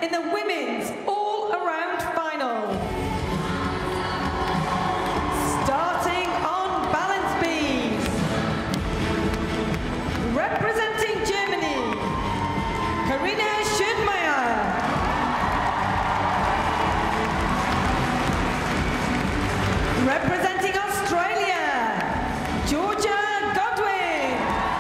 in the women's all-around final. Starting on balance beam. Representing Germany, Karina Schönmeier. Representing Australia, Georgia Godwin.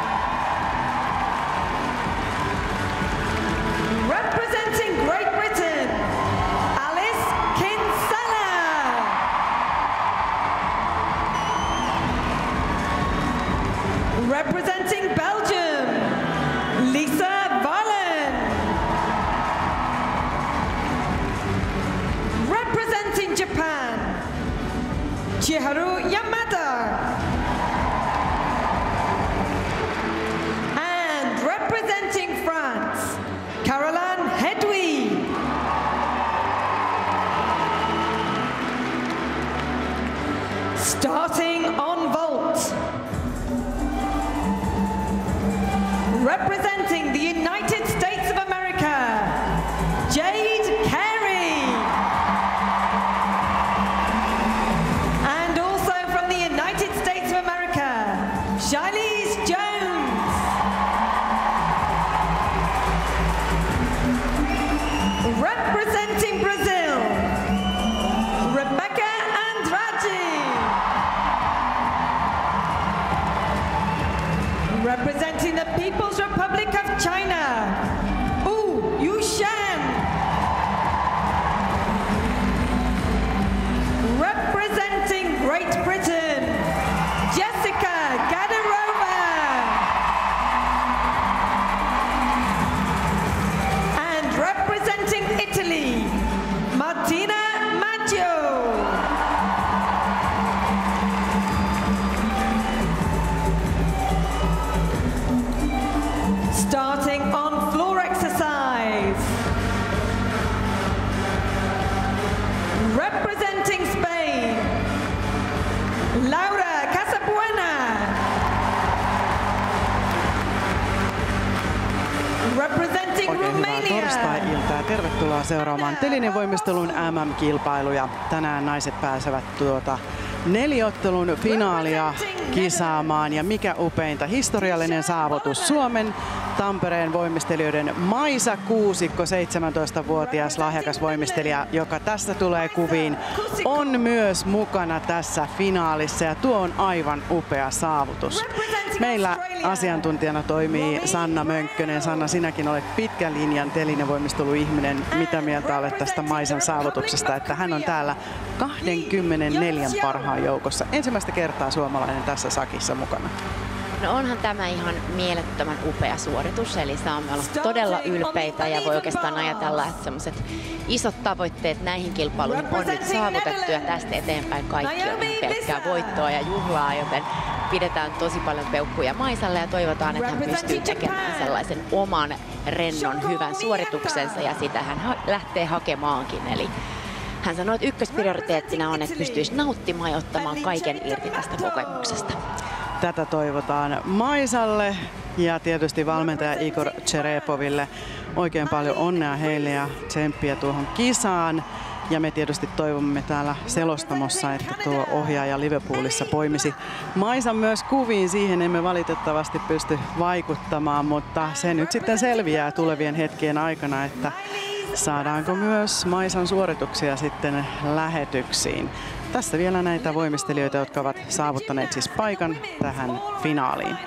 Representing Great Britain, Alice Kinsella. Representing Belgium, Lisa Valen. Representing Japan, Chiharu Yamada. And representing France, Caroline Hedwig. Starting on vault. Representing the United States of America, Jade Carey. And also from the United States of America, Charlize Jones. Representing Brazil, Rebecca Andrade. Representing the People's Republic of China, Wu Yushan. Representing Great Britain, Jessica Gadarova. And representing Italy, Martina Maggio. Starting on floor exercise. Representing Spain, Laura Casabuena. Representing Oikein hyvää Romania. torstai-iltaa. Tervetuloa seuraamaan Telinen voimistelun MM-kilpailuja. Tänään naiset pääsevät neliottelun finaalia kisaamaan. Ja mikä upeinta, historiallinen saavutus Suomen Tampereen voimistelijoiden Maisa Kuusikko, 17-vuotias lahjakas voimistelija, joka tässä tulee kuviin, on myös mukana tässä finaalissa ja tuo on aivan upea saavutus. Meillä asiantuntijana toimii Sanna Mönkkönen. Sanna, sinäkin olet pitkän linjan Telinen voimisteluihminen. Mitä mieltä olet tästä Maisan saavutuksesta, että hän on täällä 24 parhaan joukossa? Ensimmäistä kertaa suomalainen tässä sakissa mukana. No onhan tämä ihan mielettömän upea suoritus, eli saamme olla todella ylpeitä ja voi oikeastaan ajatella, että sellaiset isot tavoitteet näihin kilpailuihin on nyt saavutettu ja tästä eteenpäin kaikki on pelkkää voittoa ja juhlaa, joten pidetään tosi paljon peukkuja Maisalle ja toivotaan, että hän pystyy tekemään sellaisen oman rennon hyvän suorituksensa ja sitä hän lähtee hakemaankin. Eli hän sanoi, että ykkösprioriteettina on, että pystyisi nauttimaan ja ottamaan kaiken irti tästä kokemuksesta. Tätä toivotaan Maisalle ja tietysti valmentaja Igor Cherepoville. Oikein paljon onnea heille ja tsemppiä tuohon kisaan. Ja me tietysti toivomme täällä selostamossa, että tuo ohjaaja Liverpoolissa poimisi Maisan myös kuviin. Siihen emme valitettavasti pysty vaikuttamaan, mutta se nyt sitten selviää tulevien hetkien aikana, että saadaanko myös Maisan suorituksia sitten lähetyksiin. Tässä vielä näitä voimistelijoita, jotka ovat saavuttaneet siis paikan tähän finaaliin.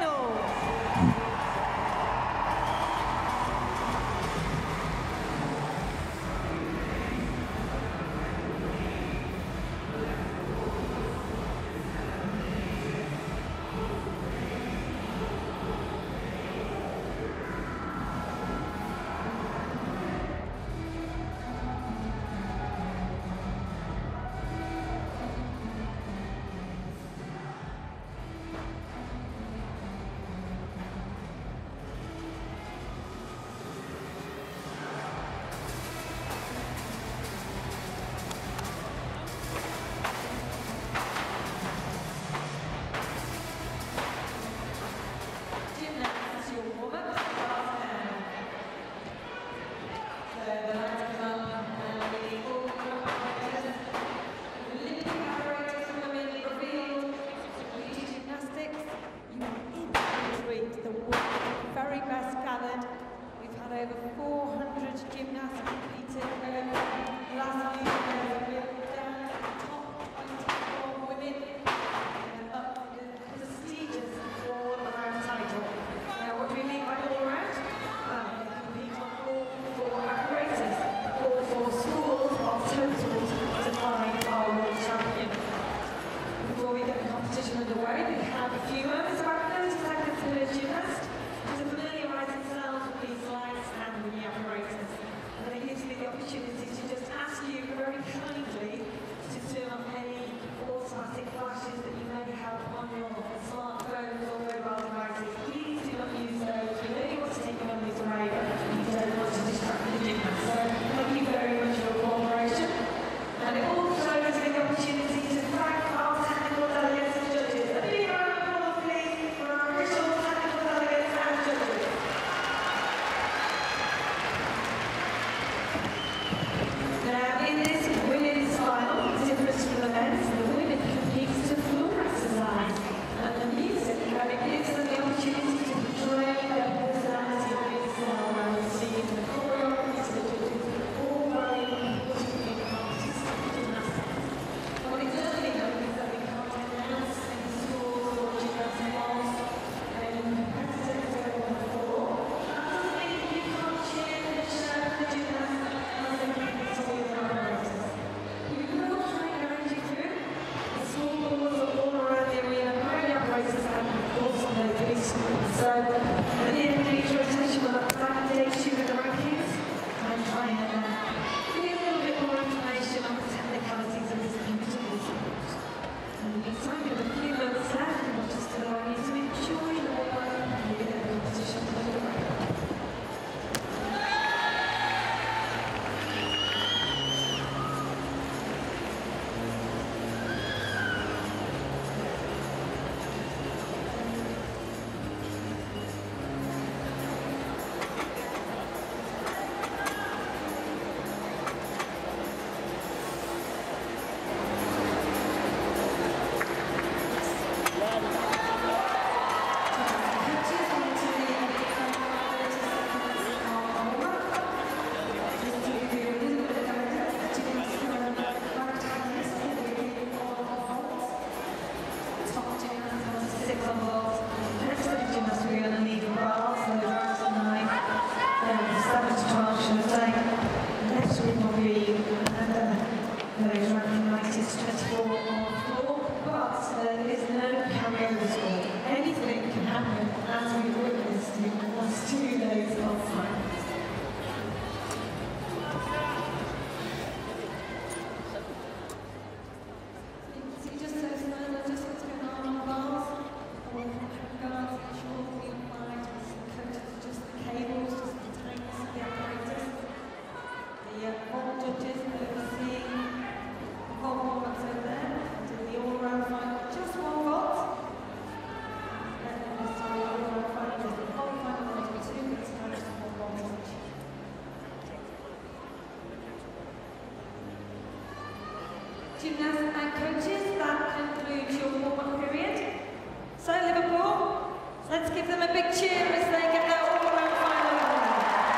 Gymnasts and coaches, that concludes your warm-up period. So Liverpool, let's give them a big cheer as they get their all-round final win.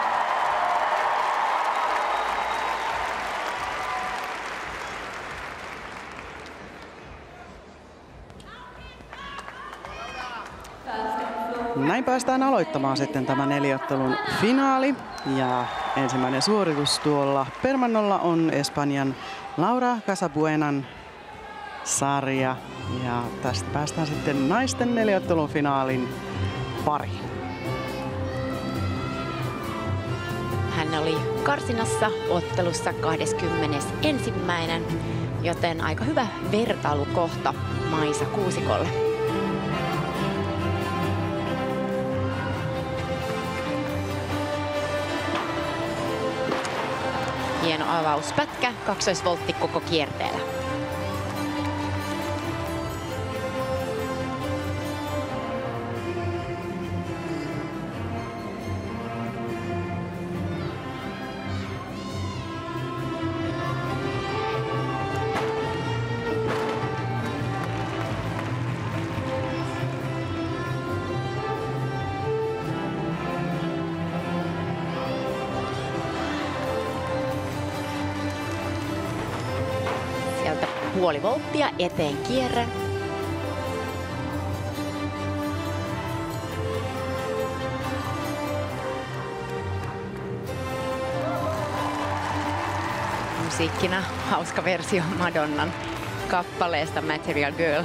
Näin päästään aloittamaan sitten tämä neliottelun finaali. Ja ensimmäinen suoritus tuolla permannolla on Espanjan Laura Casabuenan sarja. Ja tästä päästään sitten naisten neliottelun finaalin pariin. Hän oli karsinassa ottelussa 21. joten aika hyvä vertailukohta Maisa Kuusikolle. Hieno avauspätkä, kaksoisvoltti koko kierteellä. Puoli volttia eteen kierre. Musiikkina hauska versio Madonnan kappaleesta Material Girl.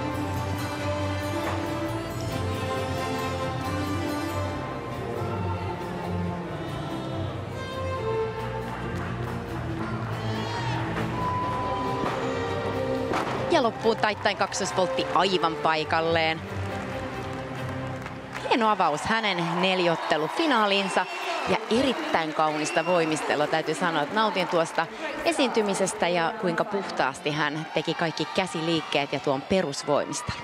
Ja loppuun taittain kaksosvoltti aivan paikalleen. Hieno avaus hänen neliottelufinaaliinsa ja erittäin kaunista voimistelua. Täytyy sanoa, että nautin tuosta esiintymisestä ja kuinka puhtaasti hän teki kaikki käsiliikkeet ja tuon perusvoimistelun.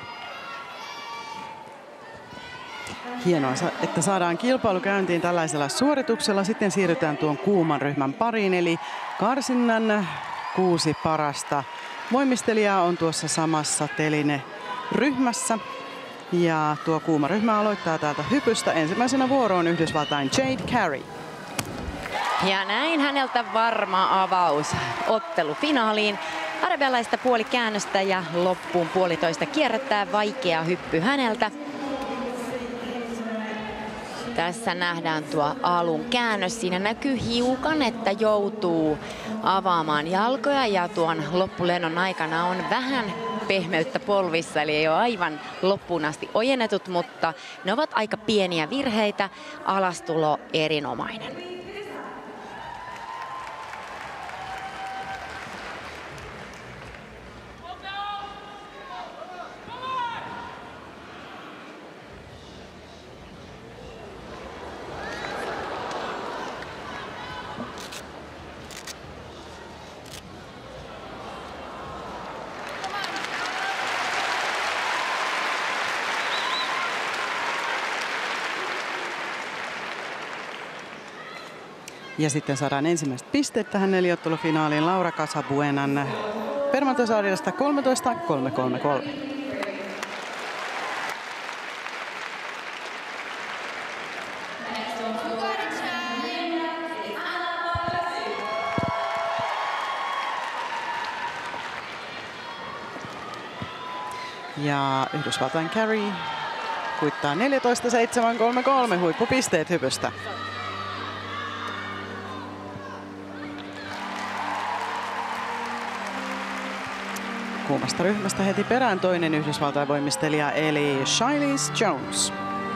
Hienoa, että saadaan kilpailu käyntiin tällaisella suorituksella. Sitten siirrytään tuon kuuman ryhmän pariin, eli karsinnan 6 parasta voimistelijaa on tuossa samassa telineryhmässä. Ja tuo kuuma ryhmä aloittaa täältä hypystä. Ensimmäisenä vuoroon Yhdysvaltain Jade Carey. Ja näin häneltä varma avaus ottelufinaaliin. Arabialaista puolikäännöstä ja loppuun puolitoista kierrättää, vaikea hyppy häneltä. Tässä nähdään tuo alun käännös. Siinä näkyy hiukan, että joutuu avaamaan jalkoja ja tuon loppulennon aikana on vähän pehmeyttä polvissa, eli ei ole aivan loppuun asti ojennetut, mutta ne ovat aika pieniä virheitä. Alastulo erinomainen. Ja sitten saadaan ensimmäiset pisteet tähän neliottelufinaaliin Laura Casabuenan permantoisarjasta 13-3-3-3. Ja Yhdysvaltain Carey kuittaa 14-7-3-3 huippupisteet hypystä. Kuumasta ryhmästä heti perään toinen Yhdysvaltain voimistelija eli Charlize Jones.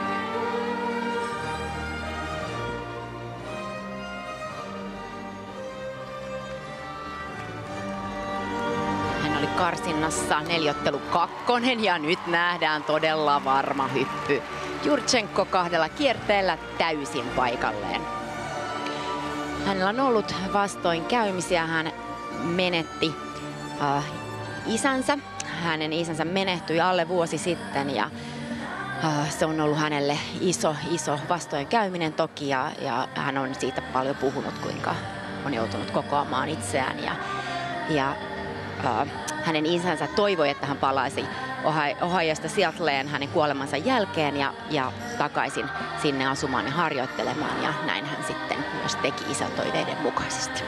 Hän oli karsinnassa neliottelu 2 ja nyt nähdään todella varma hyppy. Jurtšenko 2 kierteellä täysin paikalleen. Hänellä on ollut vastoinkäymisiä. Hän menetti isänsä. Hänen isänsä menehtyi alle vuosi sitten ja se on ollut hänelle iso vastoinkäyminen toki ja hän on siitä paljon puhunut, kuinka on joutunut kokoamaan itseään ja hänen isänsä toivoi, että hän palaisi Ohiosta Seattleen hänen kuolemansa jälkeen ja takaisin sinne asumaan ja harjoittelemaan ja näin hän sitten myös teki isän toiveiden mukaisesti.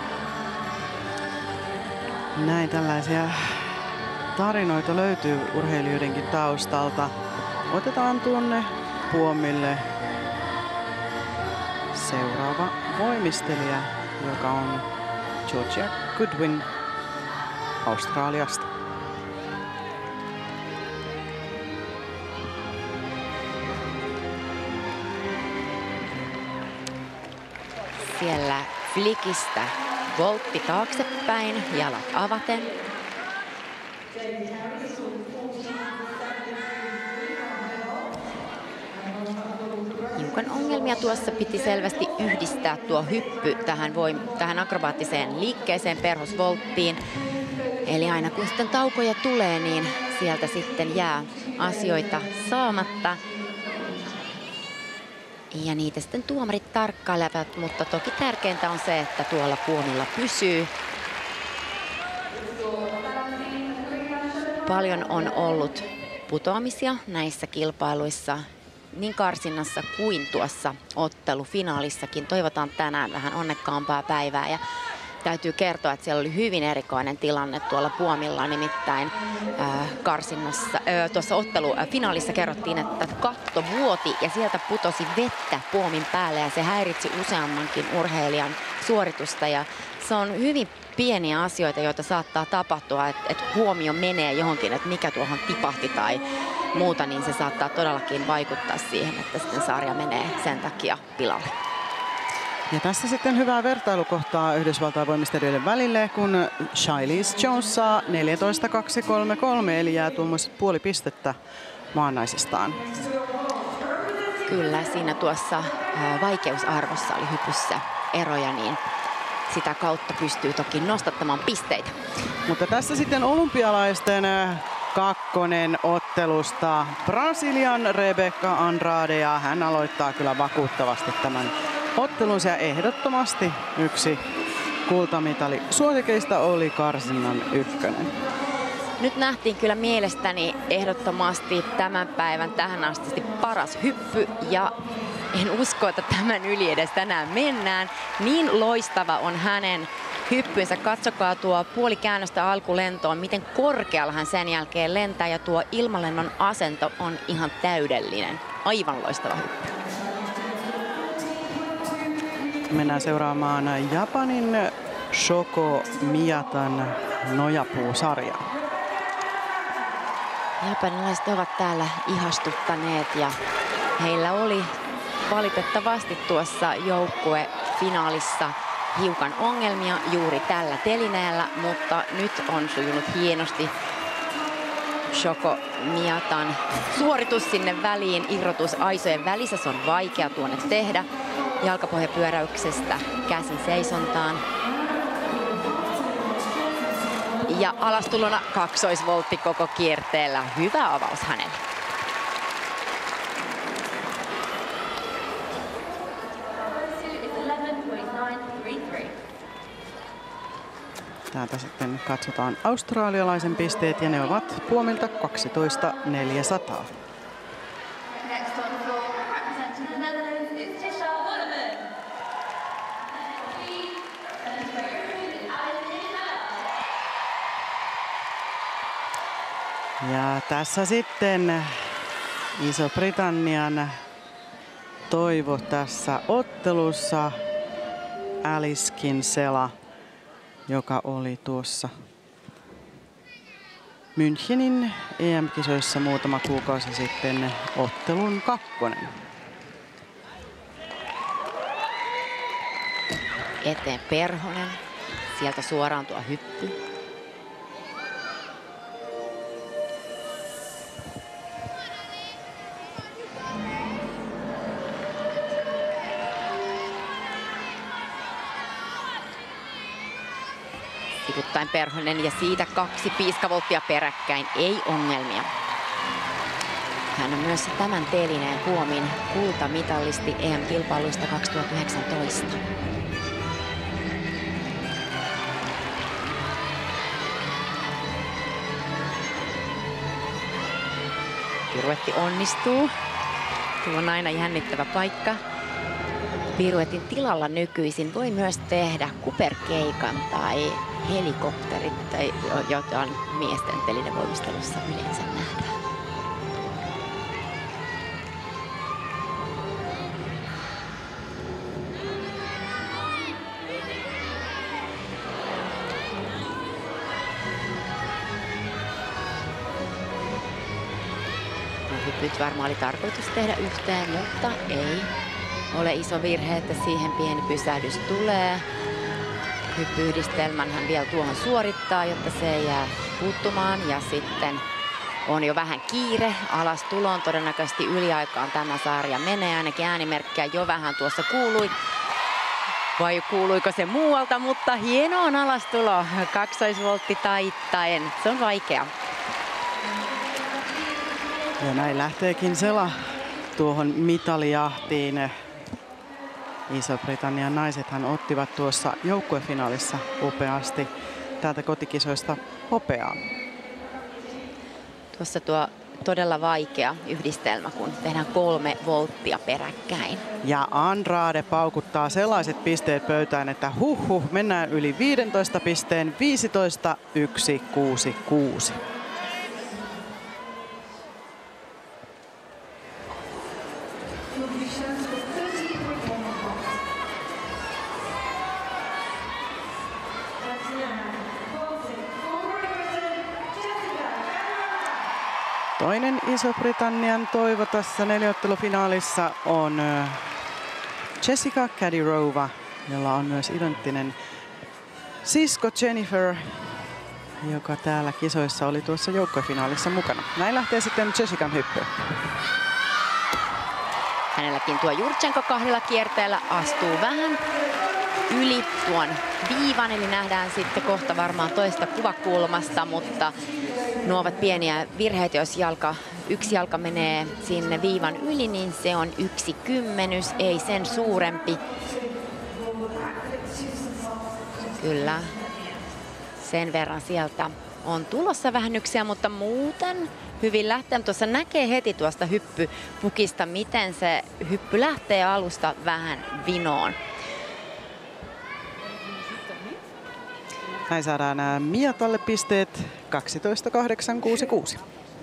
Näin tällaisia tarinoita löytyy urheilijoidenkin taustalta. Otetaan tuonne puomille seuraava voimistelija, joka on Georgia Goodwin Australiasta. Siellä flikistä voltti taaksepäin, jalat avaten. Hiukan ongelmia tuossa, piti selvästi yhdistää tuo hyppy tähän akrobaattiseen liikkeeseen, perhosvolttiin. Eli aina kun sitten taukoja tulee, niin sieltä sitten jää asioita saamatta. Ja niitä sitten tuomarit tarkkailevat, mutta toki tärkeintä on se, että tuolla puomilla pysyy. Paljon on ollut putoamisia näissä kilpailuissa, niin karsinnassa kuin tuossa ottelufinaalissakin. Toivotaan tänään vähän onnekkaampaa päivää ja täytyy kertoa, että siellä oli hyvin erikoinen tilanne tuolla puomilla, nimittäin karsinnassa, tuossa ottelufinaalissa kerrottiin, että katto vuoti ja sieltä putosi vettä puomin päälle ja se häiritsi useammankin urheilijan suoritusta ja se on hyvin pieniä asioita, joita saattaa tapahtua, että huomio menee johonkin, että mikä tuohon tipahti tai muuta, niin se saattaa todellakin vaikuttaa siihen, että sitten sarja menee sen takia pilalle. Ja tässä sitten hyvää vertailukohtaa Yhdysvaltain voimistelijoiden välille, kun Charlize Jones saa 14-2-3-3, eli jää tuommoiset puoli pistettä maannaisistaan. Kyllä, siinä tuossa vaikeusarvossa oli hypyssä eroja, niin sitä kautta pystyy toki nostattamaan pisteitä. Mutta tässä sitten olympialaisten kakkonen ottelusta Brasilian Rebecca Andrade, ja hän aloittaa kyllä vakuuttavasti tämän ottelunsa ja ehdottomasti yksi kultamitali suosikeista oli karsinnan ykkönen. Nyt nähtiin kyllä mielestäni ehdottomasti tämän päivän tähän asti paras hyppy ja en usko, että tämän yli edes tänään mennään. Niin loistava on hänen hyppynsä. Katsokaa tuo puolikäännöstä alkulentoon, miten korkealla hän sen jälkeen lentää ja tuo ilmalennon asento on ihan täydellinen. Aivan loistava hyppy. Mennään seuraamaan Japanin Shoko Miyatan nojapuusarjaa. Japanilaiset ovat täällä ihastuttaneet ja heillä oli valitettavasti tuossa joukkuefinaalissa hiukan ongelmia juuri tällä telineellä, mutta nyt on sujunut hienosti. Shoko Miyatan suoritus sinne väliin, irrotus aisojen välissä, se on vaikea tuonne tehdä. Jalkapohjapyöräyksestä käsi seisontaan. Ja alastulona kaksoisvoltti koko kierteellä. Hyvä avaus hänelle. Täältä sitten katsotaan australialaisen pisteet ja ne ovat Puomilta 12.400. Ja tässä sitten Iso-Britannian toivo tässä ottelussa Alice Kinsella, joka oli tuossa Münchenin EM-kisoissa muutama kuukausi sitten ottelun kakkonen. Eteen Perhonen, sieltä suoraan tuo hyppy. Sivuttaen Perhonen ja siitä 2 piiskavolttia peräkkäin, ei ongelmia. Hän on myös tämän telineen Puomin kultamitalisti EM-kilpailuista 2019. Piruetti onnistuu. Tuo on aina jännittävä paikka. Piruetin tilalla nykyisin voi myös tehdä kuperkeikan tai helikopterit, tai jotain miesten telinevoimistelussa yleensä nähdään. Hyppyt varmaan oli tarkoitus tehdä yhteen, mutta ei ole iso virhe, että siihen pieni pysähdys tulee. Hyppyyhdistelmän hän vielä tuohon suorittaa, jotta se ei jää puuttumaan. Ja sitten on jo vähän kiire alastuloon. Todennäköisesti yliaikaan tämä sarja menee. Ainakin äänimerkkiä jo vähän tuossa kuului. Vai kuuluiko se muualta, mutta hieno on alastulo. Kaksoisvoltti taittaen. Se on vaikea. Ja näin lähtee Kinsella tuohon mitalijahtiin. Iso-Britannian naisethan ottivat tuossa joukkuefinaalissa upeasti täältä kotikisoista hopeaa. Tuossa tuo todella vaikea yhdistelmä, kun tehdään 3 volttia peräkkäin. Ja Andrade paukuttaa sellaiset pisteet pöytään, että mennään yli 15 pisteen 15.166. Toinen Iso-Britannian toivo tässä neliottelufinaalissa on Jessica Kadyrova, jolla on myös identtinen sisko Jennifer, joka täällä kisoissa oli tuossa joukkuefinaalissa mukana. Näin lähtee sitten Jessican hyppy. Hänelläkin tuo Jurtšenko 2 kierteellä astuu vähän yli tuon viivan, eli nähdään sitten kohta varmaan toista kuvakulmasta, mutta nuo ovat pieniä virheitä, jos yksi jalka menee sinne viivan yli, niin se on 1/10, ei sen suurempi. Kyllä, sen verran sieltä on tulossa vähennyksiä, mutta muuten hyvin lähtee. Tuossa näkee heti tuosta hyppypukista, miten se hyppy lähtee alusta vähän vinoon. Näin saadaan nämä Miyatalle pisteet 12.866.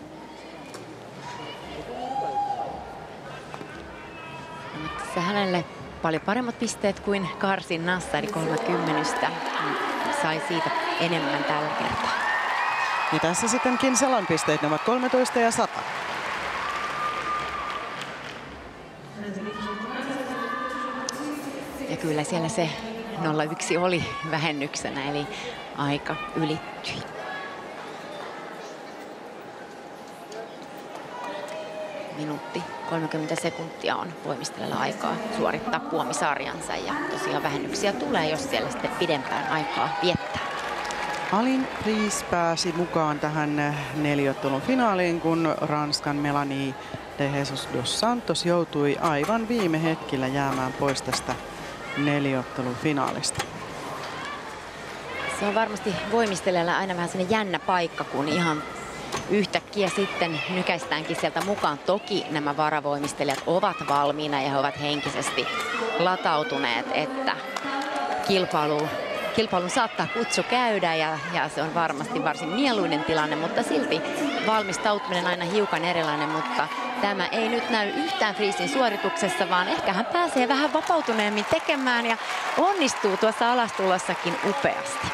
Se hänelle paljon paremmat pisteet kuin Karsin Nassari 30. Sai siitä enemmän tällä kertaa. Ja tässä sitten Kinselan pisteet, ne ovat 13 ja 100. Ja kyllä siellä se 0-1 oli vähennyksenä, eli aika ylittyi. Minuutti 30 sekuntia on voimistelijalla aikaa suorittaa puomisarjansa ja tosiaan vähennyksiä tulee, jos siellä sitten pidempään aikaa viettää. Alin Pries pääsi mukaan tähän neliottelun finaaliin, kun Ranskan Melanie de Jesus dos Santos joutui aivan viime hetkillä jäämään pois tästä neliottelun finaalista. Se on varmasti voimistelijalla aina vähän sellainen jännä paikka, kun ihan yhtäkkiä sitten nykäistäänkin sieltä mukaan. Toki nämä varavoimistelijat ovat valmiina ja he ovat henkisesti latautuneet, että kilpailun saattaa kutsu käydä ja se on varmasti varsin mieluinen tilanne, mutta silti valmistautuminen aina hiukan erilainen, mutta tämä ei nyt näy yhtään Friesin suorituksessa, vaan ehkä hän pääsee vähän vapautuneemmin tekemään ja onnistuu tuossa alastulossakin upeasti.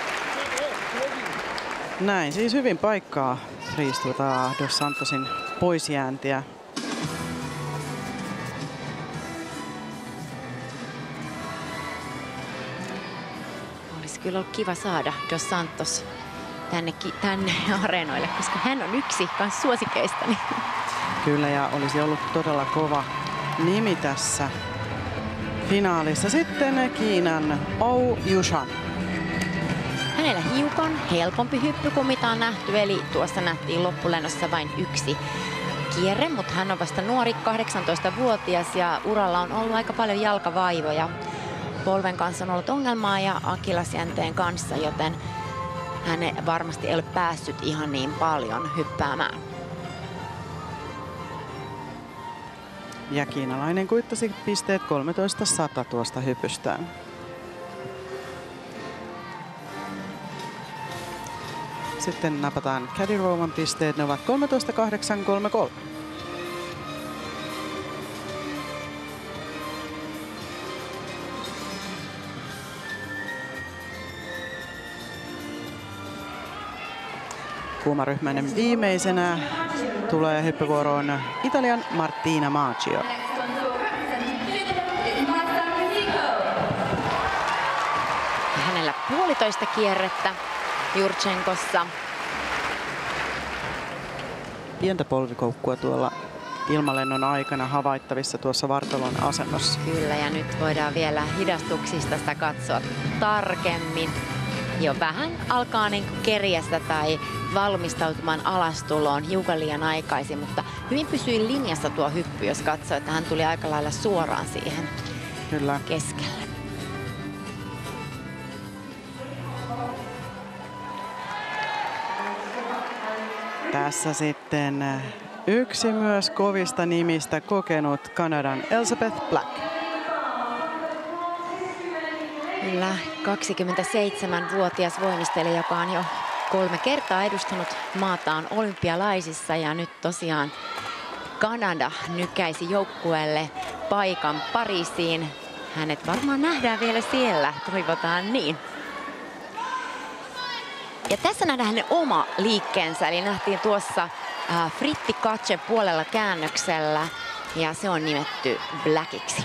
Näin siis hyvin paikkaa Fries dos Santosin poisjääntiä. Olisi kyllä ollut kiva saada Dos Santos tänne areenoille, koska hän on yksi kans suosikeistani. Kyllä, ja olisi ollut todella kova nimi tässä finaalissa. Sitten Kiinan Ou Yushan. Hänellä hiukan helpompi hyppy kuin mitä on nähty, eli tuossa nähtiin loppulennossa vain yksi kierre, mutta hän on vasta nuori, 18-vuotias ja uralla on ollut aika paljon jalkavaivoja. Polven kanssa on ollut ongelmaa ja akillasjänteen kanssa, joten hän varmasti ei ole päässyt ihan niin paljon hyppäämään. Ja kiinalainen kuittasi pisteet 13-100 tuosta hypystään. Sitten napataan Caddy Rowan pisteet, ne ovat 13-8-3-3. Kuumaryhmäinen viimeisenä tulee hyppyvuoroon Italian Martina Maggio. Hänellä 1,5 kierrettä Jurchenkossa. Pientä polvikoukkua tuolla ilmalennon aikana havaittavissa tuossa vartalon asennossa. Kyllä, ja nyt voidaan vielä hidastuksista sitä katsoa tarkemmin. Jo vähän alkaa niin kerjästä tai valmistautumaan alastuloon hiukan liian aikaisin, mutta hyvin pysyi linjassa tuo hyppy, jos katsoo, että hän tuli aika lailla suoraan siihen Kyllä. keskelle. Tässä sitten yksi myös kovista nimistä kokenut Kanadan Elizabeth Black. Kyllä, 27-vuotias voimistelija, joka on jo 3 kertaa edustanut maataan olympialaisissa ja nyt tosiaan Kanada nykäisi joukkueelle paikan Pariisiin. Hänet varmaan nähdään vielä siellä, toivotaan niin. Ja tässä nähdään hänen oma liikkeensä, eli nähtiin tuossa Fritti Katse puolella käännöksellä ja se on nimetty Blackiksi.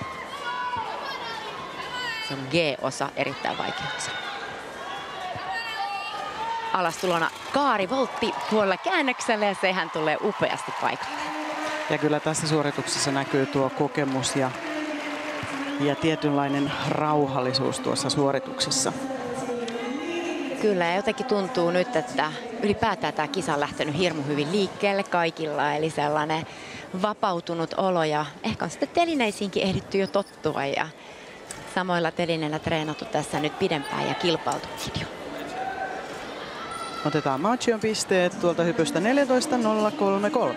Se on G-osa, erittäin vaikea osa. Alastulona kaarivoltti puolella käännöksellä ja sehän tulee upeasti paikalle. Ja kyllä tässä suorituksessa näkyy tuo kokemus ja tietynlainen rauhallisuus tuossa suorituksessa. Kyllä, ja jotenkin tuntuu nyt, että ylipäätään tämä kisa on lähtenyt hirmu hyvin liikkeelle kaikilla. Eli sellainen vapautunut olo ja ehkä on sitten telineisiinkin ehditty jo tottua. Ja samoilla telineillä treenattu tässä nyt pidempään ja kilpailtukin jo. Otetaan Maggion pisteet tuolta hypystä 14.033.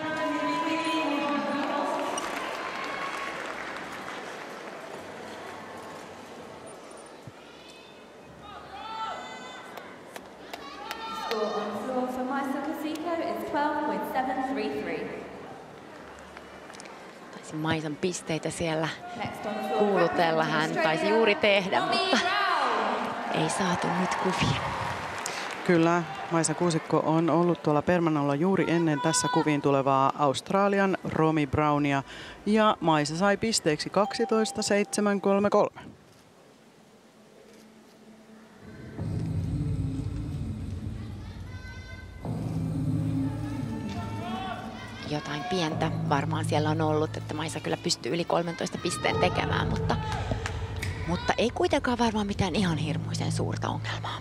Taisi Maisan pisteitä siellä kuulutella. Hän taisi juuri tehdä, mutta ei saatu nyt kuvia. Kyllä, Maisa Kuusikko on ollut tuolla permannolla juuri ennen tässä kuviin tulevaa Australian Romy Brownia. Ja Maisa sai pisteeksi 12.733. Jotain pientä varmaan siellä on ollut, että Maisa kyllä pystyy yli 13 pisteen tekemään, mutta ei kuitenkaan varmaan mitään ihan hirmuisen suurta ongelmaa.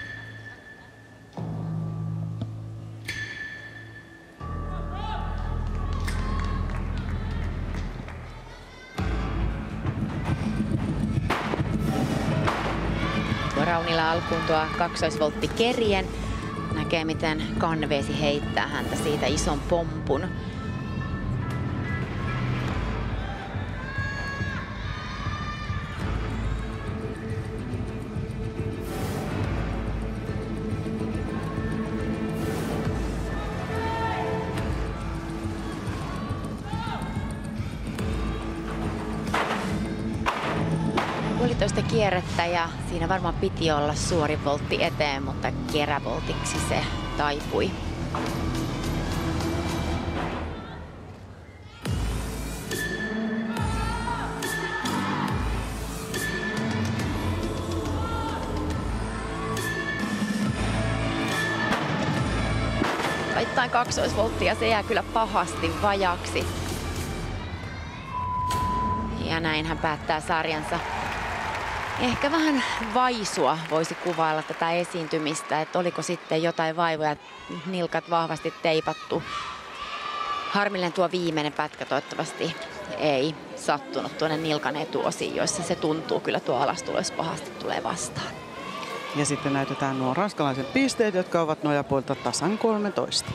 Brownilla alkuun tuo kaksoisvoltti kerien. Näkee, miten Kanveesi heittää häntä siitä ison pompun. Puolitoista kierrettä ja siinä varmaan piti olla suori voltti eteen, mutta kerävoltiksi se taipui. Laittain kaksoisvolttia, se jää kyllä pahasti vajaksi. Ja näin hän päättää sarjansa. Ehkä vähän vaisua voisi kuvailla tätä esiintymistä, että oliko sitten jotain vaivoja, nilkat vahvasti teipattu. Harmillinen tuo viimeinen pätkä, toivottavasti ei sattunut tuonne nilkan etuosiin, joissa se tuntuu kyllä tuo alastulo, jos pahasti tulee vastaan. Ja sitten näytetään nuo ranskalaisen pisteet, jotka ovat nojapuolta tasan 13.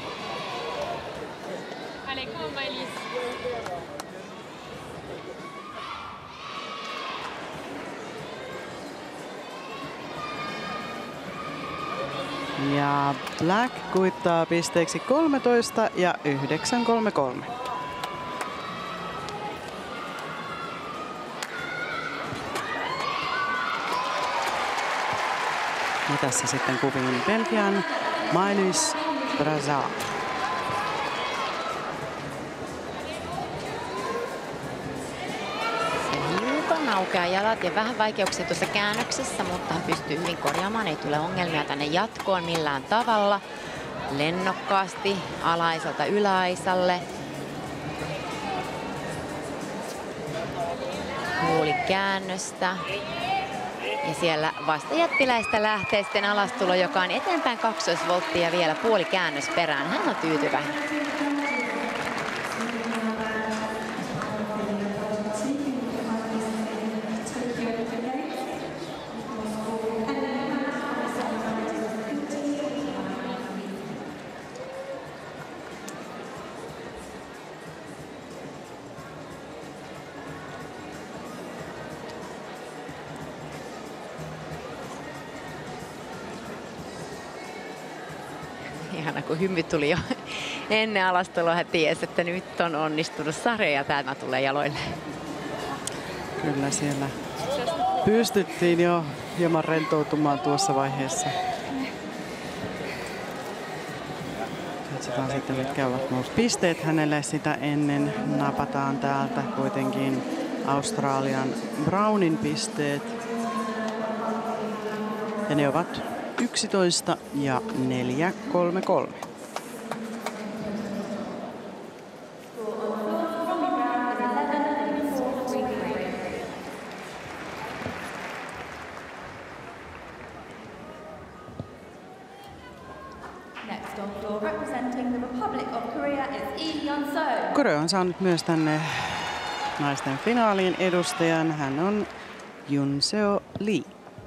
Ja Black kuittaa pisteeksi 13 ja 9.33. Ja tässä sitten kuviin Belgian Maëlys Brassard. Aukeaa jalat ja vähän vaikeuksia tuossa käännöksessä, mutta hän pystyy hyvin korjaamaan. Ei tule ongelmia tänne jatkoon millään tavalla. Lennokkaasti alaisalta yläaisalle. Kuuli käännöstä. Ja siellä vasta jättiläistä lähtee sitten alastulo, joka on eteenpäin kaksoisvoltti ja vielä puoli käännös perään. Hän on tyytyväinen. Ihana, kun hymy tuli jo ennen alastelua. Hän tiesi, että nyt on onnistunut sarja ja tämä tulee jaloille. Kyllä siellä pystyttiin jo hieman rentoutumaan tuossa vaiheessa. Katsotaan sitten, mitkä ovat nuo pisteet hänelle sitä ennen. Napataan täältä kuitenkin Australian Brownin pisteet. Ja ne ovat 11 ja 4.33. Korea on saanut myös tänne naisten finaaliin edustajan. Hän on Junseo Lee.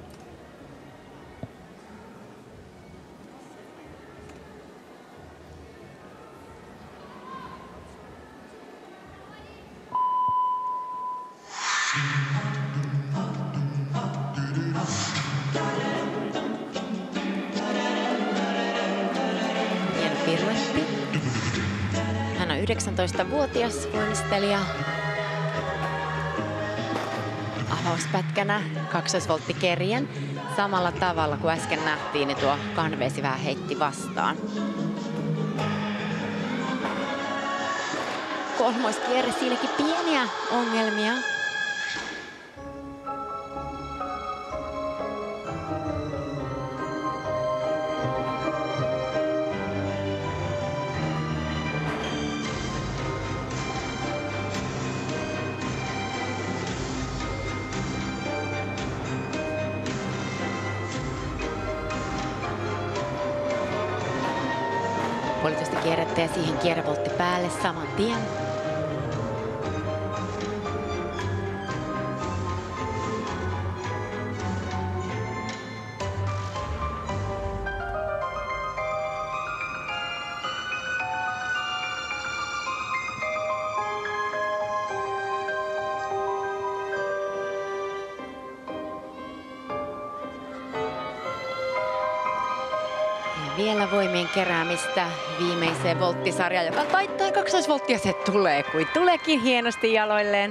Hän on 19-vuotias voimistelija. Avauspätkänä kaksoisvoltti kerien. samalla tavalla kuin äsken nähtiin, niin tuo Canvesi vähän heitti vastaan. Kolmoiskierre, siinäkin pieniä ongelmia. Puolitoista kierrettä ja siihen kierrevoltti päälle saman tien. Vielä voimien keräämistä viimeiseen volttisarjaan, joka taittaa 12 volttia. Se tulee, kuin tuleekin hienosti jaloilleen.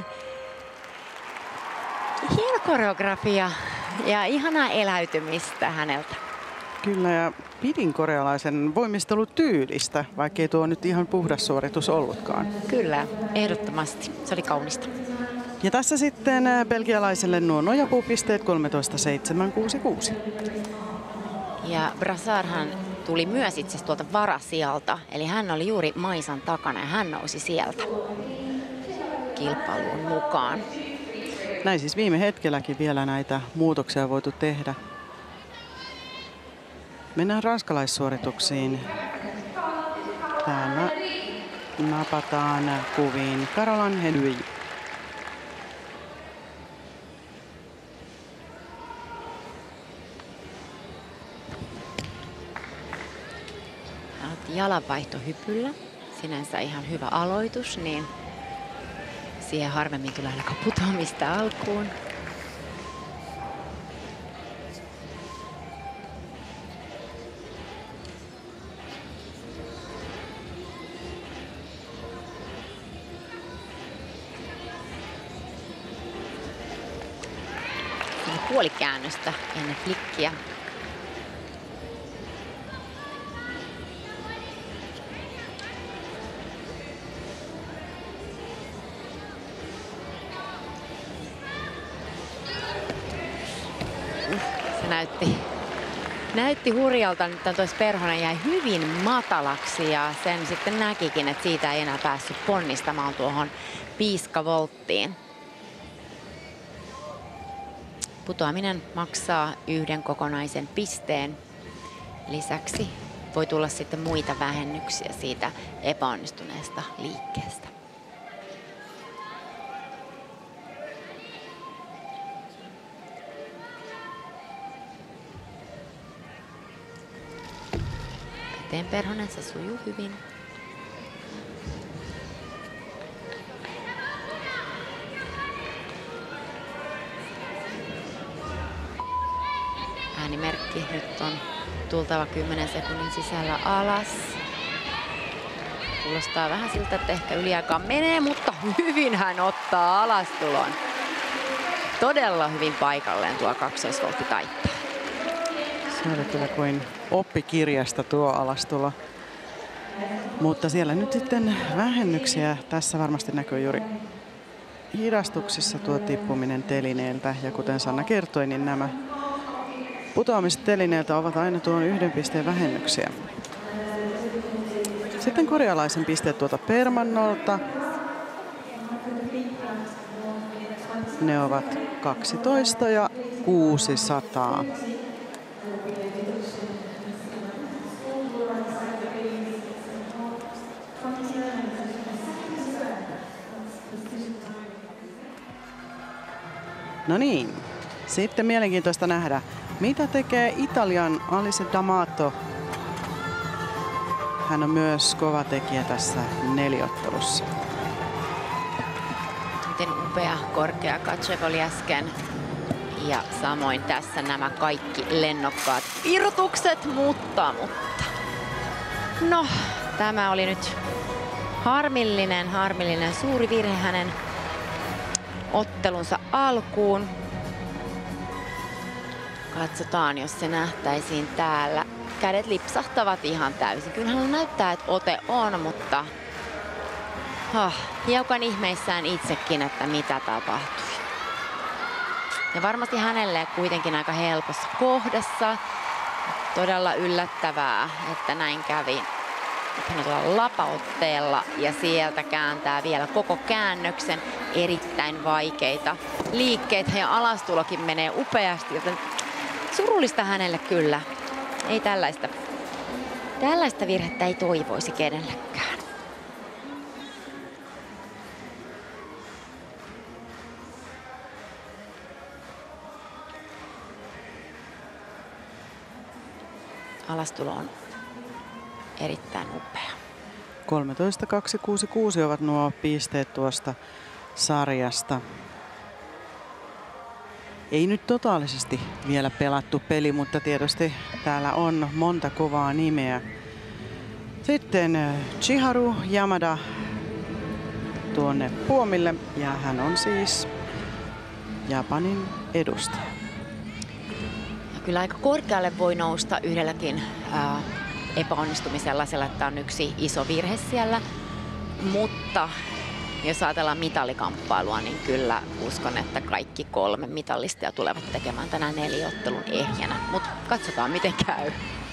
Hieno koreografia ja ihanaa eläytymistä häneltä. Kyllä, ja pidin korealaisen voimistelutyylistä, vaikkei tuo nyt ihan puhdas suoritus ollutkaan. Kyllä, ehdottomasti. Se oli kaunista. Ja tässä sitten belgialaiselle nuo nojapuupisteet 13.766. Ja Brassardhan tuli myös itse asiassa tuolta varasijalta, eli hän oli juuri Maisan takana ja hän nousi sieltä kilpailuun mukaan. Näin siis viime hetkelläkin vielä näitä muutoksia voitu tehdä. Mennään ranskalaissuorituksiin. Täällä napataan kuviin Caroline Henry. Jalanvaihtohypyllä. Sinänsä ihan hyvä aloitus, niin siihen harvemmin tulee ainakaan putoamista alkuun. Puolikäännöstä ennen flikkiä. Näytti hurjalta, nyt toi perhonen jäi hyvin matalaksi ja sen sitten näkikin, että siitä ei enää päässyt ponnistamaan tuohon piiskavolttiin. Putoaminen maksaa 1 kokonaisen pisteen. Lisäksi voi tulla sitten muita vähennyksiä siitä epäonnistuneesta liikkeestä. Eteen perhonen, se sujuu hyvin. Äänimerkki nyt on tultava 10 sekunnin sisällä alas. Kuulostaa vähän siltä, että ehkä yliaikaan menee, mutta hyvin hän ottaa alastulon. Todella hyvin paikalleen tuo kaksoisvoltti taittaa. Se oli kyllä kuin oppikirjasta tuo alastulo. Mutta siellä nyt sitten vähennyksiä. Tässä varmasti näkyy juuri hidastuksissa tuo tippuminen telineeltä. Ja kuten Sanna kertoi, niin nämä putoamiset telineeltä ovat aina tuon 1 pisteen vähennyksiä. Sitten korealaisen pisteet tuolta permannolta. Ne ovat 12 ja 600. No niin, sitten mielenkiintoista nähdä, mitä tekee Italian Alice D'Amato. Hän on myös kova tekijä tässä neliottelussa. Miten upea korkea katse oli äsken. Ja samoin tässä nämä kaikki lennokkaat irrotukset, mutta. No, tämä oli nyt harmillinen suuri virhe hänen ottelunsa alkuun. Katsotaan, jos se nähtäisiin täällä. Kädet lipsahtavat ihan täysin. Kyllähän näyttää, että ote on, mutta hiukan ihmeissään itsekin, että mitä tapahtui. Ja varmasti hänelle kuitenkin aika helpossa kohdassa. Todella yllättävää, että näin kävi. Hän lapautteella ja sieltä kääntää vielä koko käännöksen. Erittäin vaikeita liikkeitä ja alastulokin menee upeasti, joten surullista hänelle kyllä. Ei tällaista virhettä ei toivoisi kenellekään. Alastulo on erittäin upea. 13.266 ovat nuo pisteet tuosta sarjasta. Ei nyt totaalisesti vielä pelattu peli, mutta tietysti täällä on monta kovaa nimeä. Sitten Chiharu Yamada tuonne puomille ja hän on siis Japanin edustaja. Ja kyllä aika korkealle voi nousta yhdelläkin epäonnistumisella, että on yksi iso virhe siellä, mutta jos ajatellaan mitalikamppailua, niin kyllä uskon, että kaikki 3 mitallistia tulevat tekemään tänään 4 ottelun ehjänä, mutta katsotaan miten käy.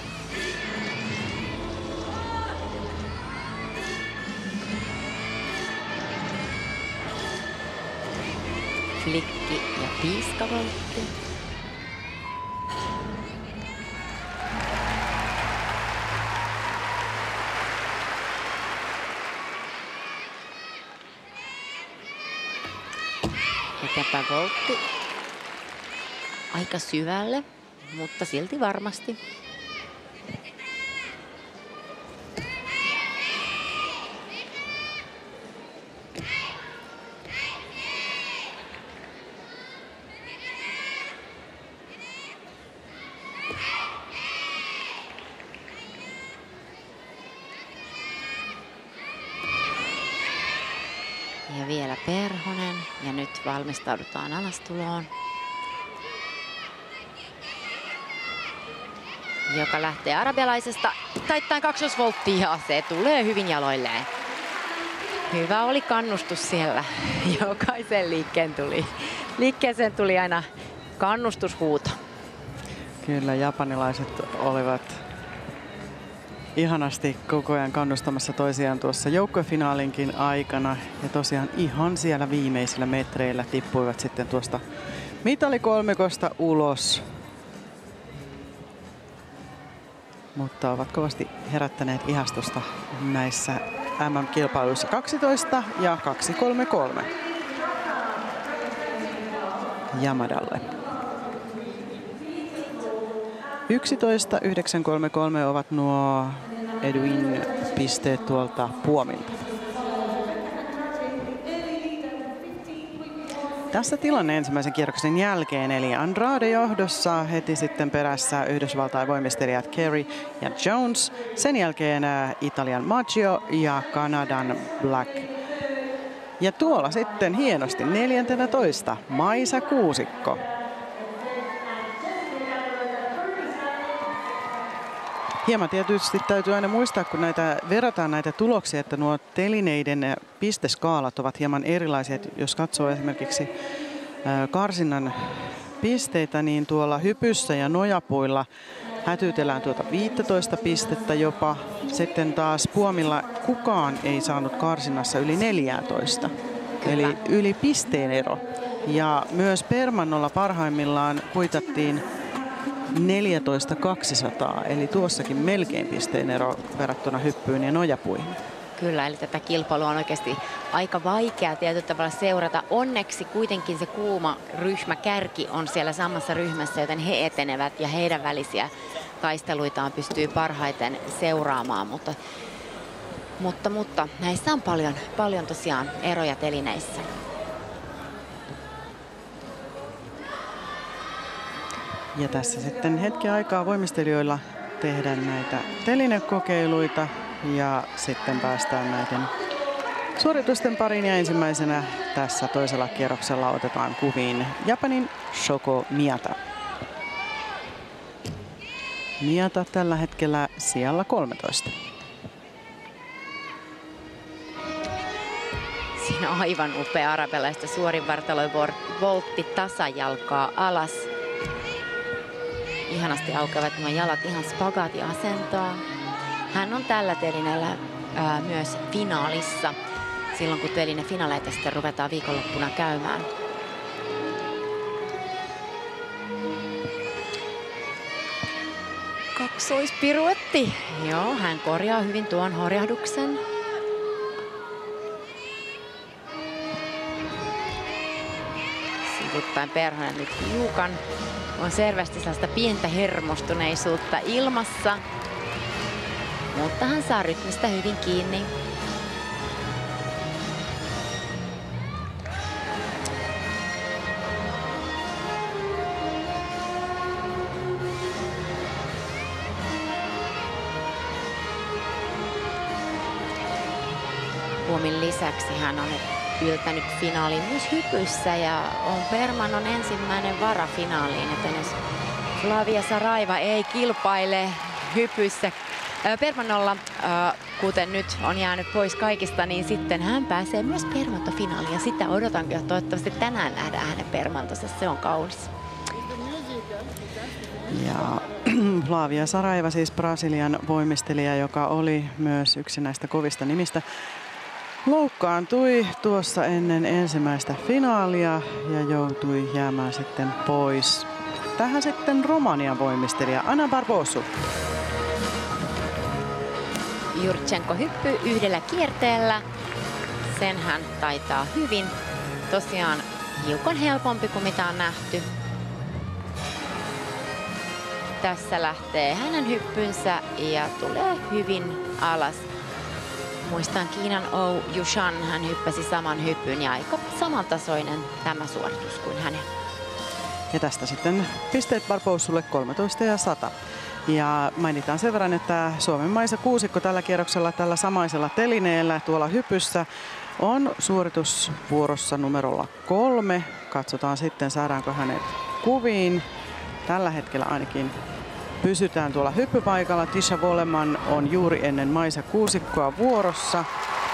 Flikki ja piiskavoltti. Voltti aika syvälle, mutta silti varmasti. Ja vielä Perhonen ja nyt valmistaudutaan alastuloon. Joka lähtee arabialaisesta taittain 2 volttia ja se tulee hyvin jaloilleen. Hyvä oli kannustus siellä. Jokaisen liikkeeseen tuli aina kannustushuuto. Kyllä japanilaiset olivat ihanasti koko ajan kannustamassa toisiaan tuossa joukkuefinaalinkin aikana. Ja tosiaan ihan siellä viimeisillä metreillä tippuivat sitten tuosta mitalikolmikosta ulos. Mutta ovat kovasti herättäneet ihastusta näissä MM-kilpailuissa 12 ja 2.33 Yamadalle. 11.933 ovat nuo Edwin pisteet tuolta puomilta. Tässä tilanne ensimmäisen kierroksen jälkeen, eli Andrade johdossa, heti sitten perässä Yhdysvaltain voimistelijat Kerry ja Jones. Sen jälkeen Italian Maggio ja Kanadan Black. Ja tuolla sitten hienosti 14. Maisa Kuusikko. Hieman tietysti täytyy aina muistaa, kun verrataan näitä tuloksia, että nuo telineiden pisteskaalat ovat hieman erilaisia. Jos katsoo esimerkiksi karsinnan pisteitä, niin tuolla hypyssä ja nojapuilla hätyytellään 15 pistettä jopa. Sitten taas puomilla kukaan ei saanut karsinnassa yli 14. Kyllä. Eli yli pisteen ero. Ja myös permannolla parhaimmillaan kuitattiin 14.200, eli tuossakin melkein pisteen ero verrattuna hyppyyn ja nojapuihin. Kyllä, eli tätä kilpailua on oikeasti aika vaikea tietyllä tavalla seurata. Onneksi kuitenkin se kuuma ryhmä kärki on siellä samassa ryhmässä, joten he etenevät ja heidän välisiä taisteluitaan pystyy parhaiten seuraamaan. Mutta näissä on paljon tosiaan eroja telineissä. Ja tässä sitten hetki aikaa voimistelijoilla tehdä näitä telinekokeiluita ja sitten päästään näiden suoritusten pariin. Ja ensimmäisenä tässä toisella kierroksella otetaan kuviin Japanin Shoko Miyata. Miata tällä hetkellä sijalla 13. Siinä on aivan upea arabelaista suorinvartaloi voltti tasajalkaa alas. Ihanasti aukeavat nämä jalat ihan spagaattiasentoa. Hän on tällä telineellä myös finaalissa, silloin kun teline-finaaleita sitten ruvetaan viikonloppuna käymään. Kaksoispiruetti. Joo, hän korjaa hyvin tuon horjahduksen. Sivuttaen Perhonen nyt hiukan. On selvästi sellaista pientä hermostuneisuutta ilmassa. Mutta hän saa rytmistä hyvin kiinni. Puomin lisäksi hän on yltänyt finaaliin myös hypyssä ja on Permannon ensimmäinen vara finaaliin, joten jos Flavia Saraiva ei kilpaile hypyssä Permannolla, kuten nyt on jäänyt pois kaikista, niin sitten hän pääsee myös Permanto-finaaliin ja sitä odotankin, että toivottavasti tänään nähdään hänen Permantonsa, se on kaunis. Ja Flavia Saraiva, siis Brasilian voimistelija, joka oli myös yksi näistä kovista nimistä, loukkaantui tuossa ennen ensimmäistä finaalia ja joutui jäämään sitten pois. Tähän sitten Romanian voimistelija Ana Barbosu. Jurtšenko hyppy yhdellä kierteellä. Sen hän taitaa hyvin. Tosiaan hiukan helpompi kuin mitä on nähty. Tässä lähtee hänen hyppynsä ja tulee hyvin alas. Muistan Kiinan Ou Yushan, hän hyppäsi saman hypyn ja aika samantasoinen tämä suoritus kuin hänen. Ja tästä sitten pisteet Barbosulle 13 ja 100. Ja mainitaan sen verran, että Suomen maisa kuusikko tällä kierroksella tällä samaisella telineellä tuolla hypyssä on suoritusvuorossa numerolla 3. Katsotaan sitten, saadaanko hänet kuviin. Tällä hetkellä ainakin pysytään tuolla hyppypaikalla. Tisha Voleman on juuri ennen maisa kuusikkoa vuorossa.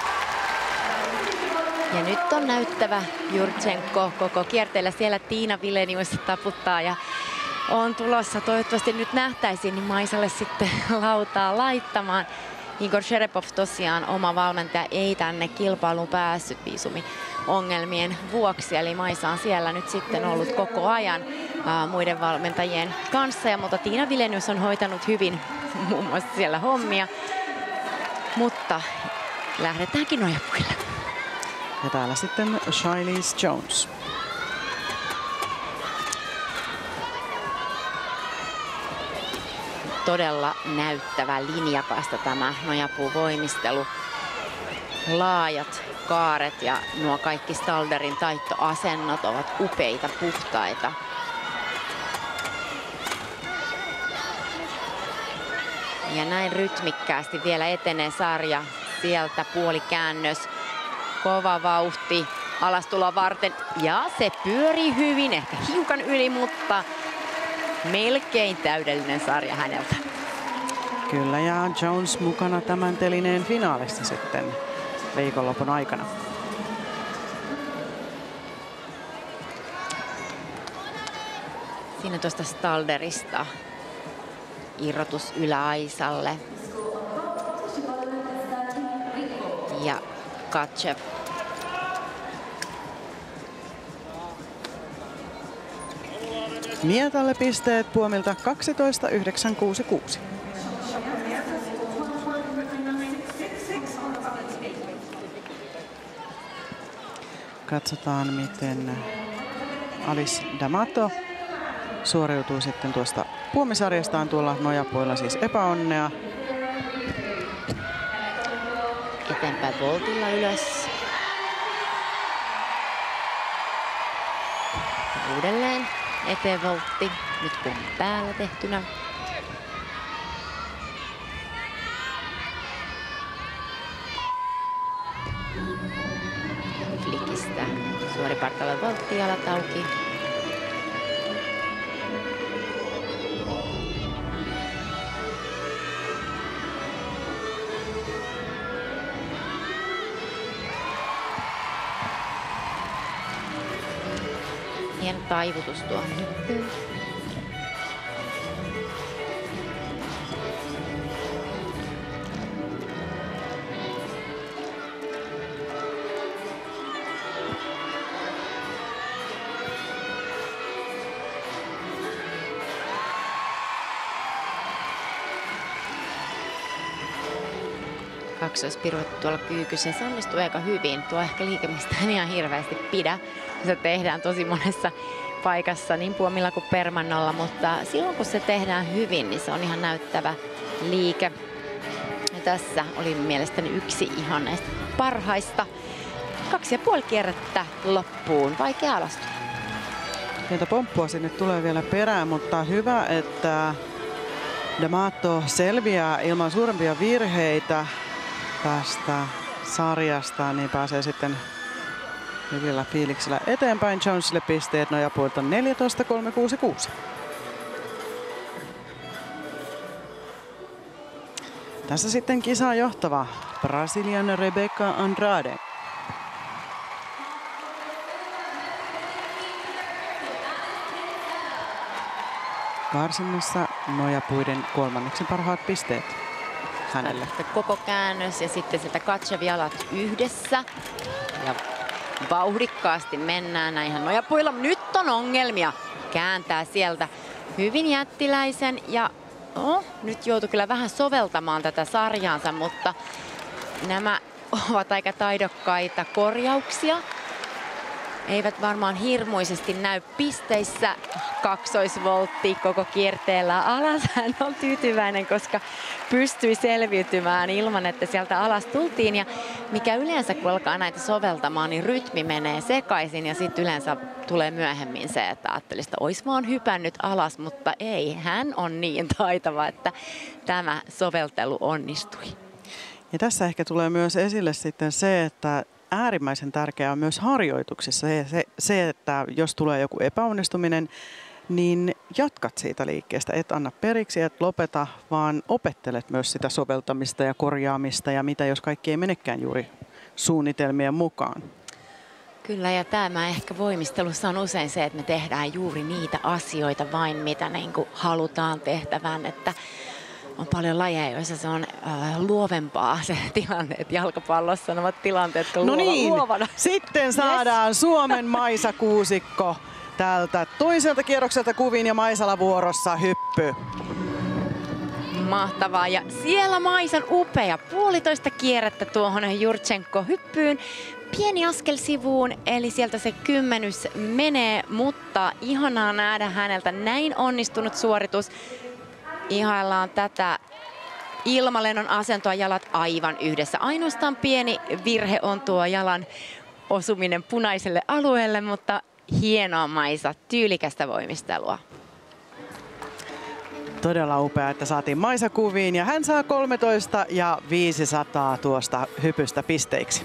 Ja nyt on näyttävä Jurtšenko koko kierteellä. Siellä Tiina Vilenius taputtaa ja on tulossa. Toivottavasti nyt nähtäisiin niin maisalle sitten lautaa laittamaan. Igor Sherepov tosiaan, oma valmentaja, ei tänne kilpailuun päässyt viisumiongelmien vuoksi. Eli maisa on siellä nyt sitten ollut koko ajan muiden valmentajien kanssa. Mutta Tiina Vilenius on hoitanut hyvin muun muassa siellä hommia. Mutta lähdetäänkin nojapuille. Ja täällä sitten Charlize Jones. Todella näyttävä linjakasta tämä nojapuuvoimistelu. Laajat kaaret ja nuo kaikki Stalderin taittoasennot ovat upeita, puhtaita. Ja näin rytmikkäästi vielä etenee sarja. Sieltä puolikäännös. Kova vauhti alastuloa varten. Ja se pyörii hyvin, ehkä hiukan yli, mutta melkein täydellinen sarja häneltä. Kyllä, ja Jones mukana tämän telineen finaalissa sitten viikonlopun aikana. Siinä tuosta Stalderista irrotus yläaisalle. Ja Katchev. Miatalle pisteet Puomilta 12,966. Katsotaan, miten Alice D'Amato suoriutuu sitten tuosta puomisarjastaan tuolla nojapuilla, siis epäonnea. Eteenpäin voltilla ylös. Uudelleen eteen voltti, nyt kun päällä tehtynä. Flikistä suoripartalo voltti, jalat auki. Hieno taivutus tuohon hyppyyn. Kaksoispiruetti tuolla kyykyssä. Se onnistuu aika hyvin. Tuo ehkä liike, mistä en ihan hirveästi pidä. Se tehdään tosi monessa paikassa niin puomilla kuin permannolla, mutta silloin kun se tehdään hyvin, niin se on ihan näyttävä liike. Ja tässä oli mielestäni yksi ihan näistä parhaista. 2,5 kierrettä loppuun. Vaikea alastua. Pientä pomppua sinne tulee vielä perään, mutta hyvä, että D'Amato selviää ilman suurempia virheitä tästä sarjasta, niin pääsee sitten hyvillä fiiliksillä eteenpäin. Jonesille pisteet nojapuolta 14,366. Tässä sitten kisaa johtava Brasilian Rebeca Andrade. Karsinnassa nojapuiden kolmanneksi parhaat pisteet hänelle. Koko käännös ja sitten sieltä katsevialat yhdessä. Ja vauhdikkaasti mennään näinhän nojapuilla. Nyt on ongelmia. Kääntää sieltä hyvin jättiläisen ja nyt joutui kyllä vähän soveltamaan tätä sarjaansa, mutta nämä ovat aika taidokkaita korjauksia. Eivät varmaan hirmuisesti näy pisteissä. Kaksoisvoltti koko kierteellä alas. Hän on tyytyväinen, koska pystyi selviytymään ilman, että sieltä alas tultiin. Ja mikä yleensä, kun alkaa näitä soveltamaan, niin rytmi menee sekaisin. Ja sitten yleensä tulee myöhemmin se, että ajattelisi, että olisi vaan hypännyt alas, mutta ei. Hän on niin taitava, että tämä soveltelu onnistui. Ja tässä ehkä tulee myös esille sitten se, että äärimmäisen tärkeää on myös harjoituksissa se, että jos tulee joku epäonnistuminen, niin jatkat siitä liikkeestä. Et anna periksi, et lopeta, vaan opettelet myös sitä soveltamista ja korjaamista ja mitä jos kaikki ei menekään juuri suunnitelmien mukaan. Kyllä, ja tämä ehkä voimistelussa on usein se, että me tehdään juuri niitä asioita vain, mitä niin kuin halutaan tehtävän, että on paljon lajeja, joissa se on luovempaa se tilanne, että jalkapallossa ovat tilanteet, jotka luovana. Sitten saadaan Suomen Maisa kuusikko tältä toiselta kierrokselta kuviin ja Maisala vuorossa hyppy. Mahtavaa, ja siellä Maisan upea 1,5 kierrettä tuohon Jurtšenko hyppyyn. Pieni askel sivuun, eli sieltä se kymmenys menee, mutta ihanaa nähdä häneltä näin onnistunut suoritus. Ihaillaan tätä ilmalennon asentoa, jalat aivan yhdessä. Ainoastaan pieni virhe on tuo jalan osuminen punaiselle alueelle, mutta hienoa Maisa, tyylikästä voimistelua. Todella upea, että saatiin Maisa kuviin ja hän saa 13 ja 500 tuosta hypystä pisteiksi.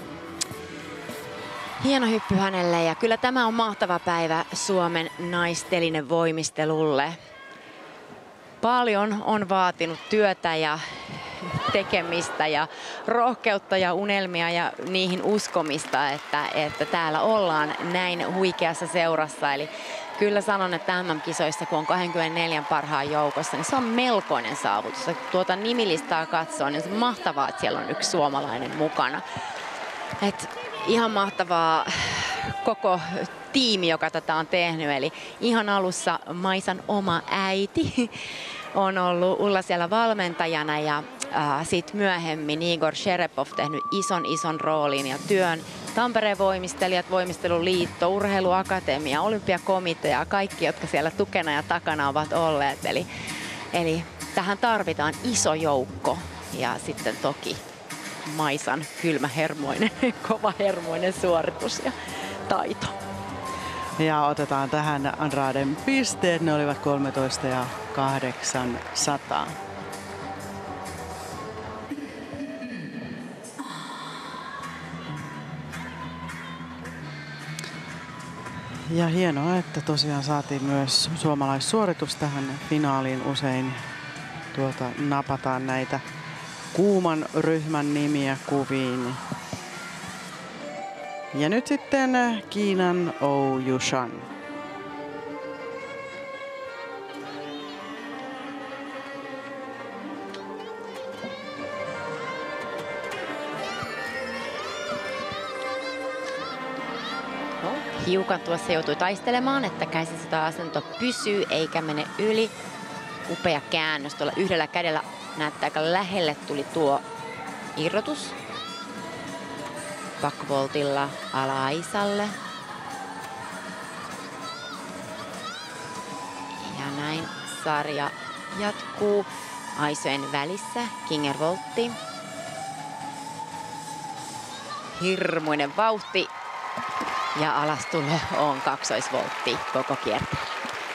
Hieno hyppy hänelle ja kyllä tämä on mahtava päivä Suomen naistelinen voimistelulle. Paljon on vaatinut työtä ja tekemistä ja rohkeutta ja unelmia ja niihin uskomista, että täällä ollaan näin huikeassa seurassa. Eli kyllä sanon, että MM-kisoissa, kun on 24 parhaan joukossa, niin se on melkoinen saavutus. Kun tuota nimilistaa katsoo, niin se on mahtavaa, että siellä on yksi suomalainen mukana. Et ihan mahtavaa koko tiimi, joka tätä on tehnyt. Eli ihan alussa Maisan oma äiti on ollut Ulla siellä valmentajana ja sitten myöhemmin Igor Sherepov tehnyt ison roolin ja työn. Tampereen voimistelijat, Voimisteluliitto, Urheiluakatemia, Olympiakomitea, kaikki, jotka siellä tukena ja takana ovat olleet. Eli tähän tarvitaan iso joukko ja sitten toki Maisan kylmähermoinen, kovahermoinen suoritus ja taito. Ja otetaan tähän Andraden pisteet, ne olivat 13 ja 800. Ja hienoa, että tosiaan saatiin myös suomalaissuoritus tähän finaaliin. Usein napataan näitä kuuman ryhmän nimiä kuviin. Ja nyt sitten Kiinan Ouyushan. hiukan tuossa joutui taistelemaan, että käsisota-asento pysyy eikä mene yli. Upea käännös tuolla yhdellä kädellä. Näyttää aika lähelle tuli tuo irrotus. Backvoltilla Ala-Aisalle. Ja näin sarja jatkuu. Aisojen välissä Kingervoltti. Hirmuinen vauhti. Ja alastulo on kaksoisvoltti koko kierteellä.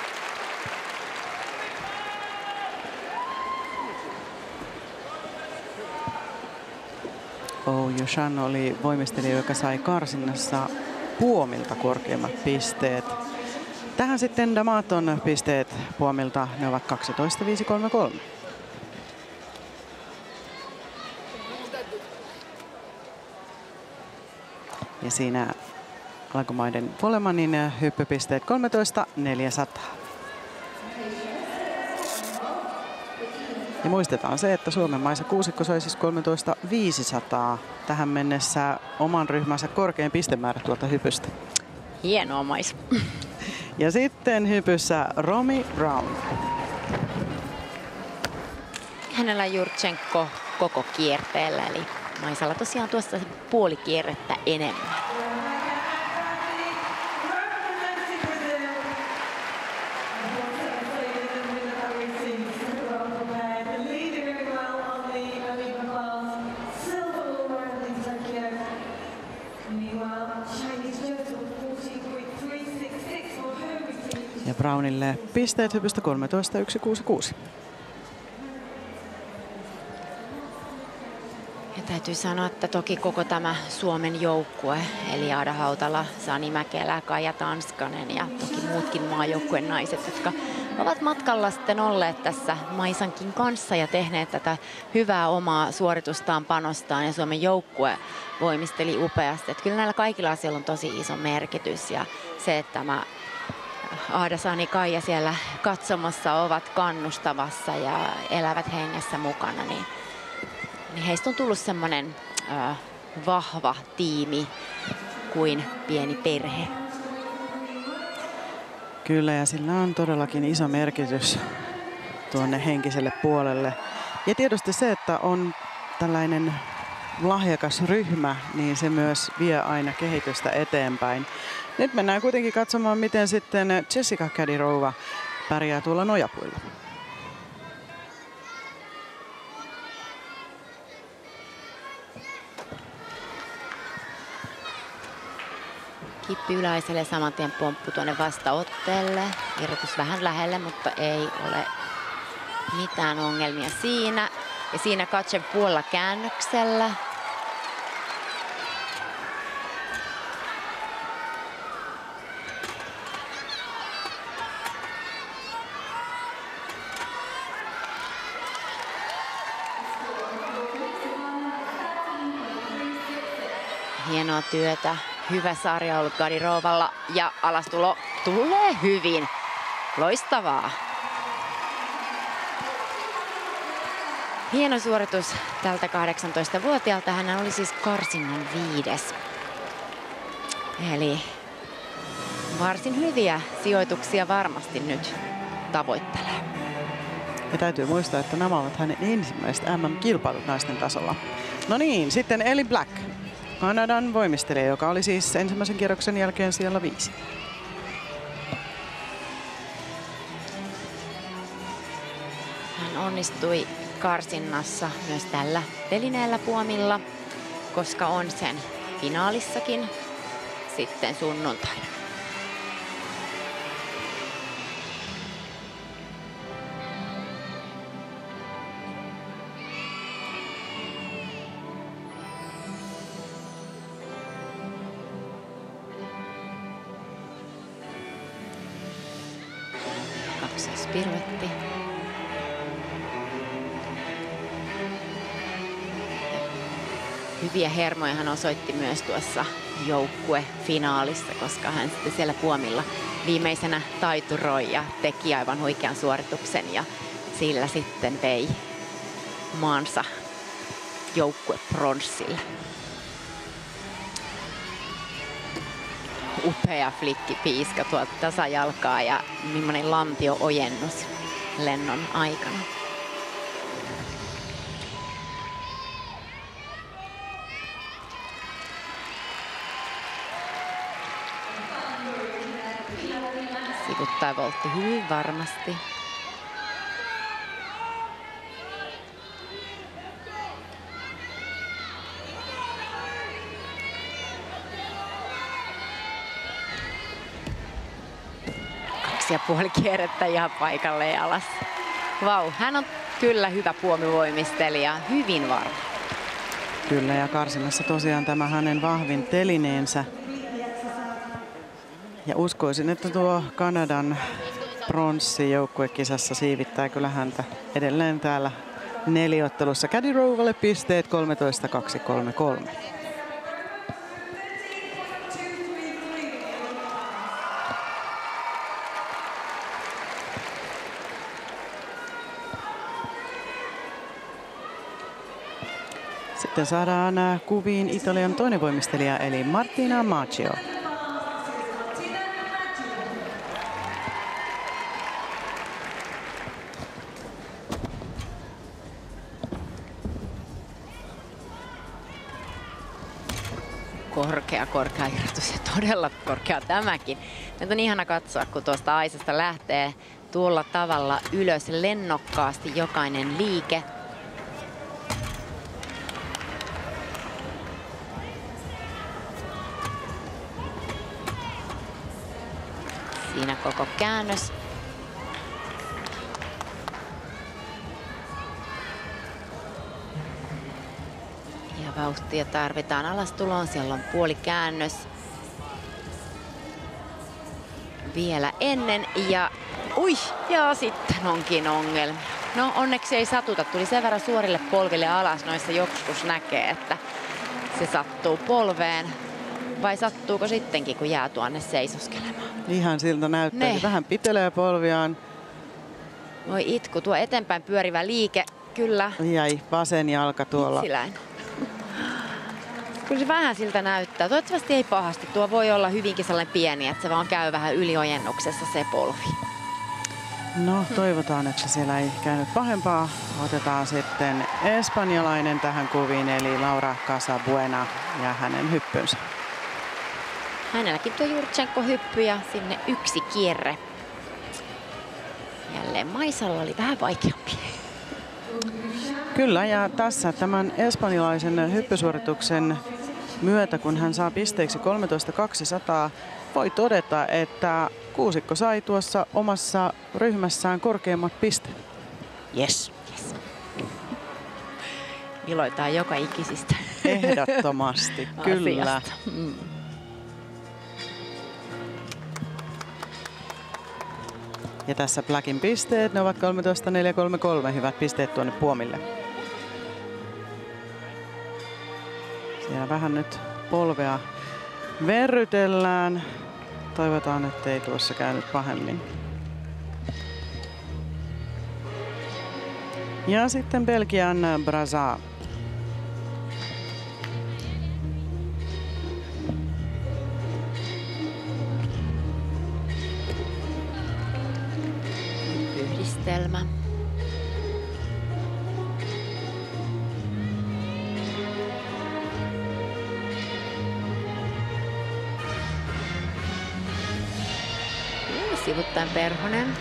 Oujo Chan oli voimistelija, joka sai karsinnassa puomilta korkeimmat pisteet. Tähän sitten D'Amaton pisteet puomilta, ne ovat 12.533. Ja siinä Alankomaiden Volemanin hyppypisteet 13.400. Ja muistetaan se, että Suomen maissa kuusikko sai siis 13.500. Tähän mennessä oman ryhmänsä korkein pistemäärä tuolta hypystä. Hienoa, Mais. Ja sitten hypyssä Romy Brown. Hänellä Jurtšenko koko kierteellä, eli Maisalla tosiaan tuossa puoli kierrettä enemmän. Ja Brownille pisteet hypystä 13.166. Ja täytyy sanoa, että toki koko tämä Suomen joukkue, eli Aada Hautala, Sani Mäkelä, Kaija Tanskanen ja toki muutkin maajoukkueen naiset, jotka ovat matkalla sitten olleet tässä Maisankin kanssa ja tehneet tätä hyvää omaa suoritustaan, panostaan, ja Suomen joukkue voimisteli upeasti. Että kyllä näillä kaikilla asioilla on tosi iso merkitys, ja se, että tämä Aada, Sani, Kaija siellä katsomassa ovat kannustavassa ja elävät hengessä mukana, niin heistä on tullut semmoinen vahva tiimi kuin pieni perhe. Kyllä, ja sillä on todellakin iso merkitys tuonne henkiselle puolelle. Ja tietysti se, että on tällainen lahjakas ryhmä, niin se myös vie aina kehitystä eteenpäin. Nyt mennään kuitenkin katsomaan, miten sitten Jessica Kadirova pärjää tuolla nojapuilla. Kippi yläiselle, saman tien pomppu tuonne vastaotteelle. Irrotus vähän lähelle, mutta ei ole mitään ongelmia siinä. Ja siinä Katsev puolella käännöksellä. Hienoa työtä. Hyvä sarja ollut Kadirovalla ja alastulo tulee hyvin. Loistavaa. Hieno suoritus tältä 18-vuotiaalta. Hän oli siis karsinnan 5. Eli varsin hyviä sijoituksia varmasti nyt tavoittelee. Ja täytyy muistaa, että nämä ovat hänen ensimmäiset MM-kilpailut naisten tasolla. No niin, sitten Ellie Black. Kanadan voimistelija, joka oli siis ensimmäisen kierroksen jälkeen siellä 5. Hän onnistui karsinnassa myös tällä telineellä puomilla, koska on sen finaalissakin sitten sunnuntaina. Piruetti. Hyviä hermoja hän osoitti myös tuossa joukkuefinaalissa, koska hän sitten siellä puomilla viimeisenä taituroi ja teki aivan huikean suorituksen ja sillä sitten vei maansa joukkuepronssille. upea flikkipiiska tuolta tasajalkaa ja millainen lantio-ojennus lennon aikana. Sivuttaa voltti hyvin varmasti. Ja puoli kierrettä ihan paikalle alas. Vau, hän on kyllä hyvä puomivoimistelija, hyvin varma. Kyllä, ja karsinnassa tosiaan tämä hänen vahvin telineensä. Ja uskoisin, että tuo Kanadan pronssi joukkuekisassa siivittää kyllä häntä edelleen täällä neliottelussa. Caddy Rovalle pisteet 13-2-3-3. Sitten saadaan kuviin Italian toinen voimistelija eli Martina Maggio. Korkea irrotus ja todella korkea tämäkin. Nyt on ihana katsoa, kun tuosta aisasta lähtee tuolla tavalla ylös lennokkaasti jokainen liike. Siinä koko käännös. Ja vauhtia tarvitaan alastuloon. Siellä on puoli käännös. Vielä ennen ja ja sitten onkin ongelmia. No onneksi ei satuta. Tuli sen verran suorille polville alas. Noissa joskus näkee, että se sattuu polveen. Vai sattuuko sittenkin, kun jää tuonne seisoskelemaan? Ihan siltä näyttää. Vähän pitelee polviaan. Voi itku, tuo eteenpäin pyörivä liike, kyllä. Jäi vasen jalka tuolla. Itsiläin. Kyllä se vähän siltä näyttää. Toivottavasti ei pahasti. Tuo voi olla hyvinkin sellainen pieni, että se vaan käy vähän yliojennuksessa se polvi. No toivotaan, että siellä ei käynyt pahempaa. Otetaan sitten espanjalainen tähän kuviin, eli Laura Casabuena ja hänen hyppynsä. Hänelläkin tuo Jurtšenko-hyppy ja sinne yksi kierre. Jälleen Maisalla oli vähän vaikeampi. Kyllä, ja tässä tämän espanjalaisen hyppysuorituksen myötä, kun hän saa pisteeksi 13.200, voi todeta, että kuusikko sai tuossa omassa ryhmässään korkeimmat pisteet. Yes. Iloitaan joka ikisistä. Ehdottomasti, kyllä. Ja tässä Blackin pisteet, ne ovat 13.433, hyvät pisteet tuonne Puomille. Siellä vähän nyt polvea verrytellään. Toivotaan, ettei tuossa käynyt pahemmin. Ja sitten Belgian Braza. Yhdistelmä. Sivuttaen Perhonen.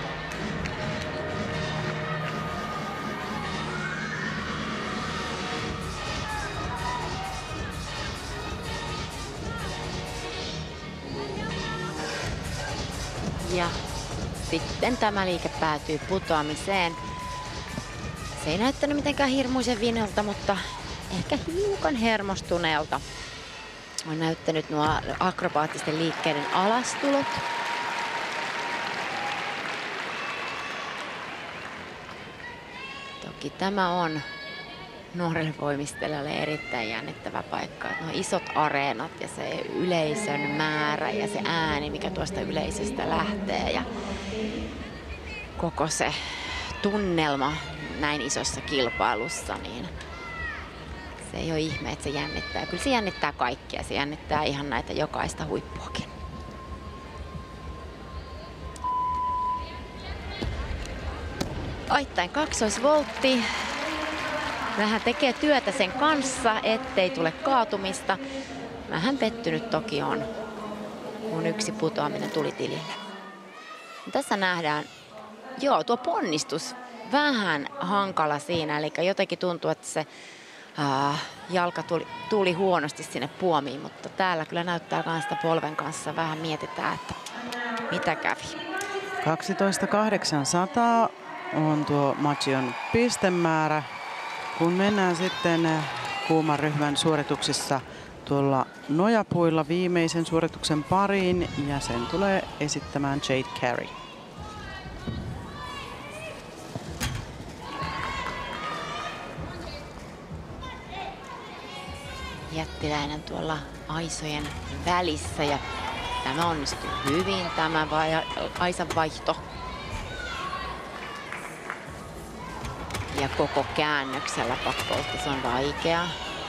Ja sitten tämä liike päätyy putoamiseen. Se ei näyttänyt mitenkään hirmuisen vinolta, mutta ehkä hiukan hermostuneelta. On näyttänyt nuo akrobaattisten liikkeiden alastulot. Toki tämä on nuorelle voimistelijalle erittäin jännittävä paikka. Nuo isot areenat ja se yleisön määrä ja se ääni, mikä tuosta yleisöstä lähtee. Ja koko se tunnelma näin isossa kilpailussa, niin se ei ole ihme, että se jännittää. Kyllä se jännittää kaikkia. Se jännittää ihan näitä jokaista huippuakin. Aittain kaksoisvoltti. Vähän tekee työtä sen kanssa, ettei tule kaatumista. Vähän pettynyt toki on, kun yksi putoaminen tuli tilille. Tässä nähdään, joo, tuo ponnistus vähän hankala siinä, eli jotenkin tuntuu, että se jalka tuli huonosti sinne puomiin, mutta täällä kyllä näyttää myös sitä polven kanssa vähän mietitään, että mitä kävi. 12.800 on tuo Macchion pistemäärä. Kun mennään sitten kuuman ryhmän suorituksissa tuolla nojapuilla viimeisen suorituksen pariin ja sen tulee esittämään Jade Carey. Jättiläinen tuolla aisojen välissä ja tämä onnistui hyvin, tämä aisan vaihto. Ja koko käännöksellä pakkolta se on vaikea.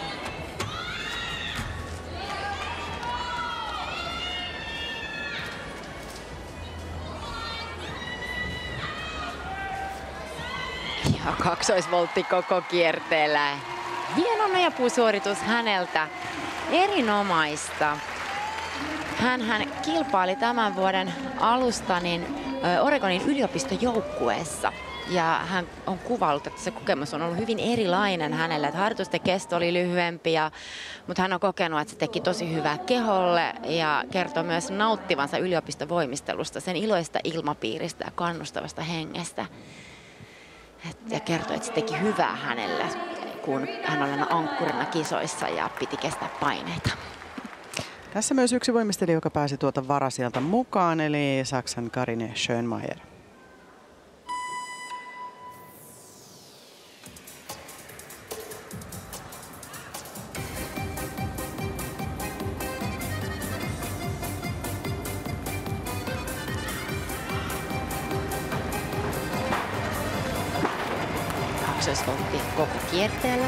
Ja kaksoisvoltti koko kierteellä. Hieno nojapuusuoritus häneltä. Erinomaista. Hän kilpaili tämän vuoden alusta Oregonin yliopistojoukkueessa. Ja hän on kuvaillut, että se kokemus on ollut hyvin erilainen hänelle. Että harjoitusten kesto oli lyhyempi, mutta hän on kokenut, että se teki tosi hyvää keholle ja kertoo myös nauttivansa yliopistovoimistelusta, sen iloista ilmapiiristä ja kannustavasta hengestä. Ja kertoo, että se teki hyvää hänelle, kun hän oli ankkurina kisoissa ja piti kestää paineita. Tässä myös yksi voimistelija, joka pääsi tuota varasijalta mukaan, eli Saksan Karine Schönmeier. Kaksoisvoltti koko kierteellä.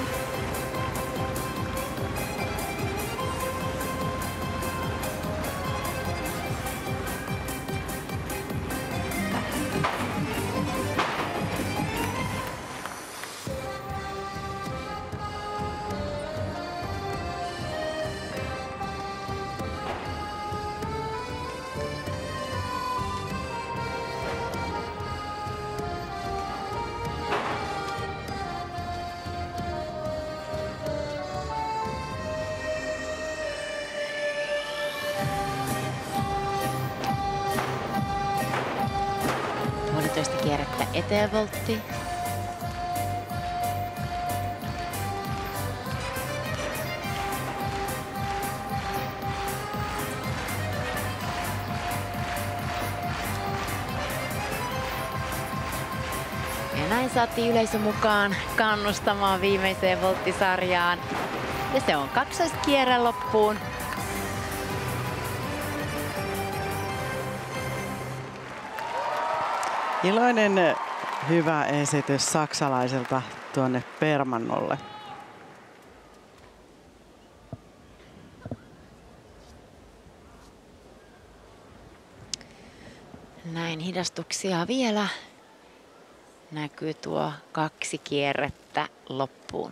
Kierrettä eteenvoltti. Ja näin saatiin yleisö mukaan kannustamaan viimeiseen volttisarjaan. Ja se on kaksoiskierre loppuun. Iloinen hyvä esitys saksalaiselta tuonne Permannolle. Näin hidastuksia vielä. Näkyy tuo 2 kierrettä loppuun.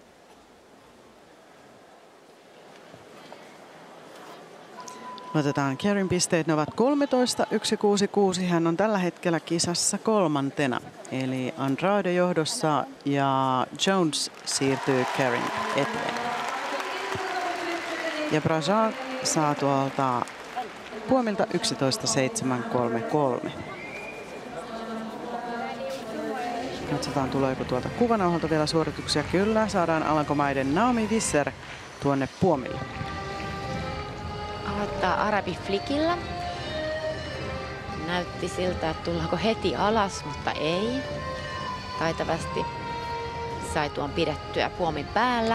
Otetaan Careyn pisteet, ne ovat 13.166. Hän on tällä hetkellä kisassa 3. Eli Andrade johdossa ja Jones siirtyy Careyn eteen. Ja Braja saa tuolta puomilta 11.733. Katsotaan, tuleeko tuolta kuvanauhalta vielä suorituksia. Kyllä, saadaan Alankomaiden Naomi Visser tuonne puomille. Aloittaa arabiflikillä. Näytti siltä, että tullaanko heti alas, mutta ei. Taitavasti sai tuon pidettyä puomin päällä.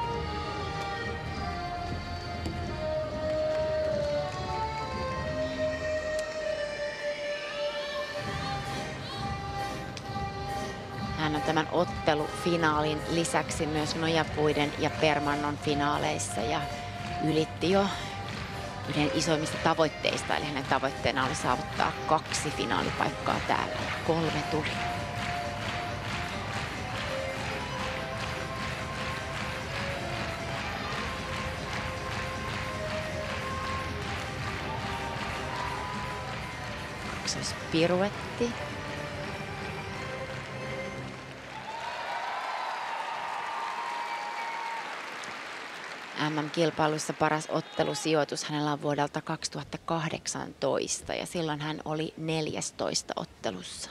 Hän on tämän ottelufinaalin lisäksi myös nojapuiden ja permannon finaaleissa ja ylitti jo yhden isoimmista tavoitteista, eli hänen tavoitteena oli saavuttaa 2 finaalipaikkaa täällä ja 3 tuli. kaksoispiruetti. MM-kilpailussa paras ottelusijoitus hänellä on vuodelta 2018 ja silloin hän oli 14 ottelussa.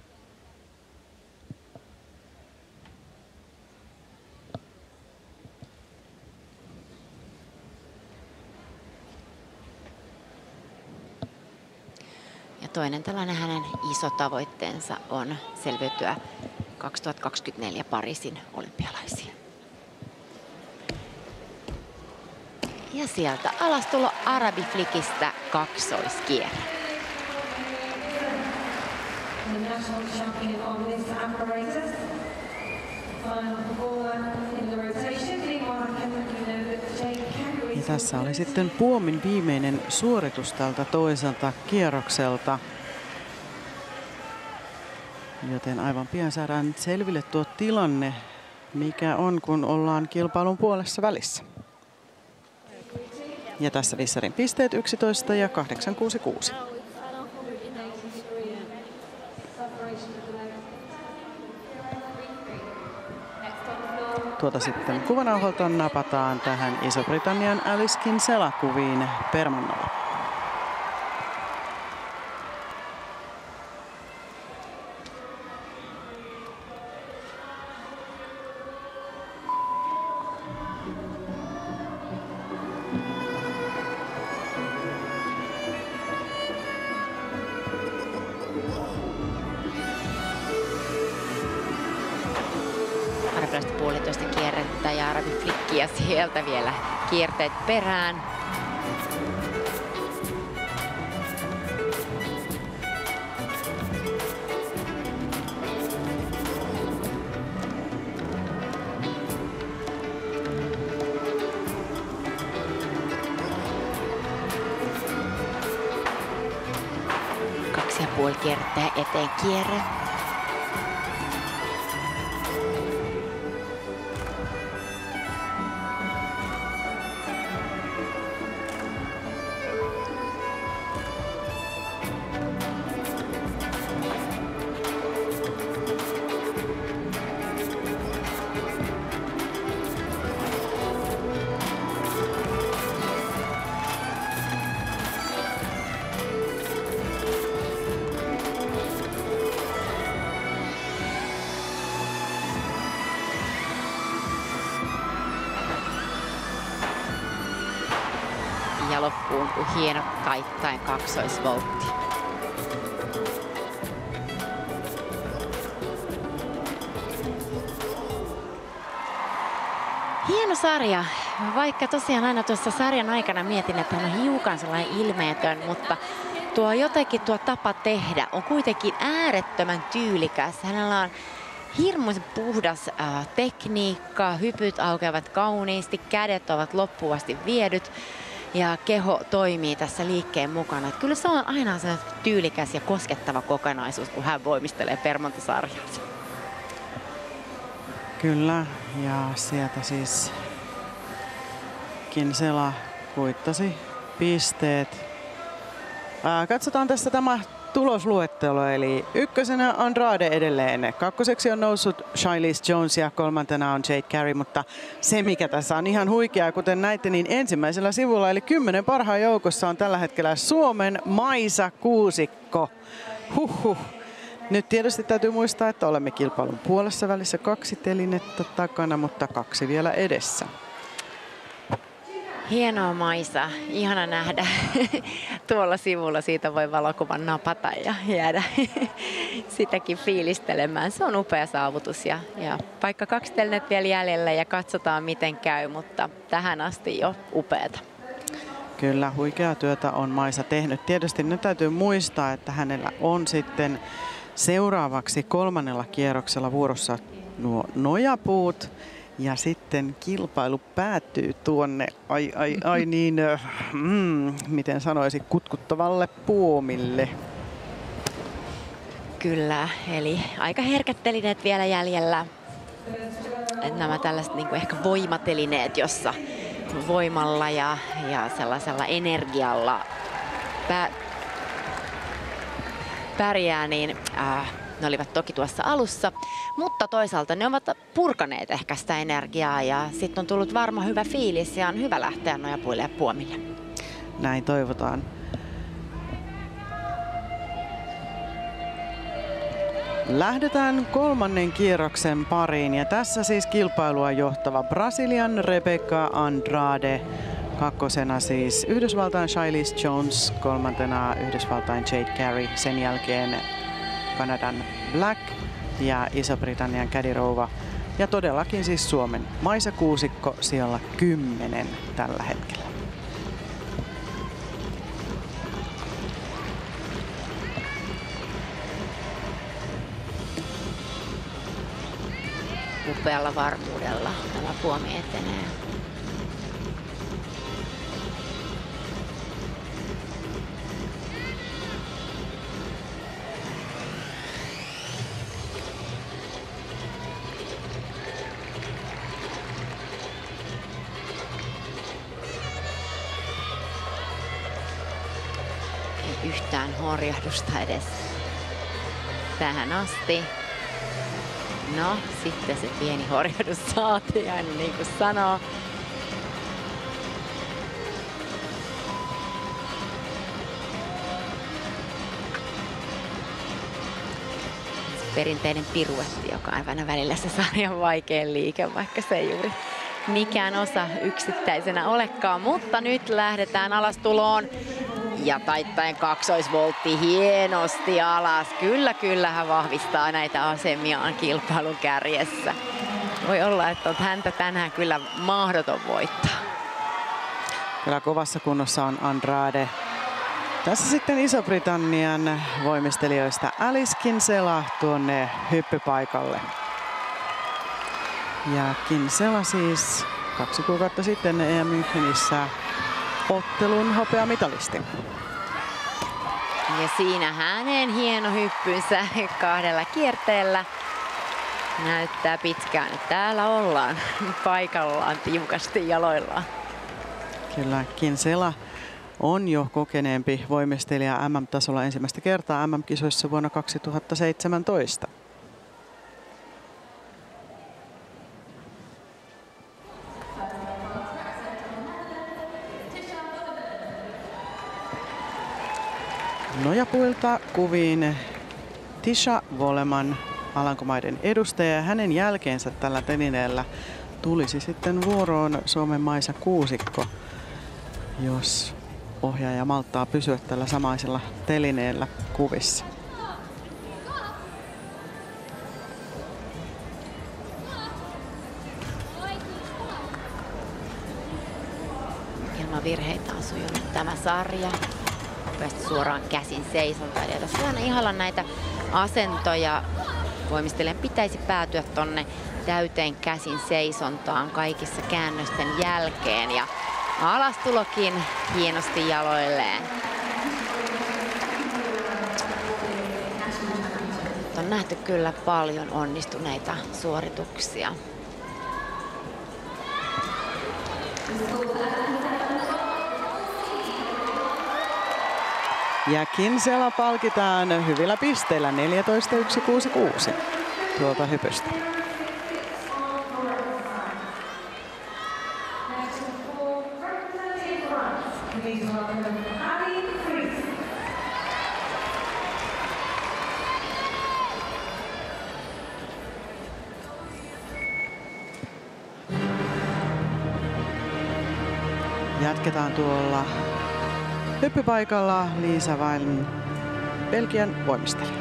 Ja toinen tällainen hänen iso tavoitteensa on selviytyä 2024 Pariisin olympialaisiin. Ja sieltä alastulo Arabiflikistä kaksoiskierre. Ja tässä oli sitten puomin viimeinen suoritus tältä toiselta kierrokselta. Joten aivan pian saadaan selville tuo tilanne, mikä on, kun ollaan kilpailun puolessa välissä. Ja tässä Vissarin pisteet 11 ja 866. Tuota sitten kuvanauholta napataan tähän Iso-Britannian Alice Kinsella-kuviin permannalla. Puolitoista kierrettä ja Arabiflikki ja sieltä vielä kierteet perään. Kaksi ja puoli kierrettä eteen kierre. Ja loppuun hieno kaittain kaksoisvoltti. Hieno sarja, vaikka tosiaan aina tuossa sarjan aikana mietin, että hän on hiukan sellainen ilmeetön, mutta tuo tapa tehdä on kuitenkin äärettömän tyylikäs. Hänellä on hirmuisen puhdas tekniikka, hypyt aukeavat kauniisti, kädet ovat loppuvasti viedyt ja keho toimii tässä liikkeen mukana. Että kyllä se on aina sellainen tyylikäs ja koskettava kokonaisuus, kun hän voimistelee permontasarjansa. Kyllä, ja sieltä siis Kinsella kuittasi pisteet. Katsotaan tässä tämä tulosluettelo, eli ykkösenä Andrade edelleen. Kakkoseksi on noussut Charlize Jones ja kolmantena on Jade Carey, mutta se mikä tässä on ihan huikeaa, kuten näitte, niin ensimmäisellä sivulla, eli 10 parhaan joukossa on tällä hetkellä Suomen Maisa kuusikko. Huhhuh. Nyt tietysti täytyy muistaa, että olemme kilpailun puolessa välissä 2 telinettä takana, mutta 2 vielä edessä. Hienoa Maisa, ihana nähdä tuolla sivulla, siitä voi valokuvan napata ja jäädä sitäkin fiilistelemään. Se on upea saavutus ja vaikka 2 telinettä vielä jäljellä ja katsotaan miten käy, mutta tähän asti jo upeata. Kyllä, huikeaa työtä on Maisa tehnyt. Tietysti nyt täytyy muistaa, että hänellä on sitten seuraavaksi 3. kierroksella vuorossa nuo nojapuut. Ja sitten kilpailu päättyy tuonne, miten sanoisi, kutkuttavalle puomille. Kyllä, eli aika herkät telineet vielä jäljellä. Nämä tällaiset niin kuin ehkä voimatelineet, jossa voimalla ja sellaisella energialla pärjää, niin ne olivat toki tuossa alussa, mutta toisaalta ne ovat purkaneet ehkä sitä energiaa ja sitten on tullut varma hyvä fiilis ja on hyvä lähteä nojapuille ja puomille. Näin toivotaan. Lähdetään kolmannen kierroksen pariin ja tässä siis kilpailua johtava Brasilian Rebecca Andrade. Kakkosena siis Yhdysvaltain Shailis Jones, kolmantena Yhdysvaltain Jade Carey, sen jälkeen Kanadan Black ja Iso-Britannian Caddy Rouva. Ja todellakin siis Suomen Maisa Kuusikko siellä 10 tällä hetkellä. Upealla varmuudella tämä puomi etenee. Ei yhtään horjahdusta edes tähän asti. No, sitten se pieni horjahdus saatiin, niin kuin sanoo. Perinteinen piruetti, joka on aina välillä se sarjan vaikein liike, vaikka se ei juuri mikään osa yksittäisenä olekaan. Mutta nyt lähdetään alastuloon. Ja taittaen kaksoisvoltti hienosti alas. Kyllä hän vahvistaa näitä asemiaan kilpailun kärjessä. Voi olla, että on häntä tänään kyllä mahdoton voittaa. Kyllä kovassa kunnossa on Andrade. Tässä sitten Iso-Britannian voimistelijoista Alice Kinsella tuonne hyppypaikalle. Ja Kinsella siis 2 kuukautta sitten EM Münchenissä ottelun hopeamitalisti. Ja siinä hänen hieno hyppynsä 2 kierteellä. Näyttää pitkään, että täällä ollaan paikallaan tiukasti jaloillaan. Kyllä Kinsella on jo kokeneempi voimistelija MM-tasolla ensimmäistä kertaa MM-kisoissa vuonna 2017. Nojapuilta kuviin Tisha Woleman, Alankomaiden edustaja. Hänen jälkeensä tällä telineellä tulisi sitten vuoroon Suomen Maisa Kuusikko, jos ohjaaja malttaa pysyä tällä samaisella telineellä kuvissa. Ilman virheitä on sujunut tämä sarja. Päästä suoraan käsin seisontaan. Ja tässä on ihalla näitä asentoja. Voimistelijan pitäisi päätyä tonne täyteen käsin seisontaan kaikissa käännösten jälkeen. Ja alastulokin hienosti jaloilleen. On nähty kyllä paljon onnistuneita suorituksia. Ja Kinsella palkitaan hyvillä pisteillä 14.166 tuolta hypystä. Jatketaan tuolla hyppypaikalla Liisa Vailin, Belgian voimistelija.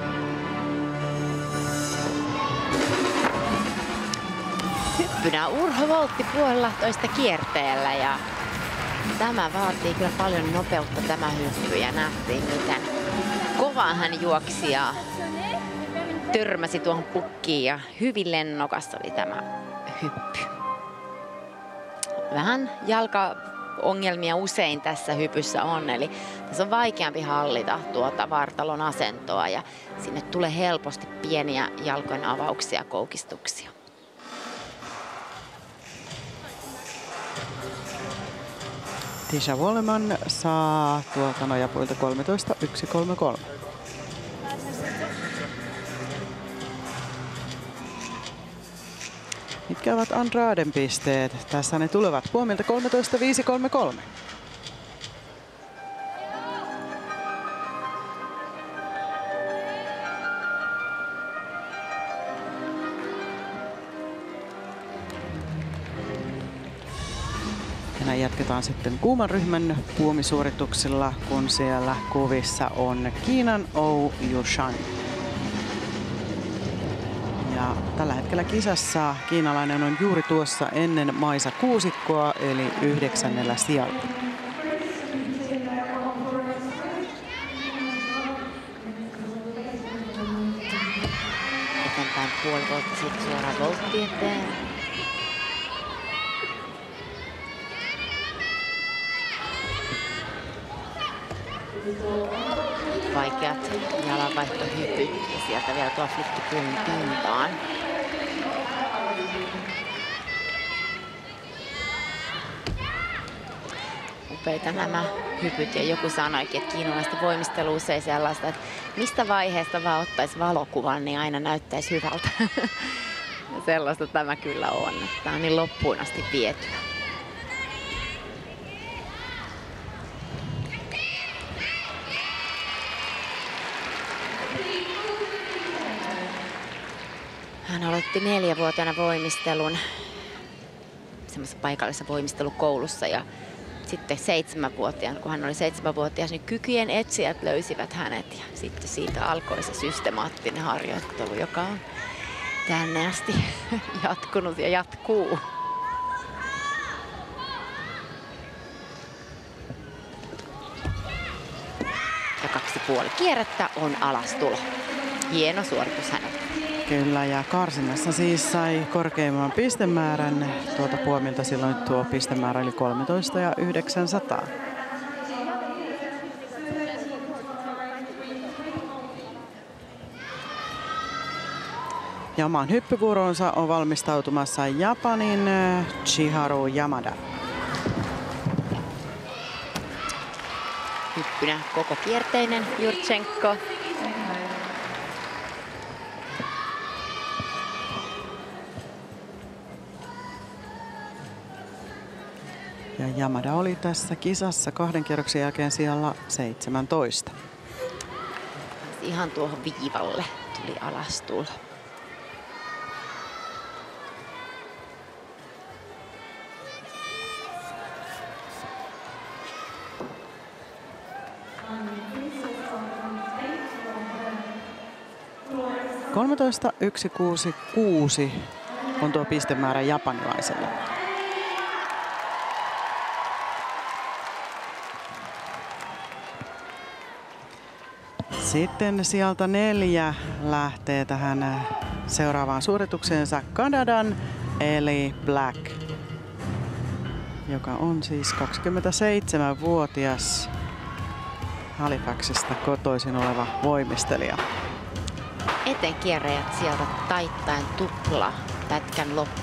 Hyppynä Urho Voltti 1,5 kierteellä ja tämä vaatii kyllä paljon nopeutta tämä hyppy ja nähtiin miten kovaa hän juoksi ja törmäsi tuohon pukkiin ja hyvin lennokas oli tämä hyppy. Vähän jalkaongelmia usein tässä hypyssä on, eli tässä on vaikeampi hallita tuota vartalon asentoa ja sinne tulee helposti pieniä jalkojen avauksia ja koukistuksia. Tisha Woleman saa tuolta nojapuilta 13.133. Mitkä ovat Andraden pisteet? Tässä ne tulevat Puomilta 13.533. Ja näin jatketaan sitten kuuman ryhmän puomisuorituksilla, kun siellä kuvissa on Kiinan Ou Yushan. Ja tällä hetkellä kisassa kiinalainen on juuri tuossa ennen maisa kuusikkoa, eli 9. sijalla. Eteenpäin puoli voltti, sitten suoraan voltti eteen. Vaikeat jalanvaihtohypyt ja sieltä vielä tuo flitti pintaan. Upeita nämä hypyt ja joku sanoikin, että kiinalaisten voimistelu usein sellaista, että mistä vaiheesta vaan ottaisi valokuvan, niin aina näyttäisi hyvältä. Ja sellaista tämä kyllä on. Tämä on niin loppuun asti vietyä. Hän aloitti 4-vuotiaana voimistelun semmoisessa paikallisessa voimistelukoulussa ja sitten 7-vuotiaana, kun hän oli 7-vuotias, niin kykyjen etsijät löysivät hänet ja sitten siitä alkoi se systemaattinen harjoittelu, joka on tänne asti jatkunut ja jatkuu. Ja 2,5 kierrettä on alastulo. Hieno suoritus häneltä. Kyllä, ja karsinnassa siis sai korkeimman pistemäärän tuolta Puomilta. Silloin tuo pistemäärä oli 13,900. Ja omaan hyppyvuoroonsa on valmistautumassa Japanin Chiharu Yamada. Hyppynä koko kierteinen Jurtšenko. Ja Yamada oli tässä kisassa 2 kierroksen jälkeen siellä 17. Ihan tuohon viivalle tuli alastulo. – 13,166 on tuo pistemäärä japanilaiselle. Sitten sieltä 4 lähtee tähän seuraavaan suoritukseensa Kanadan eli Black, joka on siis 27-vuotias Halifaxista kotoisin oleva voimistelija. Eteen kierräjät sieltä taittaen tupla pätkän loppu.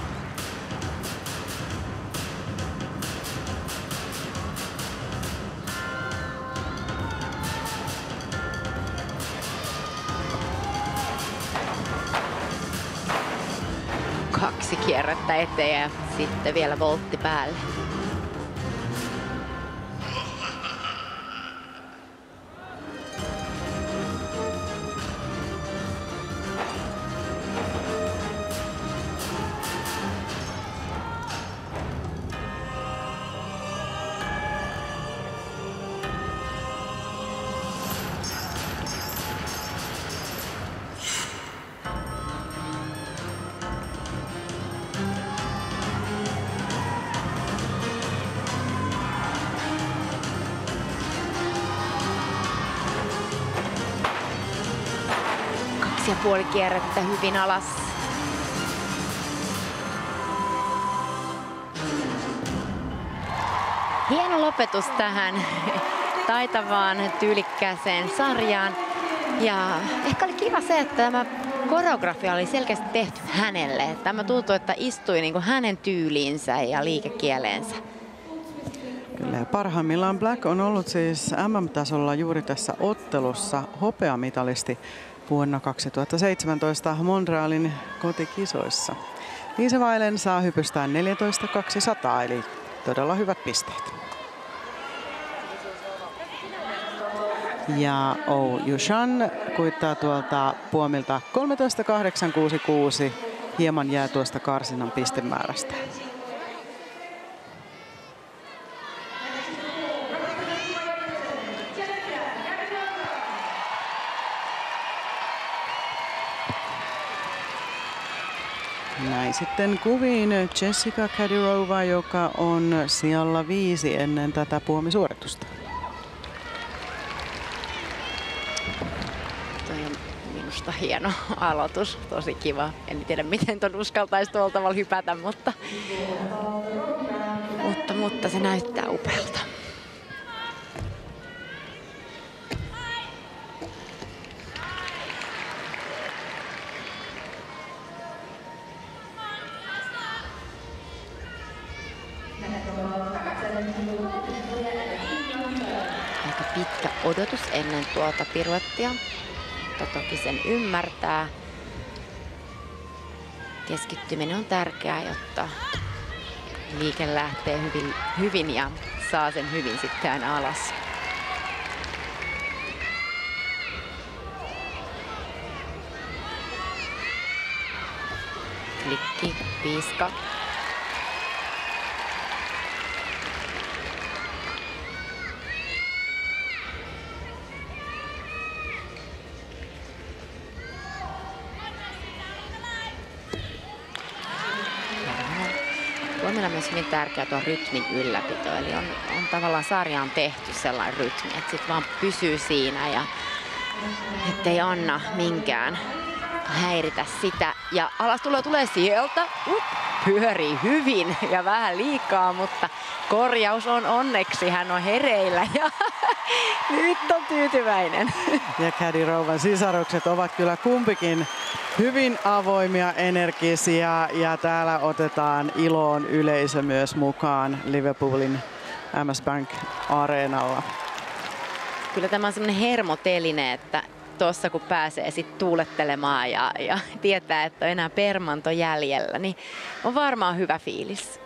Kaksi kierrettä eteen ja sitten vielä voltti päälle. Ja puoli kierrettä hyvin alas. Hieno lopetus tähän taitavaan tyylikkääseen sarjaan. Ja ehkä oli kiva se, että tämä koreografia oli selkeästi tehty hänelle. Tämä tuntui, että istui niin kuin hänen tyyliinsä ja liikekieleensä. Kyllä, ja parhaimmillaan Black on ollut siis MM-tasolla juuri tässä ottelussa hopeamitalisti vuonna 2017 Montrealin kotikisoissa. Iisevailen saa hypystää 14.200 eli todella hyvät pisteet. Ja Ou Yushan kuittaa tuolta puomilta 13.866. Hieman jää tuosta karsinnan pistemäärästä. Näin sitten kuviin Jessica Kadyrova, joka on sijalla 5 ennen tätä puomisuoritusta. Toi on minusta hieno aloitus, tosi kiva. En tiedä miten ton uskaltaisi tuolla tavalla hypätä, mutta se näyttää upealta. Aika pitkä odotus ennen tuota piruettia, mutta toki sen ymmärtää. Keskittyminen on tärkeää, jotta liike lähtee hyvin ja saa sen hyvin sitten aina alas. Klikki, piiska. Meillä on myös hyvin tärkeää tuo rytmin ylläpito, eli on tavallaan sarjaan tehty sellainen rytmi, että sit vaan pysyy siinä ja ettei anna minkään häiritä sitä. Ja alastulo tulee sieltä, pyörii hyvin ja vähän liikaa, mutta korjaus on onneksi, hän on hereillä ja nyt on tyytyväinen. Ja Kadyrovan sisarukset ovat kyllä kumpikin hyvin avoimia, energisiä ja täällä otetaan iloon yleisö myös mukaan Liverpoolin MS Bank Areenalla. Kyllä tämä on semmoinen hermoteline, että tuossa kun pääsee sitten tuulettelemaan ja tietää, että on enää permanto jäljellä, niin on varmaan hyvä fiilis.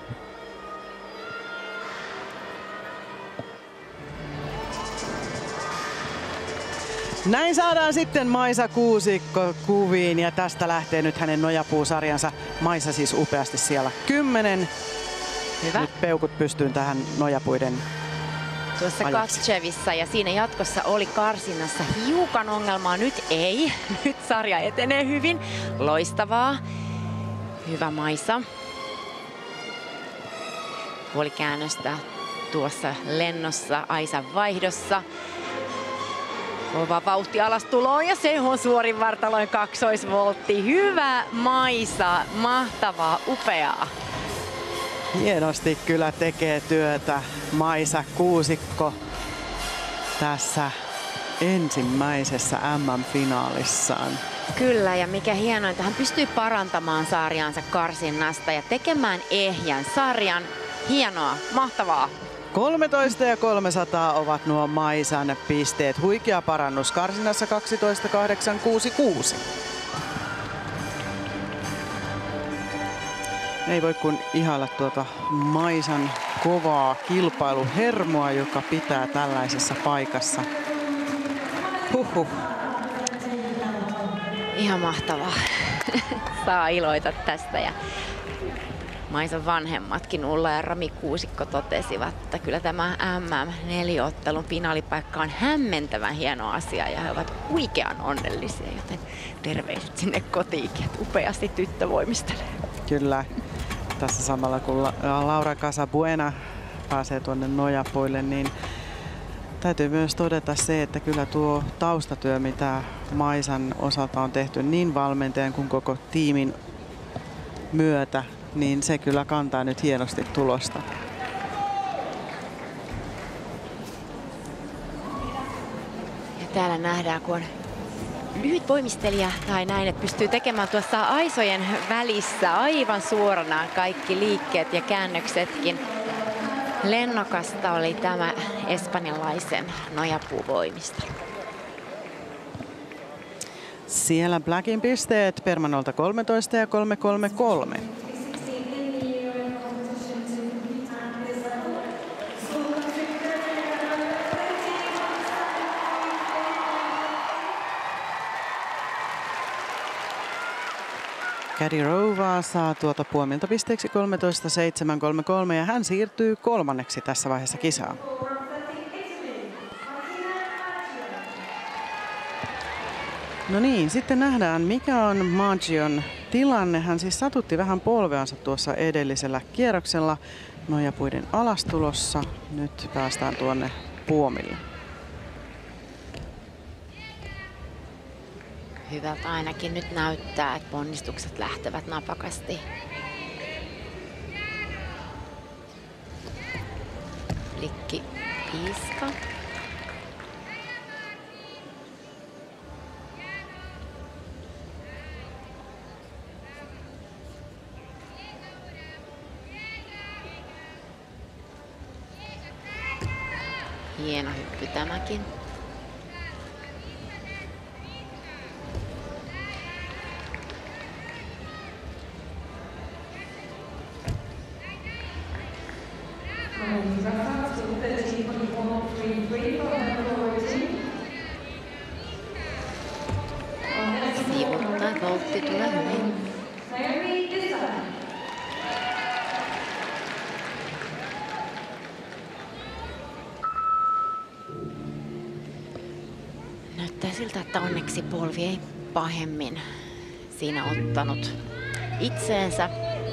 Näin saadaan sitten Maisa Kuusikko kuviin ja tästä lähtee nyt hänen nojapuusarjansa. Maisa siis upeasti siellä 10. Hyvä. Nyt peukut pystyyn tähän nojapuiden tuossa Katsevissa ja siinä jatkossa oli karsinnassa hiukan ongelmaa. Nyt ei. Nyt sarja etenee hyvin. Loistavaa. Hyvä Maisa. Puolikäännöstä tuossa lennossa Aisan vaihdossa. Kova vauhti alastuloon ja se on suorin vartaloin kaksoisvoltti. Hyvä Maisa, mahtavaa, upeaa. Hienosti kyllä tekee työtä Maisa Kuusikko tässä ensimmäisessä MM-finaalissaan. Kyllä, ja mikä hienointa, hän pystyy parantamaan sarjansa karsinnasta ja tekemään ehjän sarjan. Hienoa, mahtavaa. 13 ja 300 ovat nuo Maisan pisteet. Huikea parannus karsinnassa 12.866. Ei voi kun ihailla tuota Maisan kovaa kilpailuhermoa, joka pitää tällaisessa paikassa. Huhhuh. Ihan mahtavaa. Saa iloita tästä. Ja Maisan vanhemmatkin Ulla ja Rami Kuusikko totesivat, että kyllä tämä MM4-ottelun finaalipaikka on hämmentävän hieno asia ja he ovat huikean onnellisia, joten terveiset sinne kotiinkin, että upeasti tyttö voimistelee. Kyllä. Tässä samalla kun Laura Casabuena pääsee tuonne nojapuille, niin täytyy myös todeta se, että kyllä tuo taustatyö, mitä Maisan osalta on tehty niin valmentajan kuin koko tiimin myötä, niin se kyllä kantaa nyt hienosti tulosta. Ja täällä nähdään, kun on lyhyt voimistelija tai näin, että pystyy tekemään tuossa aisojen välissä aivan suoranaan kaikki liikkeet ja käännöksetkin. Lennokasta oli tämä espanjalaisen nojapuuvoimistelu. Siellä Blackin pisteet Permanolta 13 ja 333. Caddy Rova saa tuota puomilta pisteeksi 13.733 ja hän siirtyy kolmanneksi tässä vaiheessa kisaa. No niin, sitten nähdään mikä on Maggion tilanne. Hän siis satutti vähän polveansa tuossa edellisellä kierroksella nojapuiden alastulossa. Nyt päästään tuonne puomille. Hyvältä ainakin nyt näyttää, että ponnistukset lähtevät napakasti. Flikki piiska. Hieno hyppy tämäkin. Siivuttaa, voltti tulee hyvin. Näyttää siltä, että onneksi polvi ei pahemmin siinä ottanut itseensä.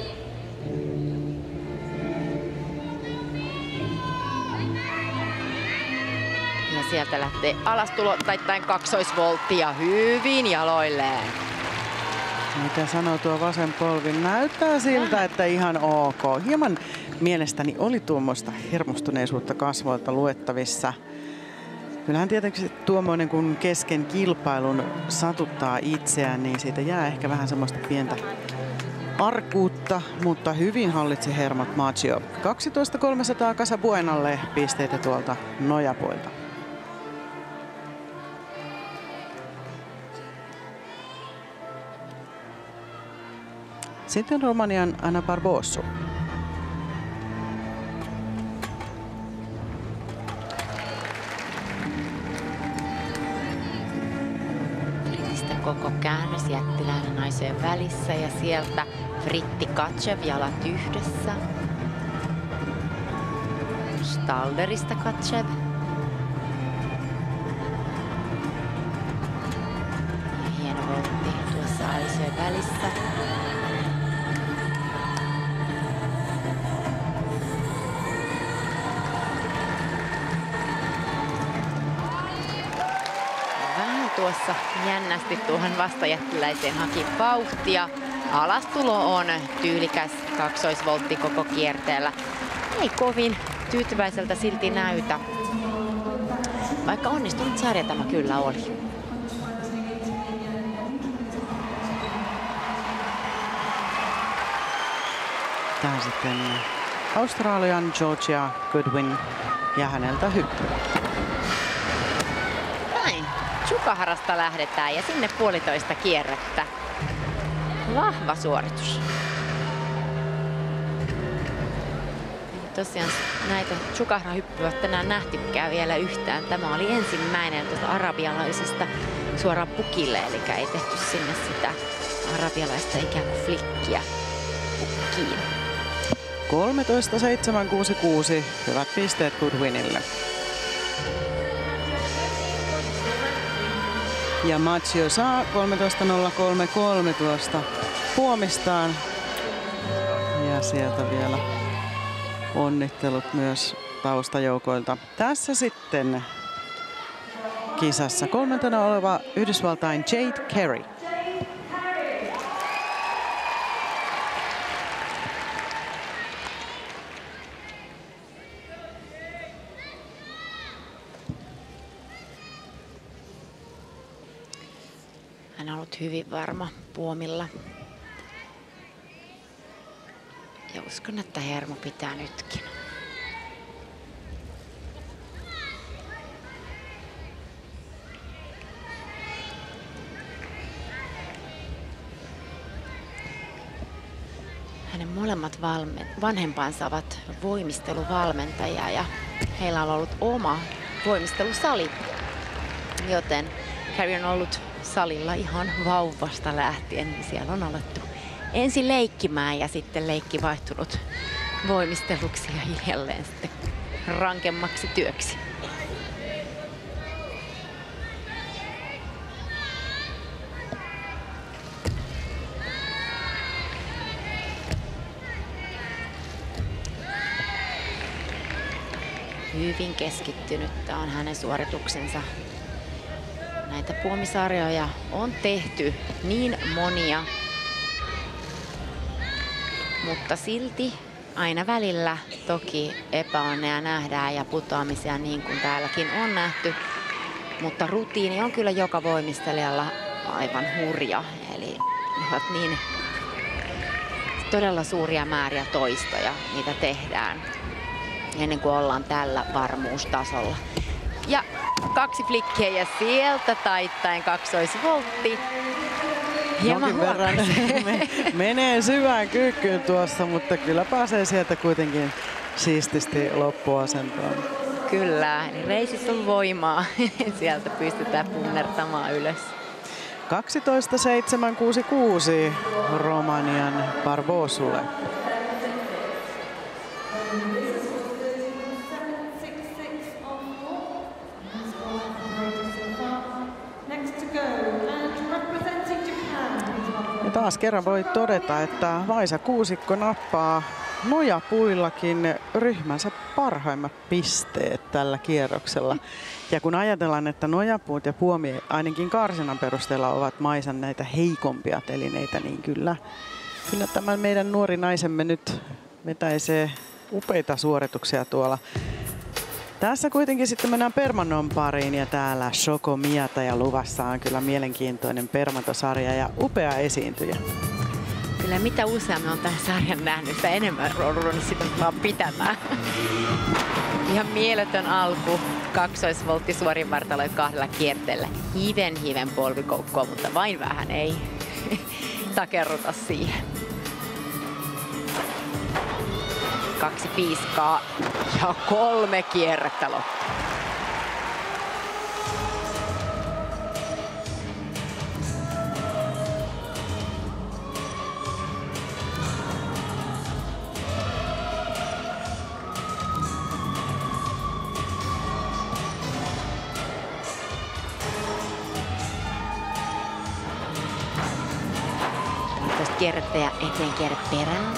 Ja sieltä lähtee alastulo taittain kaksoisvolttia hyvin jaloilleen. Mitä sanoo tuo vasen polvi? Näyttää siltä, että ihan ok. Hieman mielestäni oli tuommoista hermostuneisuutta kasvoilta luettavissa. Kyllähän tietenkin tuommoinen, kun kesken kilpailun satuttaa itseään, niin siitä jää ehkä vähän semmoista pientä arkuutta, mutta hyvin hallitsi hermot Maggio. 12.300 Casabuenalle pisteitä tuolta nojapuilta. Sitten Romanian Ana Barbosu. Britistä koko käännös jättiläinen naisen välissä ja sieltä Fritti Katsev jalat yhdessä. Stalderista Katsev. Ja hieno voltti tuossa aisojen välissä. Tuossa jännästi tuohon vastajättiläiseen haki vauhtia. Alastulo on tyylikäs kaksoisvoltti koko kierteellä. Ei kovin tyytyväiseltä silti näytä, vaikka onnistunut sarja tämä kyllä oli. Tää sitten Australian Georgia Goodwin ja häneltä hyppy. Chukaharasta lähdetään ja sinne 1,5 kierrettä. Vahva suoritus. Tosiaan näitä Chukahara-hyppyä tänään nähtykään vielä yhtään. Tämä oli ensimmäinen tuosta arabialaisesta suoraan pukille, eli ei tehty sinne sitä arabialaista ikään kuin flikkiä pukkiin. 13.766. Hyvät pisteet Goodwinille. Ja Maggio saa 13.033 tuosta puomistaan. Ja sieltä vielä onnittelut myös taustajoukoilta. Tässä sitten kisassa kolmantena oleva Yhdysvaltain Jade Carey. Hän on ollut hyvin varma puomilla. Ja uskon, että hermo pitää nytkin. molemmat vanhempansa ovat voimisteluvalmentajia ja heillä on ollut oma voimistelusali, joten Carrie on ollut salilla ihan vauvasta lähtien, niin siellä on alettu ensin leikkimään ja sitten leikki vaihtunut voimisteluksi ja hiljalleen sitten rankemmaksi työksi. Hyvin keskittynyt on hänen suorituksensa. Näitä puomisarjoja on tehty niin monia, mutta silti aina välillä toki epäonnea nähdään ja putoamisia niin kuin täälläkin on nähty. Mutta rutiini on kyllä joka voimistelijalla aivan hurja. Eli ne ovat niin todella suuria määriä toistoja, niitä tehdään ennen kuin ollaan tällä varmuustasolla. Ja 2 flikkiä ja sieltä taittaen kaksoisvoltti. Jonkin verran menee syvään kyykkyyn tuossa, mutta kyllä pääsee sieltä kuitenkin siististi loppuasentoon. Kyllä, eli reisissä on voimaa. Sieltä pystytään punnertamaan ylös. 12.766 Romanian Barbosulle. Ja taas kerran voi todeta, että Vaisa Kuusikko nappaa nojapuillakin ryhmänsä parhaimmat pisteet tällä kierroksella. Ja kun ajatellaan, että nojapuut ja puomi ainakin karsinnan perusteella ovat Maisan näitä heikompia telineitä, niin kyllä tämä meidän nuori naisemme nyt vetäisee upeita suorituksia tuolla. Tässä kuitenkin sitten mennään Permannon pariin ja täällä Shoko Miata ja luvassa on kyllä mielenkiintoinen permantosarja ja upea esiintyjä. Kyllä mitä useammin on tämän sarjan nähnyt, sitä enemmän on ruvennut sitä vaan pitämään. Ihan mieletön alku. Kaksoisvoltti suorin vartaloin 2 kierteellä. Hiven polvikoukkoa, mutta vain vähän ei takerruta siihen. 2 piiskaa ja 3 kierrettä loppu. Kierrettä ja eteen kierre perään.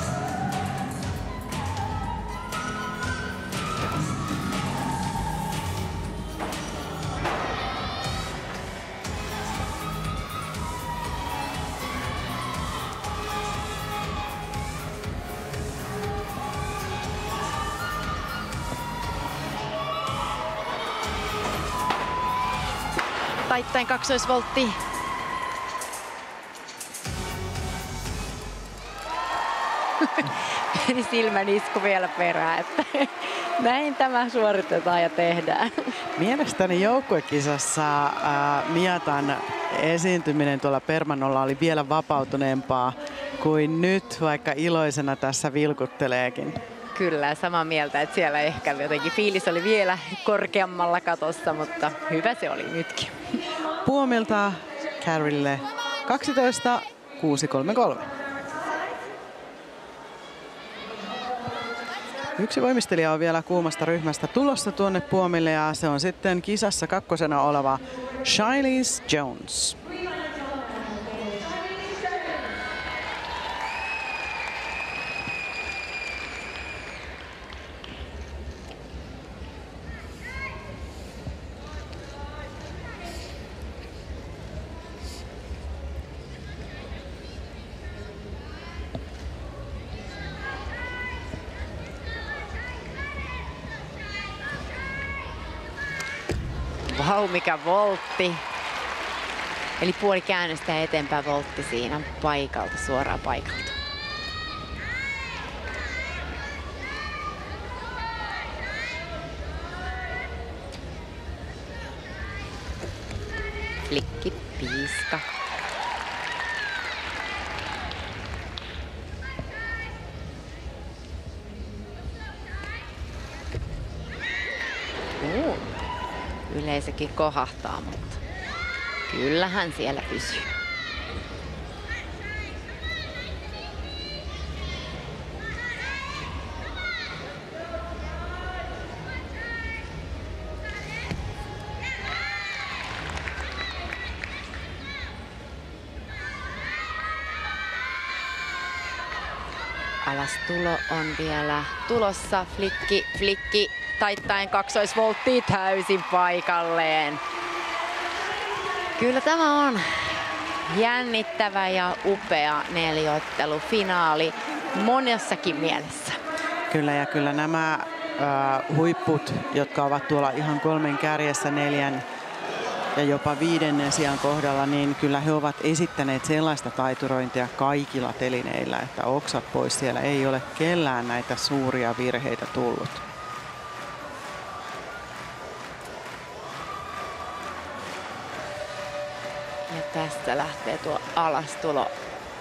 Taittain kaksoisvoltti. Silmän isku vielä perään, että näin tämä suoritetaan ja tehdään. Mielestäni joukkuekisassa Miatan esiintyminen tuolla Permannolla oli vielä vapautuneempaa kuin nyt, vaikka iloisena tässä vilkutteleekin. Kyllä, samaa mieltä, että siellä ehkä jotenkin fiilis oli vielä korkeammalla katossa, mutta hyvä se oli nytkin. Puomilta Carrielle 12.633. Yksi voimistelija on vielä kuumasta ryhmästä tulossa tuonne puomille ja se on sitten kisassa 2. oleva Charlize Jones. Vau, mikä voltti. Eli puoli käännöstä ja eteenpäin voltti siinä paikalta, suoraan paikalta. Flikki, piiska. ellei sekin kohahtaa, mutta kyllähän siellä pysyy. Alastulo on vielä tulossa. Flikki taittaen kaksoisvolttia täysin paikalleen. Kyllä tämä on jännittävä ja upea nelioottelufinaali monessakin mielessä. Kyllä ja kyllä nämä huipput, jotka ovat tuolla ihan 3 kärjessä 4 ja jopa 5. sijan kohdalla, niin kyllä he ovat esittäneet sellaista taiturointia kaikilla telineillä, että oksat pois, siellä ei ole kellään näitä suuria virheitä tullut. Ja tästä lähtee tuo alastulo.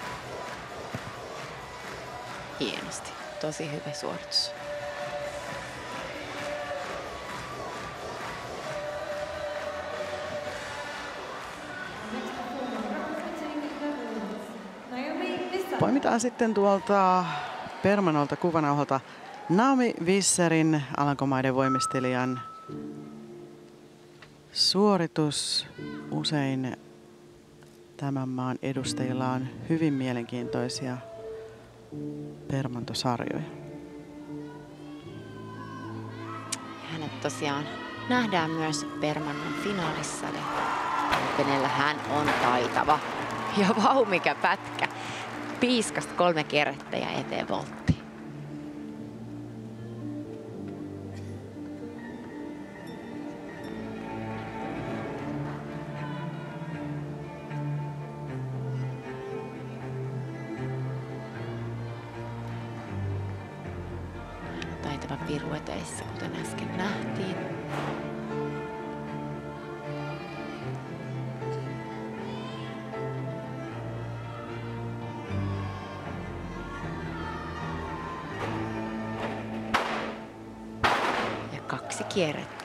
Hienosti, tosi hyvä suoritus. Poimitaan sitten tuolta permanolta kuvanauholta Naomi Visserin, Alankomaiden voimistelijan suoritus. Usein tämän maan edustajilla on hyvin mielenkiintoisia permantosarjoja. Hänet tosiaan nähdään myös permannon finaalissa. Penellä hän on taitava. Ja vau, mikä pätkä. Piiskasta 3 kierrettä ja eteen voltti. Taitava pirueteissa, kuten äsken nähtiin. Ja 2 kierrettä.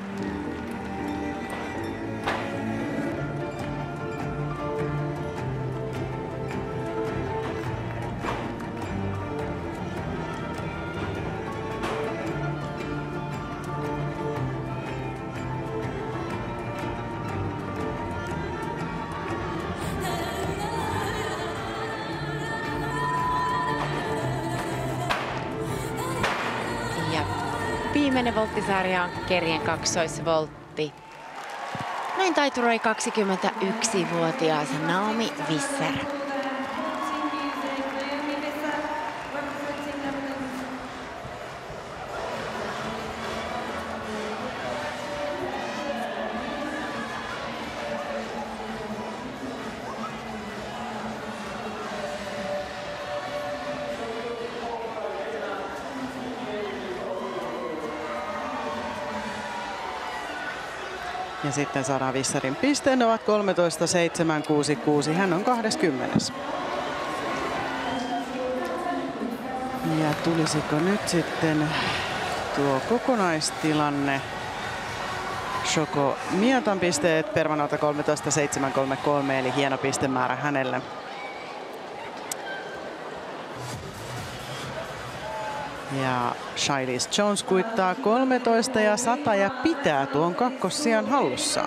Viimeinen volttisarja on kerien kaksoisvoltti. Näin taituroi 21-vuotias Naomi Visser. Ja sitten Sara Visserin pisteen ovat 13.766. Hän on 20. Ja tulisiko nyt sitten tuo kokonaistilanne? Shoko Mietan pisteet permanolta 13.733, eli hieno pistemäärä hänelle. Ja Shailis Jones kuittaa 13 ja 100 ja pitää tuon kakkossijan hallussaan.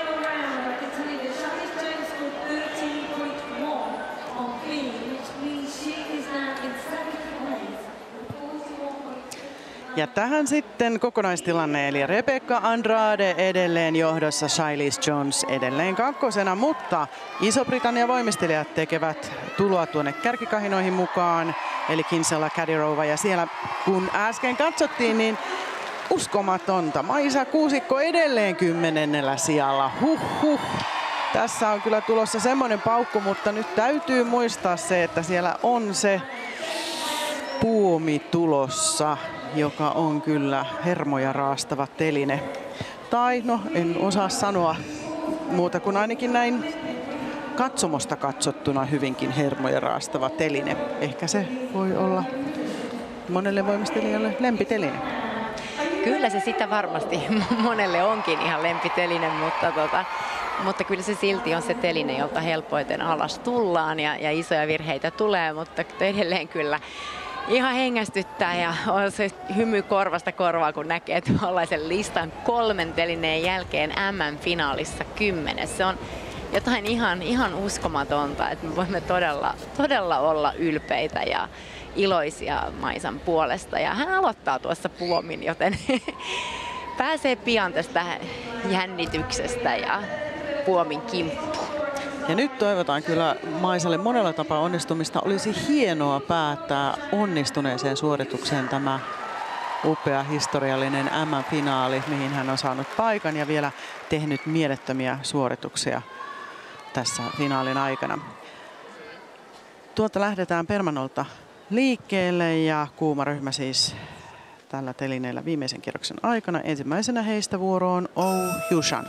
Ja tähän sitten kokonaistilanne, eli Rebecca Andrade edelleen johdossa, Shailis Jones edelleen kakkosena, mutta Iso-Britannian voimistelijat tekevät tuloa tuonne kärkikahinoihin mukaan, eli Kinsella, Kadirova, ja siellä kun äsken katsottiin, niin uskomatonta. Maisa Kuusikko edelleen 10. sijalla. Tässä on kyllä tulossa semmoinen paukku, mutta nyt täytyy muistaa se, että siellä on se puomi tulossa, joka on kyllä hermoja raastava teline. Tai no, en osaa sanoa muuta kuin ainakin näin katsomosta katsottuna hyvinkin hermoja raastava teline. Ehkä se voi olla monelle voimistelijalle lempiteline. Kyllä se sitä varmasti monelle onkin ihan lempiteline, mutta kyllä se silti on se teline, jolta helpoiten alas tullaan ja isoja virheitä tulee, mutta edelleen kyllä ihan hengästyttää ja on se hymy korvasta korvaa, kun näkee tuollaisen listan 3 telineen jälkeen MM-finaalissa 10. Se on jotain ihan uskomatonta, että me voimme todella olla ylpeitä ja iloisia Maisan puolesta. Ja hän aloittaa tuossa puomin, joten pääsee pian tästä jännityksestä ja puomin kimppuun. Ja nyt toivotaan kyllä Maisalle monella tapaa onnistumista. Olisi hienoa päättää onnistuneeseen suoritukseen tämä upea historiallinen MM-finaali, mihin hän on saanut paikan ja vielä tehnyt mielettömiä suorituksia tässä finaalin aikana. Tuolta lähdetään Permanolta liikkeelle ja kuuma ryhmä siis tällä telineellä viimeisen kierroksen aikana. Ensimmäisenä heistä vuoroon Oh Hyun,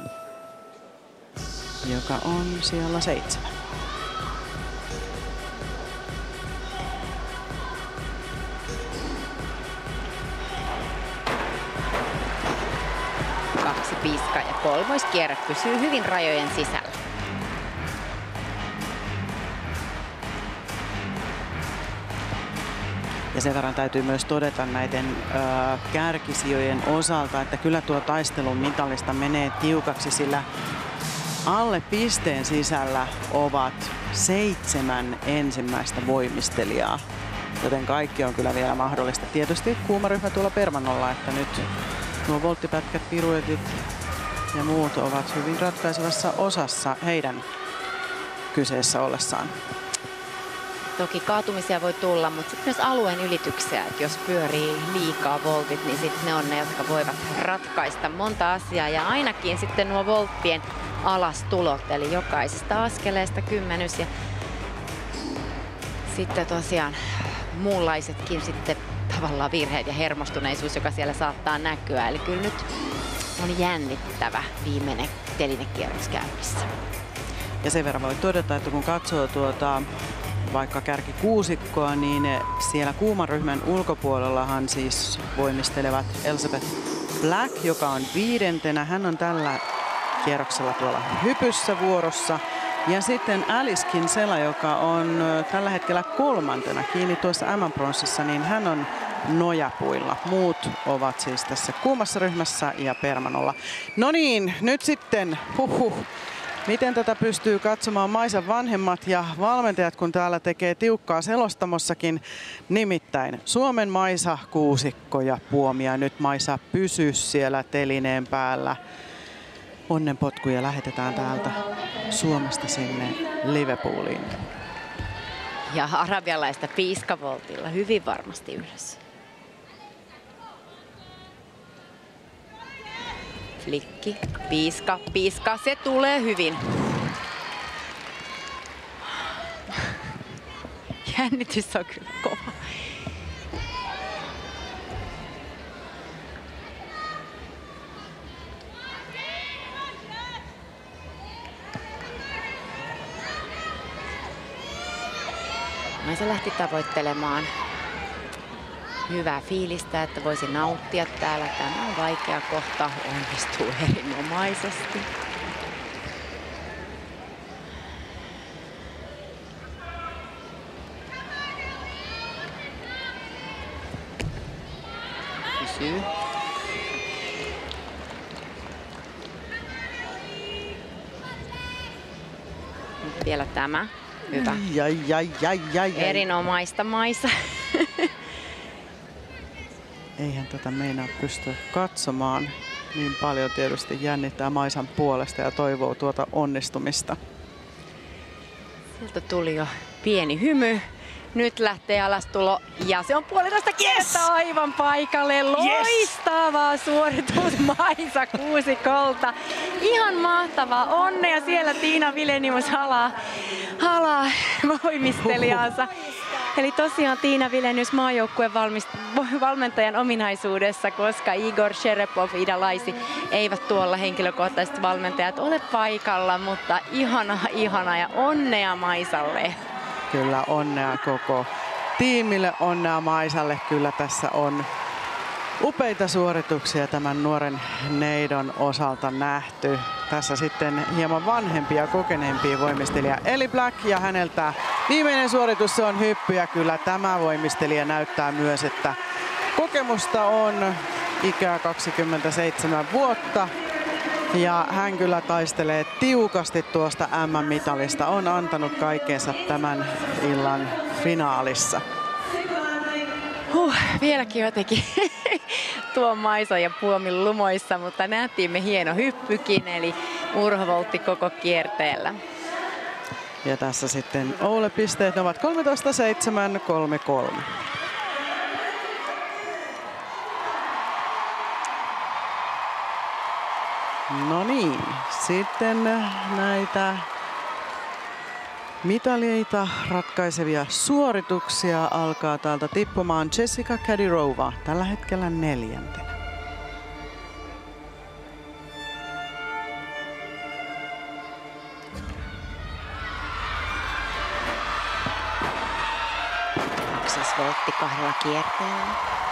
joka on siellä 7. Kaksi piiskaa ja kolmoiskierre pysyy hyvin rajojen sisällä. Ja sen verran täytyy myös todeta näiden kärkisijojen osalta, että kyllä tuo taistelun mitalista menee tiukaksi, sillä alle pisteen sisällä ovat 7 ensimmäistä voimistelijaa, joten kaikki on kyllä vielä mahdollista. Tietysti kuuma ryhmä tuolla Permanolla, että nyt nuo volttipätkät, piruetit ja muut ovat hyvin ratkaisevassa osassa heidän kyseessä ollessaan. Toki kaatumisia voi tulla, mutta sitten myös alueen ylityksiä. Että jos pyörii liikaa voltit, niin sitten ne on ne, jotka voivat ratkaista monta asiaa. Ja ainakin sitten nuo volttien alastulot, eli jokaisesta askeleesta 10. Ja sitten tosiaan muunlaisetkin sitten tavallaan virheet ja hermostuneisuus, joka siellä saattaa näkyä. Eli kyllä nyt on jännittävä viimeinen telinekierros käynnissä. Ja sen verran voi todeta, että kun katsoo vaikka kärkikuusikkoa, niin siellä kuuman ryhmän ulkopuolellahan siis voimistelevat Elizabeth Black, joka on 5. Hän on tällä kierroksella tuolla hypyssä vuorossa. Ja sitten Alice Kinsella, joka on tällä hetkellä 3. kiinni tuossa MM-pronssissa, niin hän on nojapuilla. Muut ovat siis tässä kuumassa ryhmässä ja Permanolla. No niin, nyt sitten miten tätä pystyy katsomaan Maisan vanhemmat ja valmentajat, kun täällä tekee tiukkaa selostamossakin. Nimittäin Suomen Maisa kuusikko ja puomia. Nyt Maisa pysyy siellä telineen päällä. Onnenpotkuja lähetetään täältä Suomesta sinne Liverpooliin. Ja arabialaista piiskavoltilla hyvin varmasti ylös. Flikki, piiska, se tulee hyvin. Jännitys on kyllä kova. Maisa lähti tavoittelemaan hyvää fiilistä, että voisi nauttia täällä. Tämä on vaikea kohta, onnistuu erinomaisesti. Pysyy. Nyt vielä tämä. Hyvä. Erinomaista Maisa. Eihän tätä meinaa pystyä katsomaan. Niin paljon tietysti jännittää Maisan puolesta ja toivoo tuota onnistumista. Sieltä tuli jo pieni hymy. Nyt lähtee alastulo ja se on 1,5 kierrosta aivan paikalle. Loistavaa suoritus Maisa kuusikolta. Ihan mahtavaa. Onnea siellä Tiina Vilenius halaa voimistelijansa. Eli tosiaan Tiina Vilenius maajoukkueen valmentajan ominaisuudessa, koska Igor Sherepov, Ida Laisi eivät tuolla henkilökohtaiset valmentajat ole paikalla, mutta ihana ja onnea Maisalle. Kyllä onnea koko tiimille, onnea Maisalle. Kyllä tässä on Upeita suorituksia tämän nuoren neidon osalta nähty. Tässä sitten hieman vanhempi ja kokeneempi voimistelija Ellie Black ja häneltä viimeinen suoritus, se on hyppy, ja kyllä tämä voimistelija näyttää myös, että kokemusta on, ikää 27 vuotta ja hän kyllä taistelee tiukasti tuosta MM-mitalista, on antanut kaikkeensa tämän illan finaalissa. Vieläkin jotenkin tuo Maisa ja puomin lumoissa, mutta nähtiimme hieno hyppykin, eli urhovoltti koko kierteellä. Ja tässä sitten Oule pisteet ovat 13-7, 3-3. No niin, sitten näitä mitaljeita ratkaisevia suorituksia alkaa täältä tippumaan Jessica Kadyrova, tällä hetkellä 4. Voltti 2 kierteellä.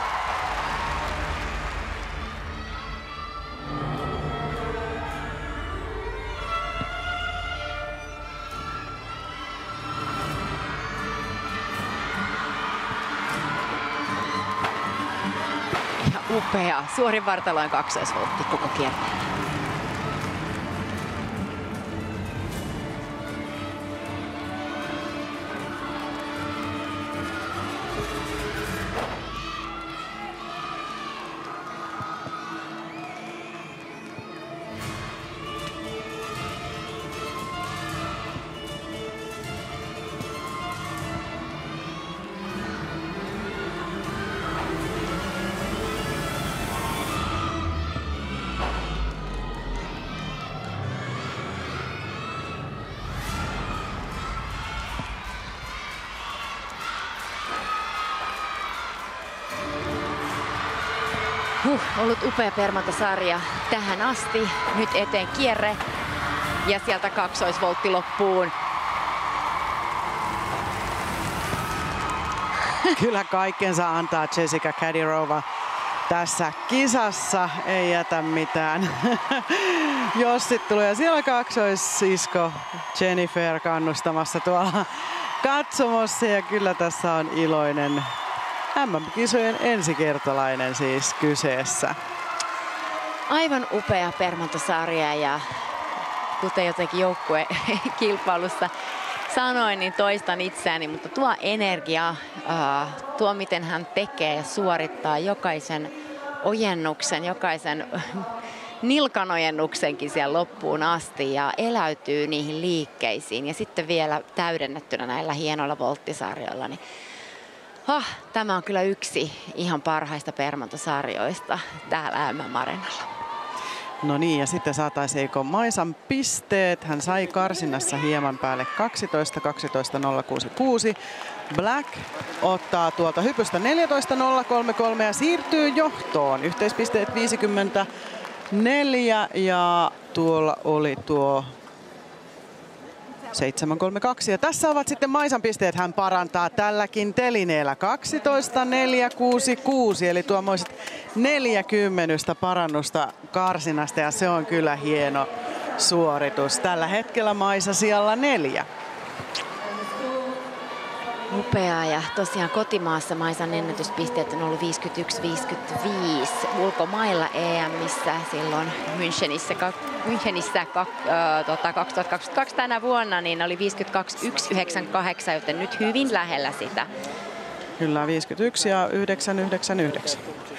Ja upea suorin vartaloin kaksoisvoltti koko kierteellä. Ollut upea permantasarja tähän asti. Nyt eteen kierre ja sieltä kaksoisvoltti loppuun. Kyllä kaikkensa antaa Jessica Kadyrova tässä kisassa, ei jätä mitään. Jos sit tulee, ja siellä kaksoissisko Jennifer kannustamassa tuolla katsomossa, ja kyllä tässä on iloinen MM-kisojen ensikertalainen siis kyseessä. Aivan upea permantasarja, ja kuten jotenkin joukkuekilpailussa sanoin, niin toistan itseäni, mutta tuo energia, tuo miten hän tekee ja suorittaa jokaisen ojennuksen, jokaisen nilkanojennuksenkin siellä loppuun asti ja eläytyy niihin liikkeisiin ja sitten vielä täydennettynä näillä hienoilla volttisarjoilla, niin tämä on kyllä yksi ihan parhaista permantasarjoista täällä MM-areenalla. No niin, ja sitten saataisiinko Maisan pisteet. Hän sai karsinnassa hieman päälle 12.066. Black ottaa tuolta hypystä 14.033 ja siirtyy johtoon. Yhteispisteet 54 ja tuolla oli tuo 7.32. Ja tässä ovat sitten Maisan pisteet. Hän parantaa tälläkin telineellä 12.466, eli tuommoiset 40 parannusta karsinasta, ja se on kyllä hieno suoritus. Tällä hetkellä Maisa sijalla 4. Upeaa, ja tosiaan kotimaassa Maisan ennätyspisteet on ollut 51-55. Ulkomailla EM:issä silloin Münchenissä 2022 tänä vuonna niin oli 52-198, joten nyt hyvin lähellä sitä. Kyllä 51 ja 999.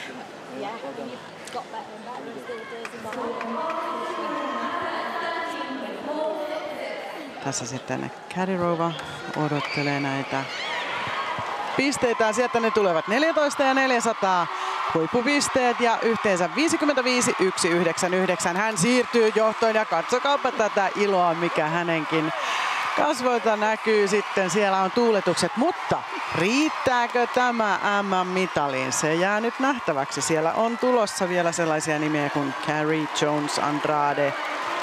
Tässä sitten Kadyrova odottelee näitä pisteitä. Sieltä ne tulevat 14 ja 400 huippupisteet ja yhteensä 55-199. Hän siirtyy johtoon ja katsokaapa tätä iloa, mikä hänenkin kasvoilta näkyy sitten. Siellä on tuuletukset, mutta riittääkö tämä MM-mitaliin? Se jää nyt nähtäväksi. Siellä on tulossa vielä sellaisia nimiä kuin Carrie Jones Andrade.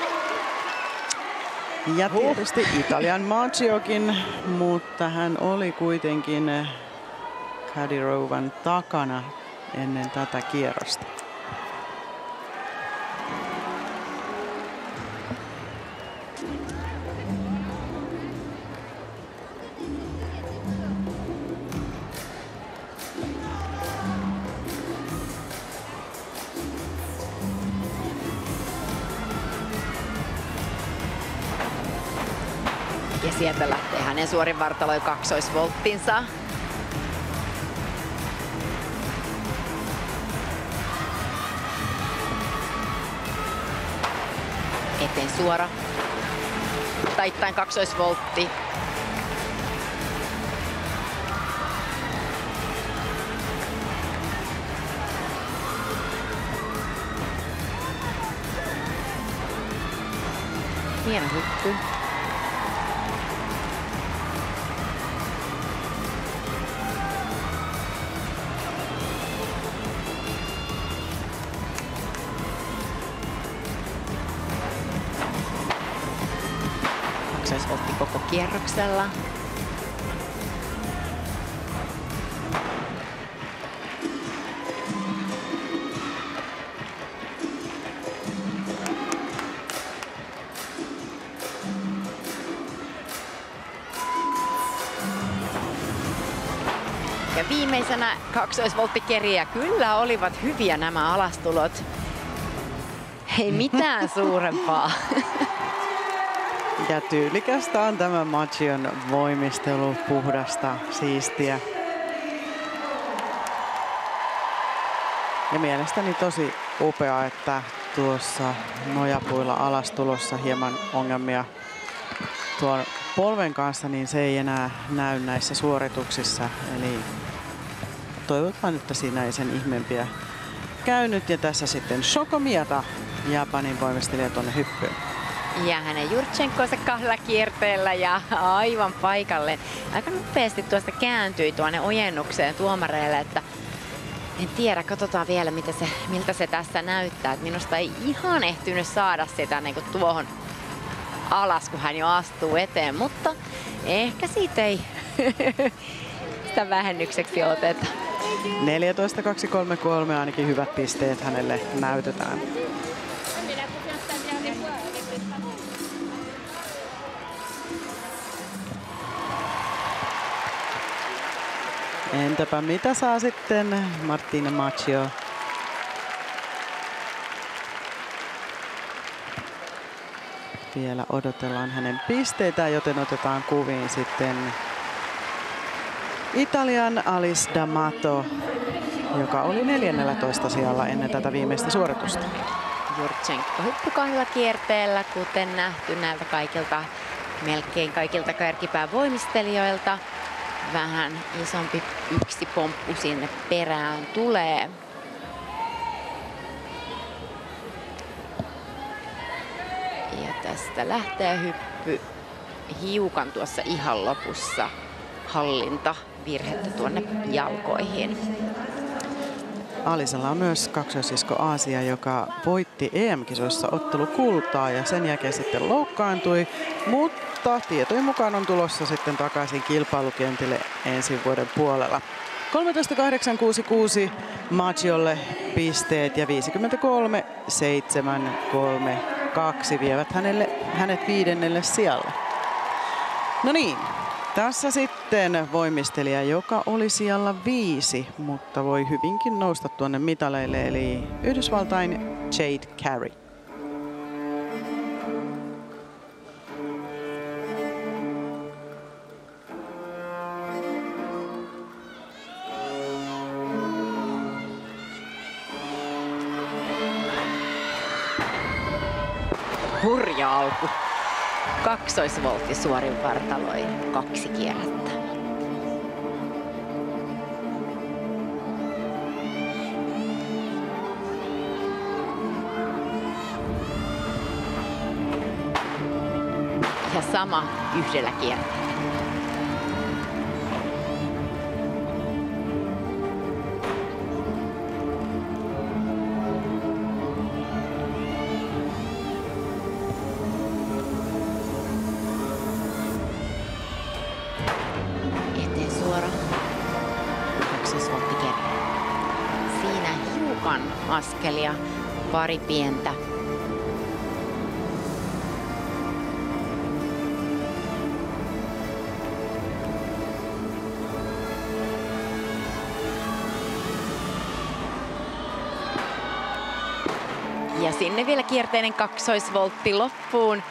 Ja tietysti Italian Maggiokin, mutta hän oli kuitenkin Kadyrovan takana ennen tätä kierrosta. Ja sieltä lähtee hänen suorin vartaloi kaksoisvolttinsa. Eteen suora. Taittain kaksoisvoltti. Hieno hyppy. Kaksoisvoltti koko kierroksella. Ja viimeisenä kaksoisvolttikeriä. Kyllä olivat hyviä nämä alastulot. Ei mitään suurempaa. Ja tyylikästä on tämä Macchion voimistelu, puhdasta, siistiä. Ja mielestäni tosi upea, että tuossa nojapuilla alastulossa hieman ongelmia tuon polven kanssa, niin se ei enää näy näissä suorituksissa. Eli toivotaan, että siinä ei sen ihmeempiä käynyt. Ja tässä sitten Shoko Miyata, Japanin voimistelija, tuonne hyppyyn. Ja hänen Jurtšenkonsa kahdella kierteellä ja aivan paikalle. Aika nopeasti tuosta kääntyi tuonne ojennukseen tuomareille, että en tiedä, katsotaan vielä miltä se tässä näyttää. Et minusta ei ihan ehtinyt saada sitä niin kuin tuohon alas, kun hän jo astuu eteen, mutta ehkä siitä ei sitä vähennykseksi oteta. 14.233 ainakin hyvät pisteet hänelle näytetään. Entäpä mitä saa sitten Martina Macchio? Vielä odotellaan hänen pisteitään, joten otetaan kuviin sitten Italian Alice D'Amato, joka oli 14. sijalla ennen tätä viimeistä suoritusta. Jurtšenko hyppy kahdella kierteellä, kuten nähty näiltä melkein kaikilta kärkipään voimistelijoilta. Vähän isompi yksi pomppu sinne perään tulee. Ja tästä lähtee hyppy hiukan tuossa ihan lopussa. Hallinta virhettä tuonne jalkoihin. Alisella on myös kaksoisisko Aasia, joka voitti EM-kisoissa ottelukultaa ja sen jälkeen sitten loukkaantui, mutta tietojen mukaan on tulossa sitten takaisin kilpailukentille ensi vuoden puolella. 13.866 Macchiolle pisteet ja 53.732 vievät hänet 5. sijalle. No niin. Tässä sitten voimistelija, joka oli sijalla 5, mutta voi hyvinkin nousta tuonne mitaleille, eli Yhdysvaltain Jade Carey. Hurja alku. Kaksoisvoltti suorin vartaloin 2 kierrettä. Ja sama yhdellä kierteellä. hiukan askelia, pari pientä. Ja sinne vielä kierteinen kaksoisvoltti loppuun.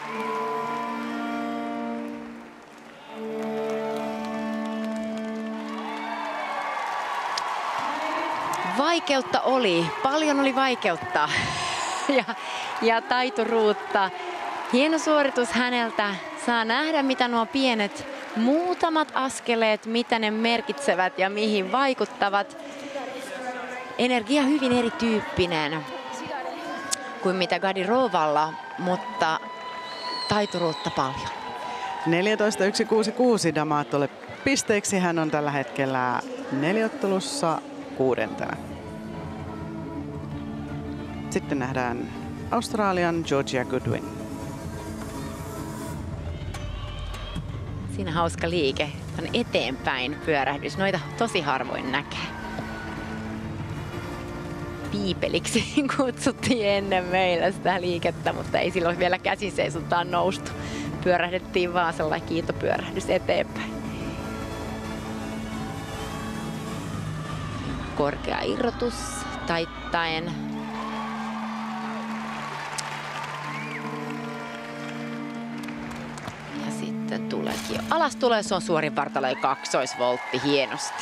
Vaikeutta oli, paljon oli vaikeutta ja taituruutta. Hieno suoritus häneltä. Saa nähdä, mitä nuo pienet muutamat askeleet, mitä ne merkitsevät ja mihin vaikuttavat. Energia hyvin erityyppinen kuin mitä Gadirovalla, mutta taituruutta paljon. 14.166 D'Amatolle pisteeksi. Hän on tällä hetkellä neliottelussa 6. Sitten nähdään Australian Georgia Goodwin. Siinä hauska liike, on eteenpäin pyörähdys. Noita tosi harvoin näkee. Piipeliksi kutsuttiin ennen meillä sitä liikettä, mutta ei silloin vielä käsiseisontaan noustu. Pyörähdettiin vaan sellainen kiitopyörähdys eteenpäin. Korkea irrotus taittaen. Ja sitten tuleekin jo alas tulee, se on suorin vartalo kaksoisvoltti hienosti.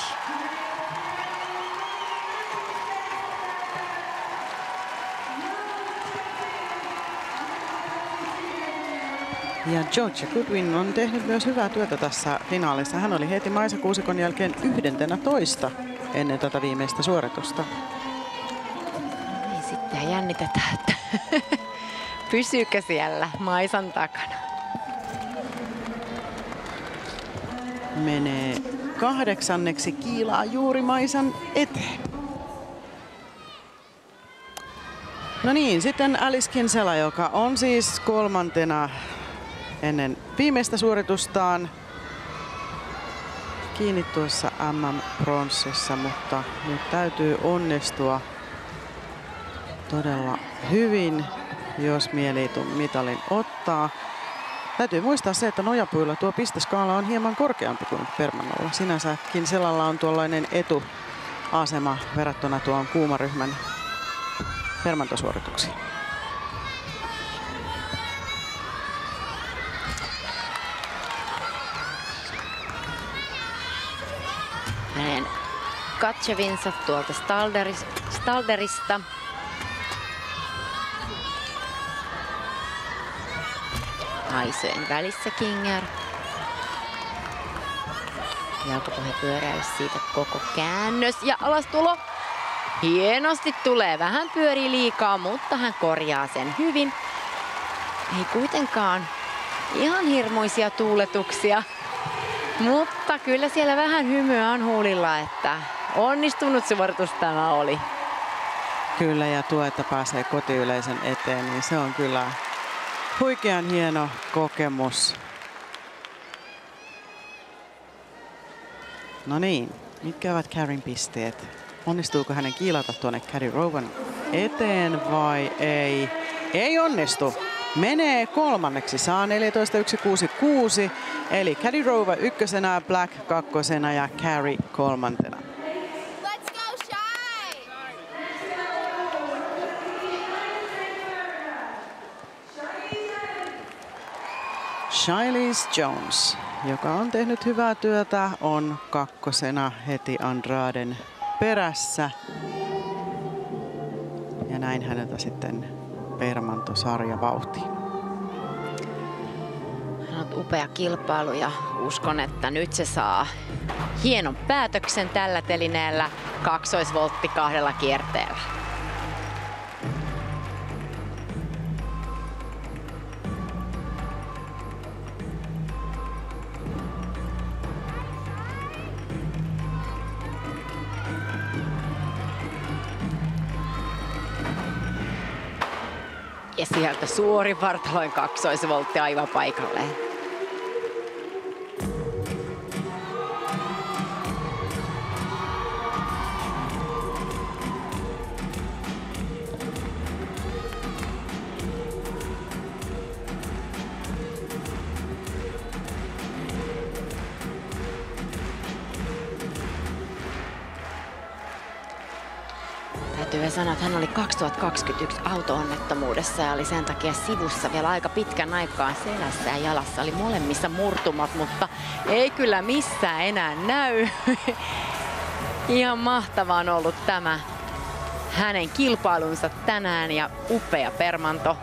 Ja Georgia Goodwin on tehnyt myös hyvää työtä tässä finaalissa. Hän oli heti Maisa Kuusikon jälkeen 11 ennen tätä viimeistä suoritusta. Niin sitten jännitetään, että pysyykö siellä Maisan takana. Menee 8. kiilaa juuri Maisan eteen. No niin, sitten Alice Kinsella, joka on siis 3. ennen viimeistä suoritustaan. Kiinni tuossa MM-pronssissa, mutta nyt täytyy onnistua todella hyvin, jos mielii mitalin ottaa. Täytyy muistaa se, että nojapuilla tuo pisteskaala on hieman korkeampi kuin Permannolla. Sinänsä Kinsellalla on tuollainen etuasema verrattuna tuon kuumaryhmän Permantosuorituksiin. Hänen katsevinsa tuolta Stalderista. Aisojen välissä Kinger. Jalkapohjapyöräys, siitä koko käännös ja alastulo. Hienosti tulee, vähän pyörii liikaa, mutta hän korjaa sen hyvin. Ei kuitenkaan ihan hirmuisia tuuletuksia. Mutta kyllä siellä vähän hymyä on huulilla, että onnistunut suoritus tämä oli. Kyllä, ja tuo, että pääsee kotiyleisön eteen, niin se on kyllä huikean hieno kokemus. No niin, mitkä ovat Caryn pisteet? Onnistuuko hänen kiilata tuonne Gadirovan eteen vai ei? Ei onnistu. Menee 3. saa 14.166, eli Gadirova 1, Black 2 ja Carey 3. Let's go, Shy! Shiley Jones, joka on tehnyt hyvää työtä, on 2. heti Andraden perässä. Ja näin häneltä sitten Permanto-sarja vauhtiin. Hän on upea kilpailu ja uskon, että nyt se saa hienon päätöksen tällä telineellä. Kaksoisvoltti 2 kierteellä. Ja sieltä suorin vartaloin kaksoisvoltti aivan paikalleen. täytyy sanoa, että hän oli 2021 auto-onnettomuudessa ja oli sen takia sivussa vielä aika pitkän aikaa selässä ja jalassa. Oli molemmissa murtumat, mutta ei kyllä missään enää näy. Ihan mahtava on ollut tämä hänen kilpailunsa tänään ja upea permanto.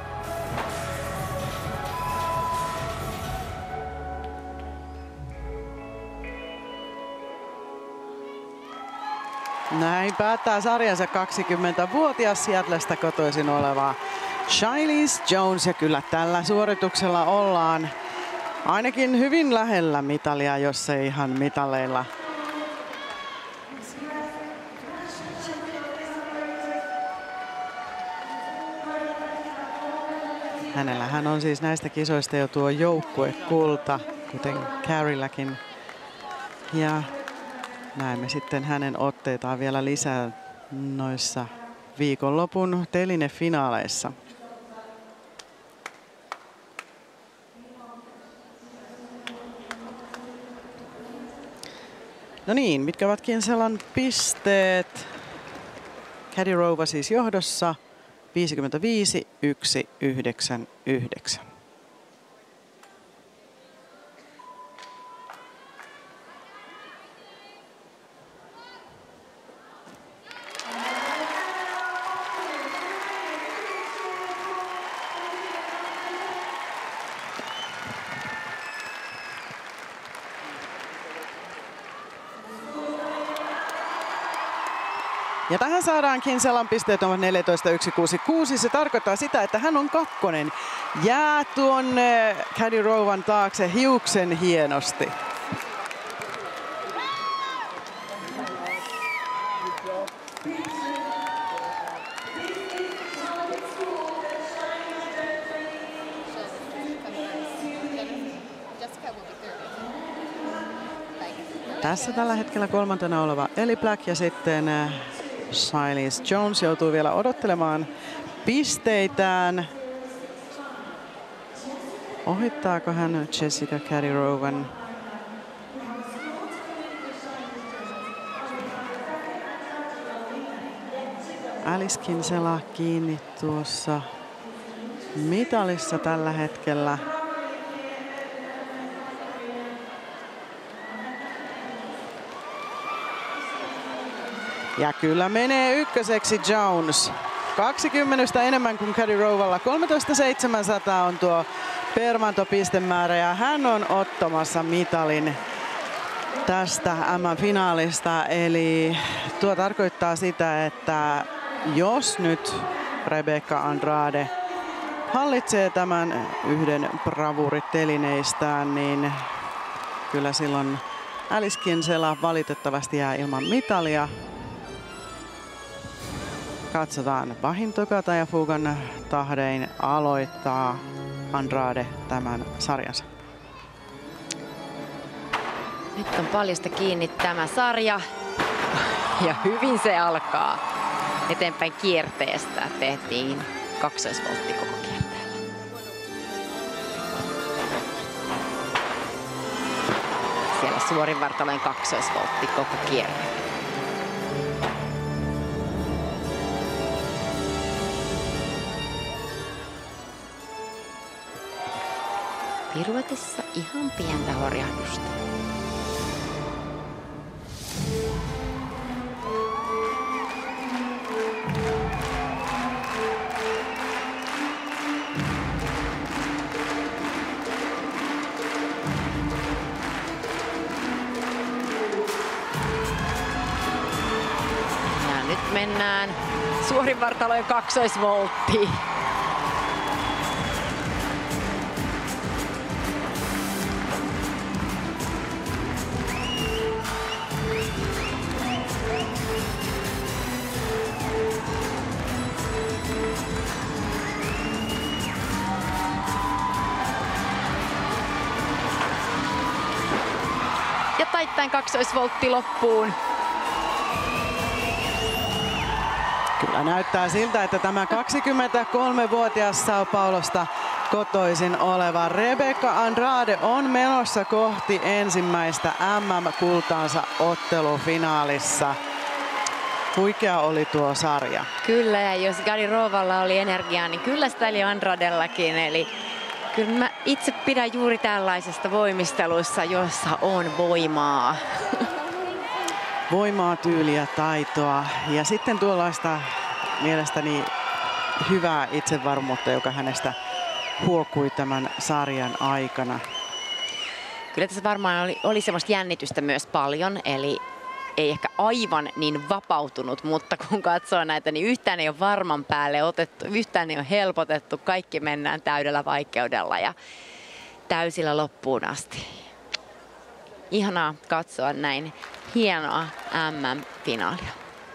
Näin päättää sarjansa 20-vuotias Seattlestä kotoisin oleva Charlize Jones. Ja kyllä tällä suorituksella ollaan ainakin hyvin lähellä mitalia, jos ei ihan mitaleilla. Hänellähän on siis näistä kisoista jo tuo joukkuekulta, kuten Carrylläkin. Ja näemme sitten hänen otteitaan vielä lisää noissa viikonlopun telinefinaaleissa. No niin, mitkä ovat Kinselan pisteet? Kadyrova siis johdossa 55-1-9-9. Ja tähän saadaan Kinselan pisteet ovat 14-1-6-6. Se tarkoittaa sitä, että hän on kakkonen. Jää tuonne Kadyrovan taakse hiuksen hienosti. Tässä tällä hetkellä kolmantena oleva Ellie Black ja sitten Charlize Jones joutuu vielä odottelemaan pisteitään. Ohittaako hän Jessica Kadyrovan? Alice Kinsela kiinni tuossa mitalissa tällä hetkellä. Ja kyllä menee ykköseksi Jones. 20 enemmän kuin Kadyrovalla. 13,700 on tuo permantopistemäärä ja hän on ottamassa mitalin tästä MM-finaalista. Eli tuo tarkoittaa sitä, että jos nyt Rebecca Andrade hallitsee tämän yhden bravuritelineistään, niin kyllä silloin Alice Kinsela valitettavasti jää ilman mitalia. Katsotaan, pahin tokata ja Fugan tahdein aloittaa Andrade tämän sarjansa. Nyt on paljosta kiinni tämä sarja ja hyvin se alkaa. Eteenpäin kierteestä tehtiin kaksoisvoltti koko kierteellä. Siellä suorinvartalojen kaksoisvoltti koko kierteellä. Piruetissa ihan pientä horjahdusta. Ja nyt mennään suorinvartalojen kaksoisvolttiin. Ja taittain kaksoisvoltti loppuun. Kyllä näyttää siltä, että tämä 23-vuotias Sao Paulosta kotoisin oleva Rebecca Andrade on menossa kohti ensimmäistä MM-kultaansa ottelufinaalissa. Huikea oli tuo sarja. Kyllä, ja jos Gadirovalla oli energiaa, niin kyllä sitä oli Andradellakin. Eli kyllä mä itse pidän juuri tällaisesta voimisteluissa, jossa on voimaa. Voimaa, tyyliä, taitoa ja sitten tuollaista mielestäni hyvää itsevarmuutta, joka hänestä huokui tämän sarjan aikana. Kyllä tässä varmaan oli semmoista jännitystä myös paljon, eli ei ehkä aivan niin vapautunut, mutta kun katsoo näitä, niin yhtään ei ole varman päälle otettu, yhtään ei ole helpotettu, kaikki mennään täydellä vaikeudella ja täysillä loppuun asti. Ihanaa katsoa näin hienoa MM-finaalia.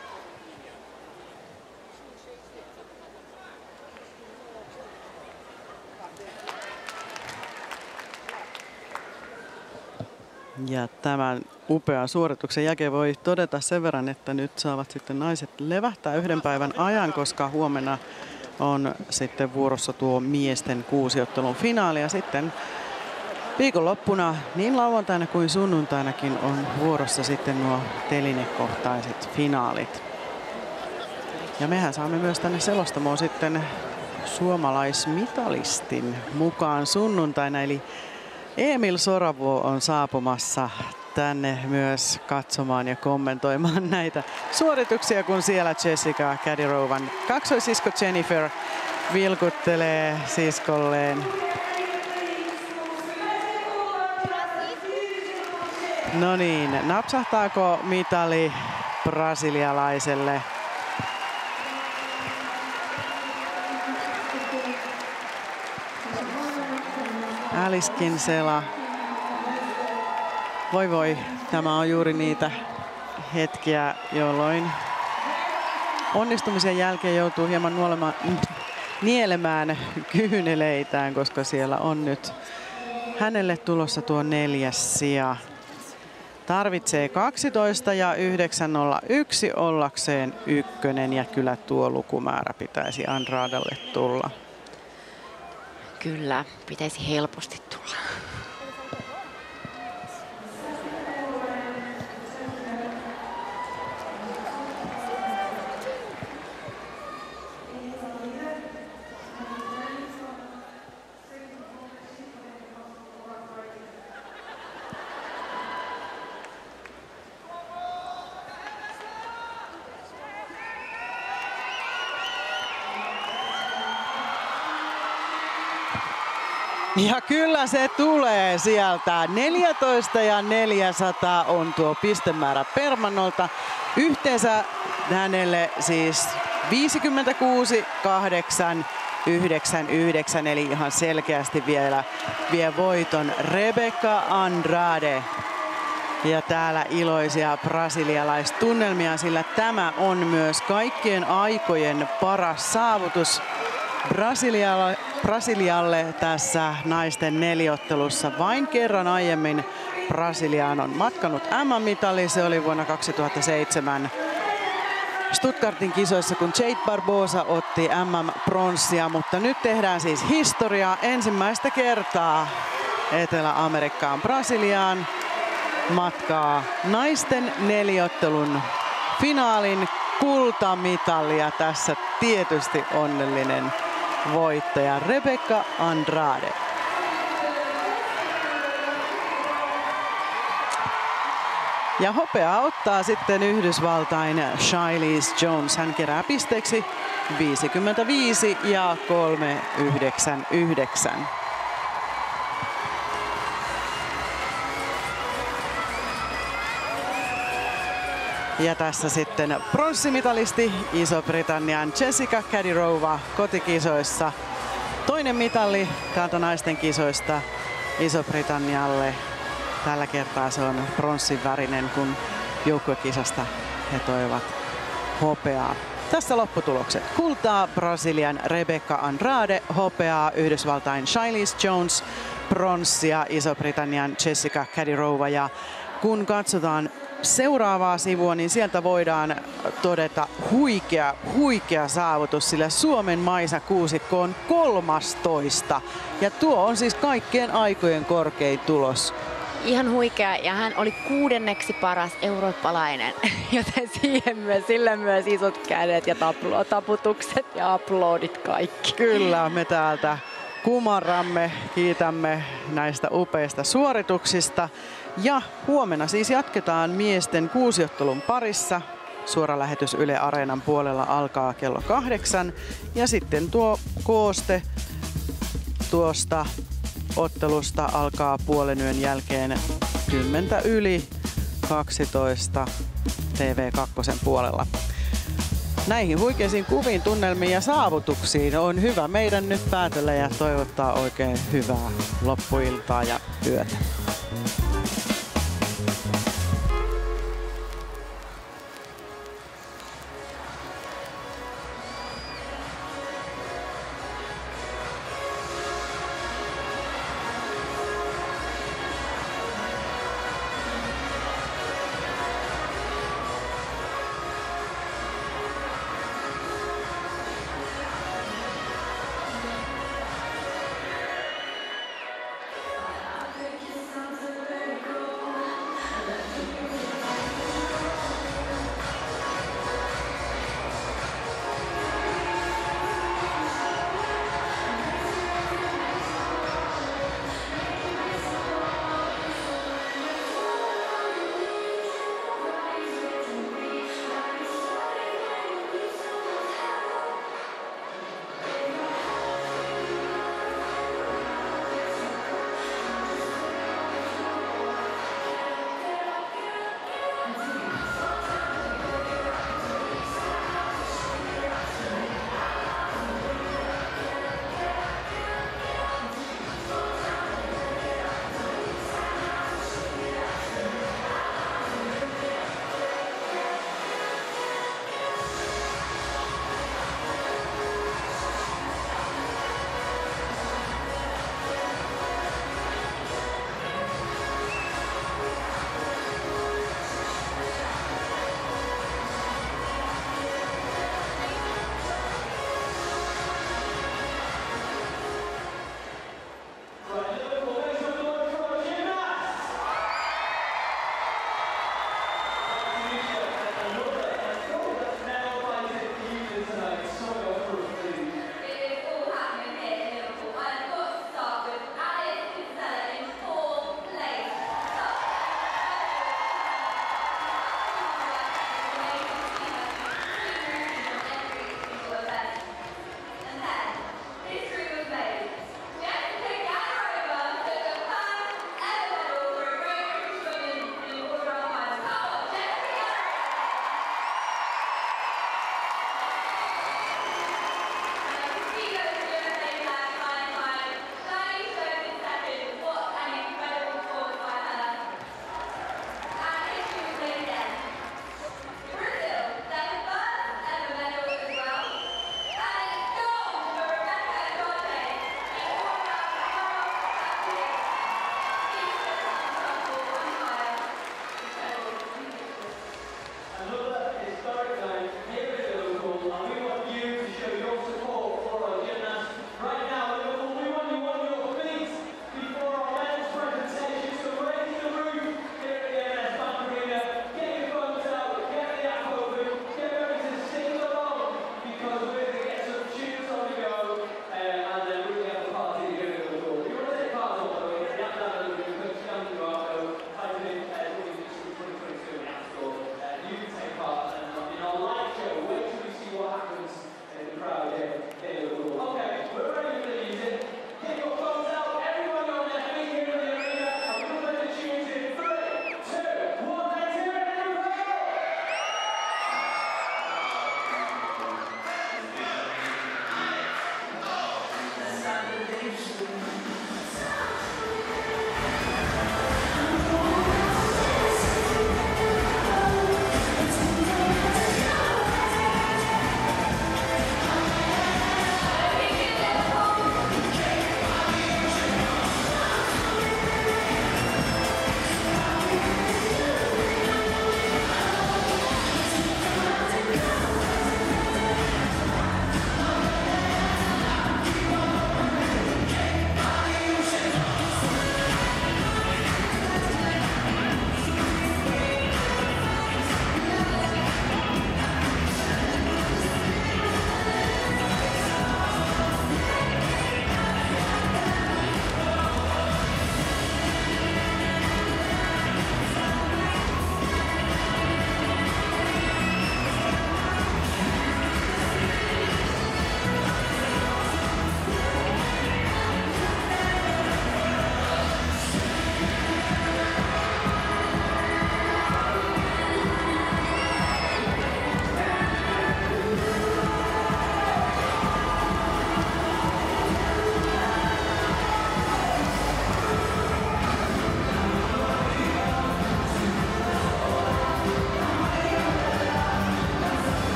Ja tämän upean suorituksen jälkeen voi todeta sen verran, että nyt saavat sitten naiset levähtää yhden päivän ajan, koska huomenna on sitten vuorossa tuo miesten 6-ottelun finaali. Ja sitten viikonloppuna niin lauantaina kuin sunnuntainakin on vuorossa sitten nuo telinekohtaiset finaalit. Ja mehän saamme myös tänne selostamoon sitten suomalaismitalistin mukaan sunnuntaina, eli Emil Soravuo on saapumassa tänne myös katsomaan ja kommentoimaan näitä suorituksia, kun siellä Jessica Kadirovan kaksoisisko Jennifer vilkuttelee siskolleen. No niin, napsahtaako mitali brasilialaiselle? Alice Kinsella. Voi voi, tämä on juuri niitä hetkiä, jolloin onnistumisen jälkeen joutuu hieman nielemään kyyneleitään, koska siellä on nyt hänelle tulossa tuo 4. sija. Tarvitsee 12 ja 901 ollakseen 1 ja kyllä tuo lukumäärä pitäisi Andradalle tulla. Kyllä, pitäisi helposti tulla. Ja kyllä se tulee sieltä. 14 ja 400 on tuo pistemäärä Permannolta. Yhteensä hänelle siis 56, 8, 9, 9, eli ihan selkeästi vielä vie voiton Rebecca Andrade. Ja täällä iloisia brasilialaistunnelmia, sillä tämä on myös kaikkien aikojen paras saavutus Brasilialle tässä naisten 4-ottelussa. Vain kerran aiemmin Brasiliaan on matkannut MM-mitali. Se oli vuonna 2007 Stuttgartin kisoissa, kun Jade Barbosa otti MM-pronssia. Mutta nyt tehdään siis historiaa. Ensimmäistä kertaa Etelä-Amerikkaan Brasiliaan matkaa naisten 4-ottelun finaalin kultamitalia. Tässä tietysti onnellinen voittaja Rebecca Andrade. Ja hopeaa ottaa sitten Yhdysvaltain Charlize Jones. Hän kerää pisteeksi 55 ja 399. Ja tässä sitten pronssimitalisti Iso-Britannian Jessica Kadirova kotikisoissa. Toinen mitali kantanaisten kisoista Iso-Britannialle. Tällä kertaa se on pronssin värinen, kun joukkuekisasta he toivat hopeaa. Tässä lopputulokset. Kultaa Brasilian Rebecca Andrade, hopeaa Yhdysvaltain Charlize Jones, pronssia Iso-Britannian Jessica Kadirova. Ja kun katsotaan seuraavaa sivua, niin sieltä voidaan todeta huikea saavutus, sillä Suomen Maisa kuusikko on 13. Ja tuo on siis kaikkien aikojen korkein tulos ihan huikea ja hän oli 6. paras eurooppalainen, joten sille myös isot kädet ja taputukset ja aplodit kaikki. Kyllä, me täältä kumarramme, kiitämme näistä upeista suorituksista ja huomenna siis jatketaan miesten 6-ottelun parissa. Suora lähetys Yle Areenan puolella alkaa kello 8 ja sitten tuo kooste tuosta ottelusta alkaa puolenyön jälkeen 10:12 TV2 puolella. Näihin huikeisiin kuviin, tunnelmiin ja saavutuksiin on hyvä meidän nyt päätellä ja toivottaa oikein hyvää loppuiltaa ja yötä.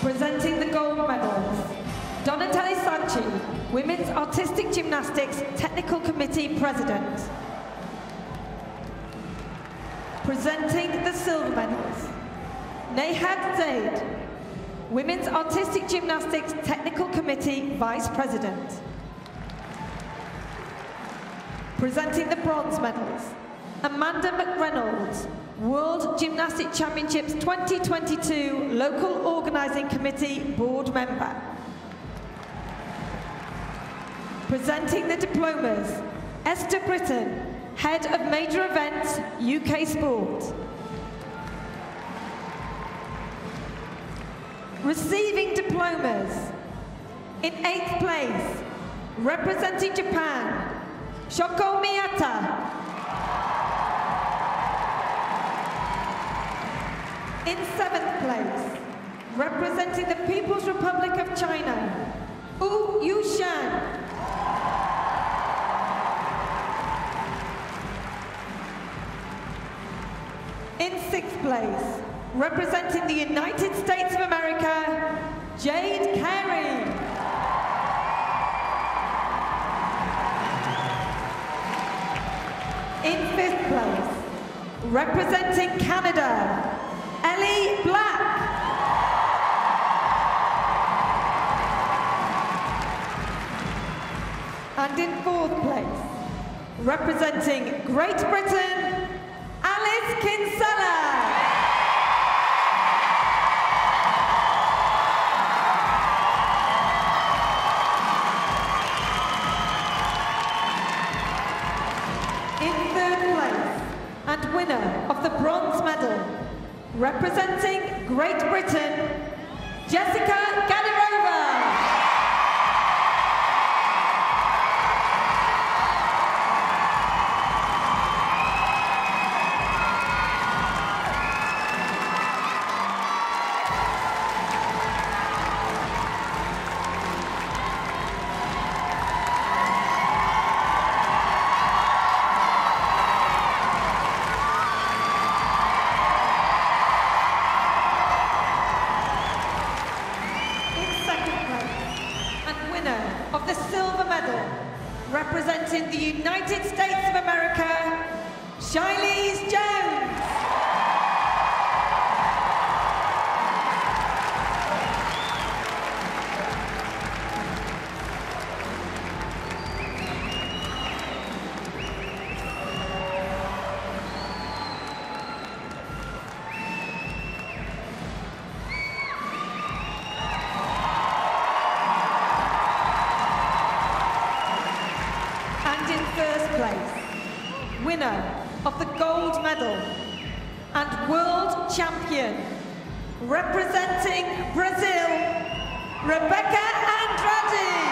Presenting the gold medals, Donatella Sanchi, Women's Artistic Gymnastics Technical Committee President. Presenting the silver medals, Nehat Zaid, Women's Artistic Gymnastics Technical Committee Vice President. Presenting the bronze medals, Amanda McReynolds, World Gymnastic Championships 2022 Local Organising Committee Board Member. Presenting the diplomas, Esther Britton, Head of Major Events, UK Sport. Receiving diplomas, in 8th place, representing Japan, Shoko Miyata. In 7th place, representing the People's Republic of China, Wu Yushan. In 6th place, representing the United States of America, Jade Carey. In 5th place, representing Canada, Ellie Black. And in 4th place, representing Great Britain, Alice Kinsella. In 3rd place, and winner of the bronze medal, representing Great Britain, Jessica Gadirova. Of the silver medal, representing the United States of America, Shilese Jones. Winner of the gold medal and world champion, representing Brazil, Rebecca Andrade.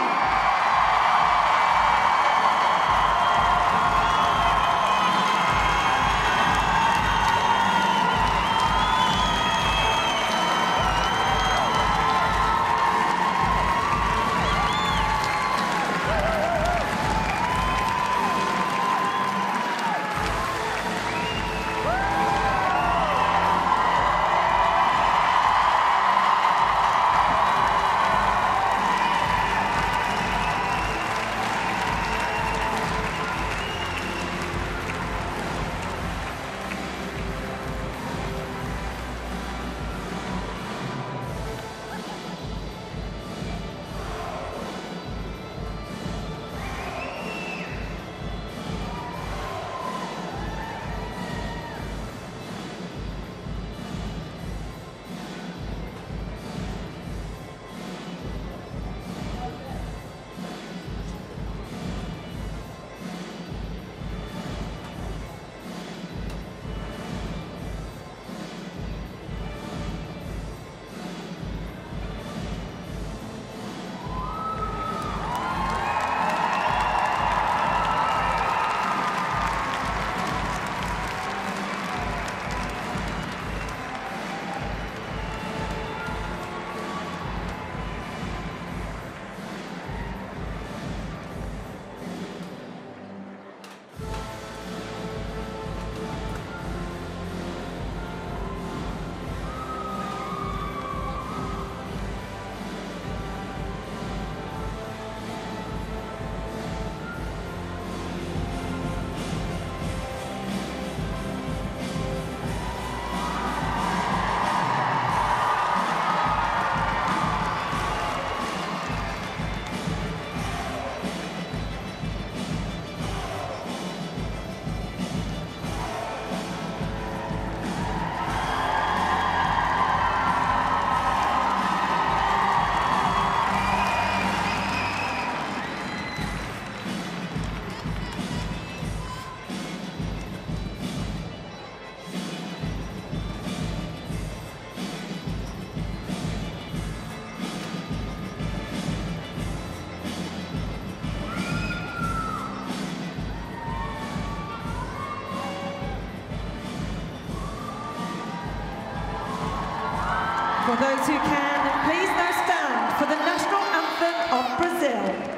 For those who can, please now stand for the national anthem of Brazil.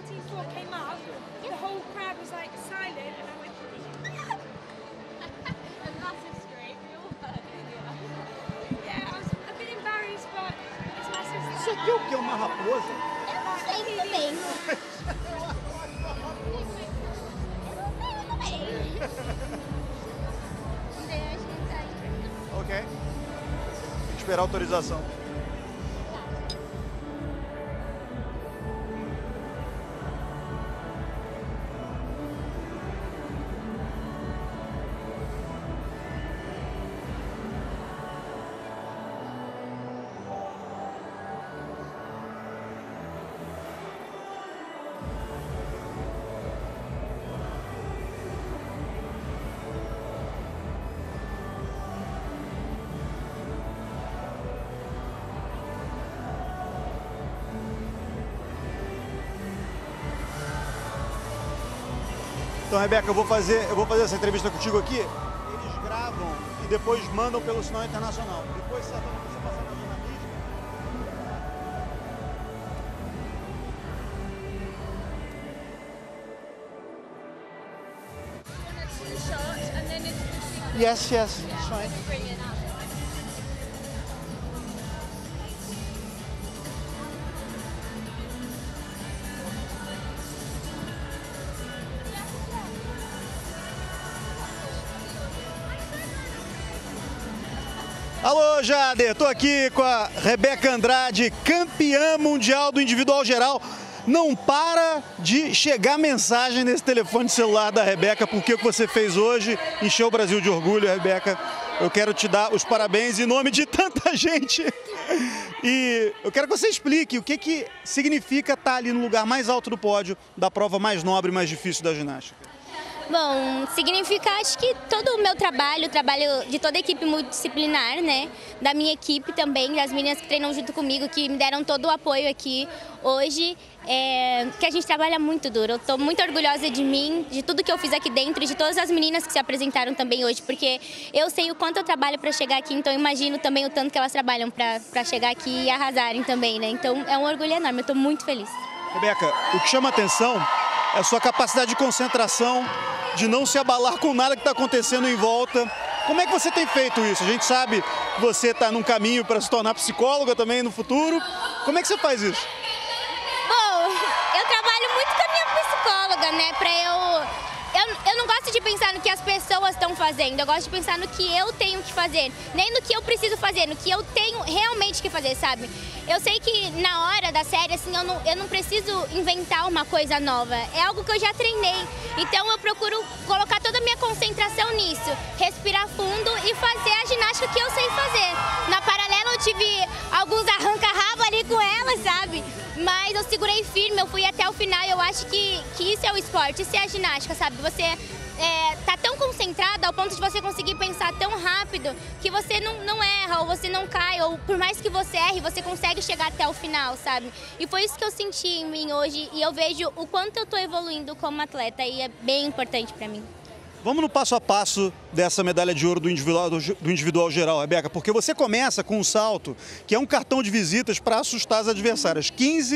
team 4 came up, the whole crowd was like silent, and I went. A massive scream. We all heard it. Yeah, I was a bit embarrassed, but it's my sister. Isso aqui é o que? Uma raposa? Eu não sei também. Eu Ok. Tem que esperar a autorização. Então, Rebeca, eu vou fazer essa entrevista contigo aqui. Eles gravam e depois mandam pelo sinal internacional. Depois, certamente, você passar para jornalista. Yes, yes, it's fine. Alô, Jader, tô aqui com a Rebeca Andrade, campeã mundial do individual geral. Não para de chegar mensagem nesse telefone celular da Rebeca, porque o que você fez hoje encheu o Brasil de orgulho, Rebeca. Eu quero te dar os parabéns em nome de tanta gente. E eu quero que você explique o que significa estar ali no lugar mais alto do pódio da prova mais nobre e mais difícil da ginástica. Bom, significa, acho que todo o meu trabalho, o trabalho de toda a equipe multidisciplinar, né? Da minha equipe também, das meninas que treinam junto comigo, que me deram todo o apoio aqui hoje, que a gente trabalha muito duro. Eu estou muito orgulhosa de mim, de tudo que eu fiz aqui dentro e de todas as meninas que se apresentaram também hoje, porque eu sei o quanto eu trabalho para chegar aqui, então eu imagino também o tanto que elas trabalham para chegar aqui e arrasarem também, né? Então é um orgulho enorme, eu estou muito feliz. Rebeca, o que chama atenção é a sua capacidade de concentração, de não se abalar com nada que está acontecendo em volta. Como é que você tem feito isso? A gente sabe que você está num caminho para se tornar psicóloga também no futuro. Como é que você faz isso? Bom, eu trabalho muito com a minha psicóloga, né? Eu não gosto de pensar no que as pessoas estão fazendo, eu gosto de pensar no que eu tenho que fazer, nem no que eu preciso fazer, no que eu tenho realmente que fazer, sabe? Eu sei que na hora da série, assim, eu não preciso inventar uma coisa nova, é algo que eu já treinei, então eu procuro colocar toda a minha concentração nisso, respirar fundo e fazer a ginástica que eu sei fazer. Na paralela eu tive alguns arranca-rabo ali com ela, sabe? Mas eu segurei firme, eu fui até o final e eu acho que isso é o esporte, isso é a ginástica, sabe? Você tá tão concentrado ao ponto de você conseguir pensar tão rápido que você não erra ou você não cai, ou por mais que você erre, você consegue chegar até o final, sabe? E foi isso que eu senti em mim hoje e eu vejo o quanto eu tô evoluindo como atleta e é bem importante pra mim. Vamos no passo a passo dessa medalha de ouro do individual geral, Rebeca, porque você começa com um salto que é um cartão de visitas para assustar as adversárias,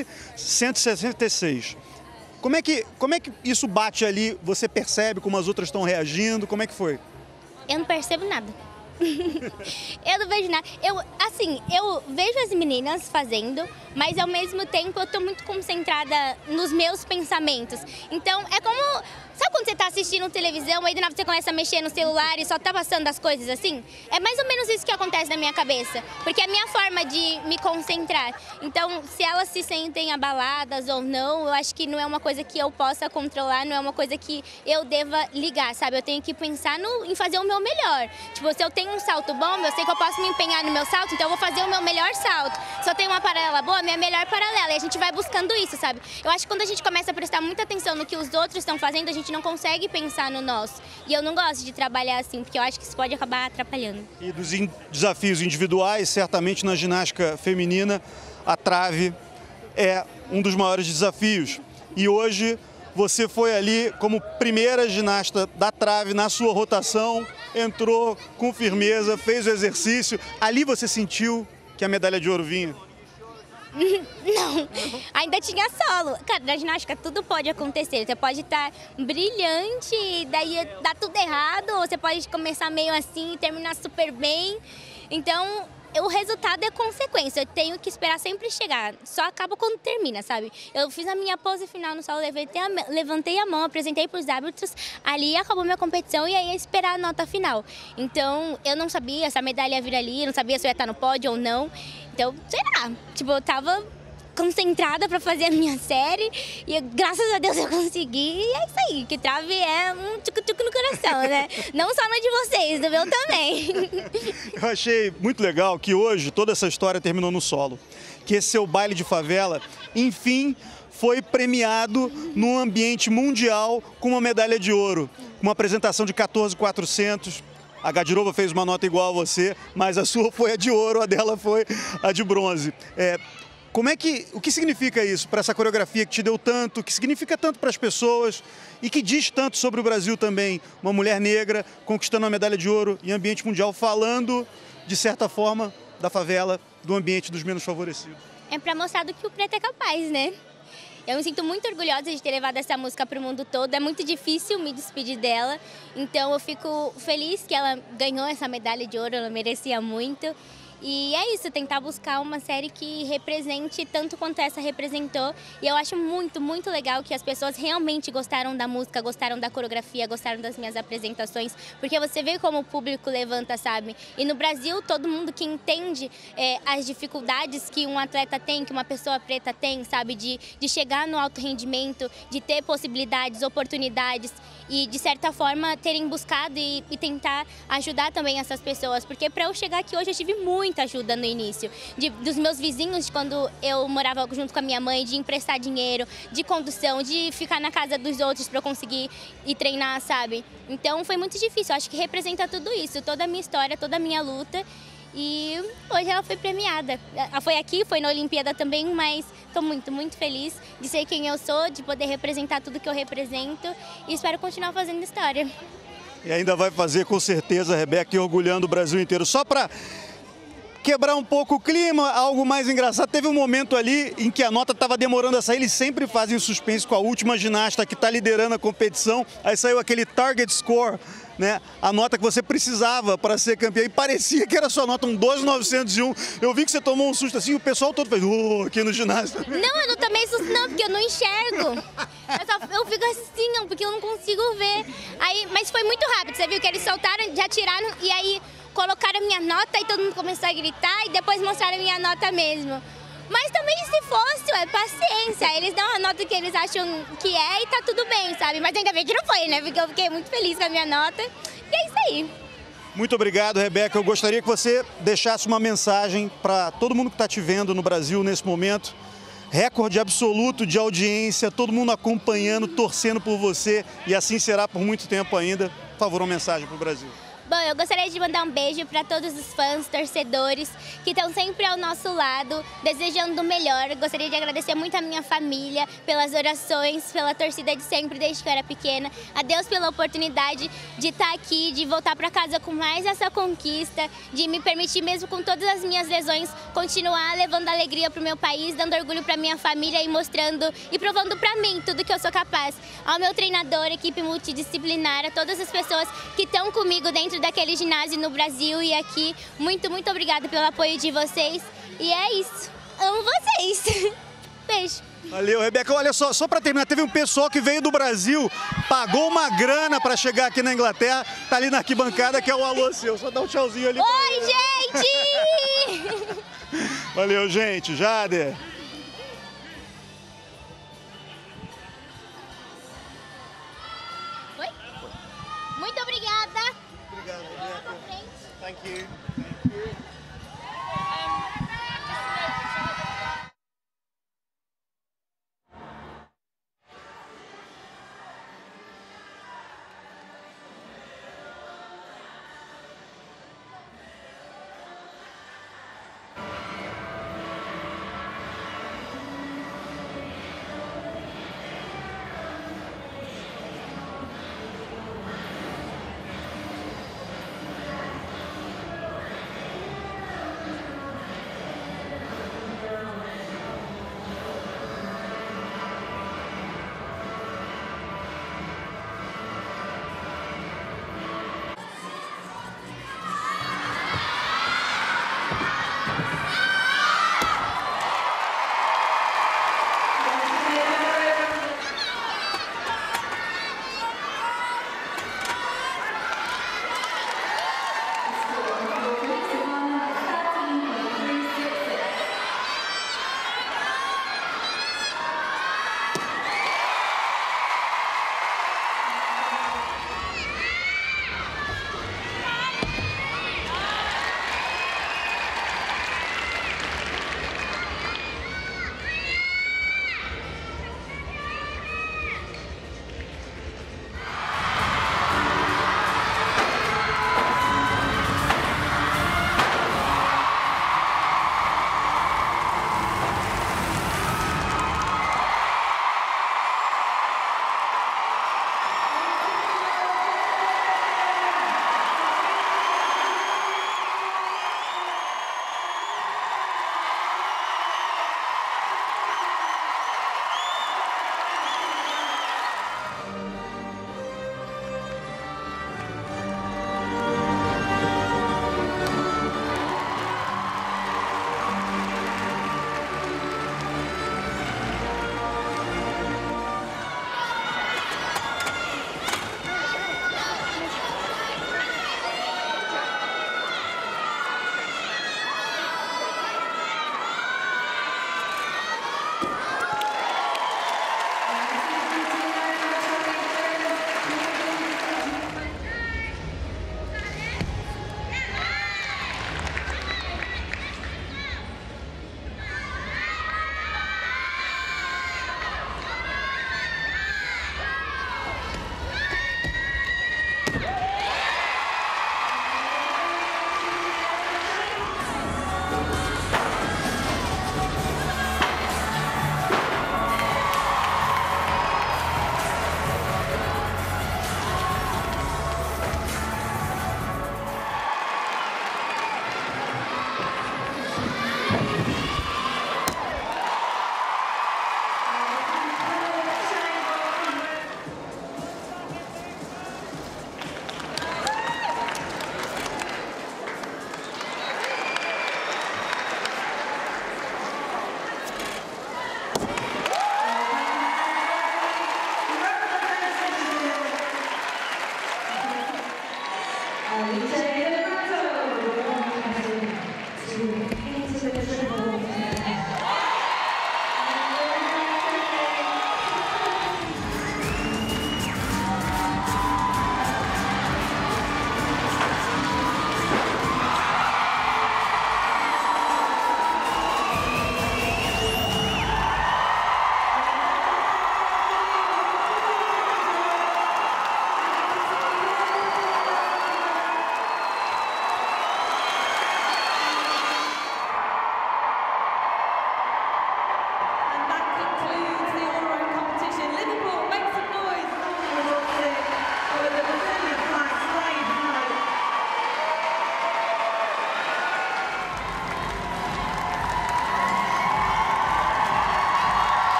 15,166. Como é que isso bate ali? Você percebe como as outras estão reagindo? Como é que foi? Eu não percebo nada. Eu não vejo nada. Eu vejo as meninas fazendo, mas ao mesmo tempo eu tô muito concentrada nos meus pensamentos. Então é como... Sabe quando você tá assistindo televisão, aí do nada você começa a mexer no celular e só tá passando as coisas assim? É mais ou menos isso que acontece na minha cabeça, porque é a minha forma de me concentrar. Então, se elas se sentem abaladas ou não, eu acho que não é uma coisa que eu possa controlar, não é uma coisa que eu deva ligar, sabe? Eu tenho que pensar em fazer o meu melhor. Tipo, se eu tenho um salto bom, eu sei que eu posso me empenhar no meu salto, então eu vou fazer o meu melhor salto. Se eu tenho uma paralela boa, minha melhor paralela. E a gente vai buscando isso, sabe? Eu acho que quando a gente começa a prestar muita atenção no que os outros estão fazendo, a gente não consegue pensar no nosso. E eu não gosto de trabalhar assim, porque eu acho que isso pode acabar atrapalhando. E dos desafios individuais, certamente na ginástica feminina, a trave é um dos maiores desafios. E hoje você foi ali como primeira ginasta da trave na sua rotação, entrou com firmeza, fez o exercício. Ali você sentiu que a medalha de ouro vinha? Não, ainda tinha solo. Cara, na ginástica tudo pode acontecer. Você pode estar brilhante, daí dá tudo errado, ou você pode começar meio assim e terminar super bem. Então, o resultado é consequência. Eu tenho que esperar sempre chegar. Só acaba quando termina, sabe? Eu fiz a minha pose final no solo, levantei a mão, apresentei para os árbitros, ali acabou minha competição e aí ia esperar a nota final. Então, eu não sabia se a medalha ia vir ali, não sabia se eu ia estar no pódio ou não. Então, sei lá, tipo, eu tava concentrada para fazer a minha série e graças a Deus eu consegui. E é isso aí, que trave é um tchucu-tchucu no coração, né? Não só no de vocês, do meu também. Eu achei muito legal que hoje toda essa história terminou no solo. Que esse seu baile de favela, enfim, foi premiado num ambiente mundial com uma medalha de ouro. Uma apresentação de 14.400. A Gadirova fez uma nota igual a você, mas a sua foi a de ouro, a dela foi a de bronze. O que significa isso para essa coreografia que te deu tanto, que significa tanto para as pessoas e que diz tanto sobre o Brasil também? Uma mulher negra conquistando uma medalha de ouro em ambiente mundial, falando, de certa forma, da favela, do ambiente dos menos favorecidos. É para mostrar do que o preto é capaz, né? Eu me sinto muito orgulhosa de ter levado essa música para o mundo todo. É muito difícil me despedir dela, então eu fico feliz que ela ganhou essa medalha de ouro, ela merecia muito. E é isso, tentar buscar uma série que represente tanto quanto essa representou. E eu acho muito, muito legal que as pessoas realmente gostaram da música, gostaram da coreografia, gostaram das minhas apresentações. Porque você vê como o público levanta, sabe? E no Brasil, todo mundo que entende as dificuldades que um atleta tem, que uma pessoa preta tem, sabe? De chegar no alto rendimento, de ter possibilidades, oportunidades. E, de certa forma, terem buscado e tentar ajudar também essas pessoas. Porque para eu chegar aqui hoje, eu tive muita ajuda no início. Dos meus vizinhos, de quando eu morava junto com a minha mãe, de emprestar dinheiro, de condução, de ficar na casa dos outros para eu conseguir ir treinar, sabe? Então, foi muito difícil. Eu acho que representa tudo isso, toda a minha história, toda a minha luta. E hoje ela foi premiada. Ela foi aqui, foi na Olimpíada também, mas estou muito, muito feliz de ser quem eu sou, de poder representar tudo que eu represento e espero continuar fazendo história. E ainda vai fazer com certeza, Rebeca, e orgulhando o Brasil inteiro. Só para quebrar um pouco o clima, algo mais engraçado, teve um momento ali em que a nota estava demorando a sair, eles sempre fazem suspense com a última ginasta que está liderando a competição, aí saiu aquele target score, né? A nota que você precisava para ser campeã e parecia que era sua nota, um 12.901. Eu vi que você tomou um susto assim, o pessoal todo fez aqui no ginásio. Não, eu não tomei susto não, porque eu não enxergo. Eu fico assim, não, porque eu não consigo ver. Aí, mas foi muito rápido, você viu que eles soltaram, já tiraram e aí colocaram a minha nota e todo mundo começou a gritar e depois mostraram a minha nota mesmo. Mas também se fosse, é paciência, eles dão a nota que eles acham que é e tá tudo bem, sabe? Mas ainda bem que não foi, né? Porque eu fiquei muito feliz com a minha nota e é isso aí. Muito obrigado, Rebeca. Eu gostaria que você deixasse uma mensagem para todo mundo que está te vendo no Brasil nesse momento. Recorde absoluto de audiência, todo mundo acompanhando, torcendo por você e assim será por muito tempo ainda. Por favor, uma mensagem para o Brasil. Bom, eu gostaria de mandar um beijo para todos os fãs, torcedores que estão sempre ao nosso lado, desejando o melhor. Gostaria de agradecer muito a minha família pelas orações, pela torcida de sempre, desde que eu era pequena. A Deus pela oportunidade de estar aqui, de voltar para casa com mais essa conquista, de me permitir, mesmo com todas as minhas lesões, continuar levando alegria para o meu país, dando orgulho para minha família e mostrando e provando para mim tudo que eu sou capaz. Ao meu treinador, equipe multidisciplinar, a todas as pessoas que estão comigo dentro daquele ginásio no Brasil e aqui. Muito, muito obrigada pelo apoio de vocês. E é isso. Amo vocês. Beijo. Valeu, Rebeca. Olha só para terminar, teve um pessoal que veio do Brasil, pagou uma grana para chegar aqui na Inglaterra, tá ali na arquibancada, que é o alô seu. Só dá um tchauzinho ali. Oi, gente! Valeu, gente. Jader. Oi? Muito obrigada. Obrigado, Rebeca. Thank you.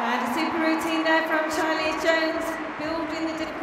And a super routine there from Charlize Jones, building the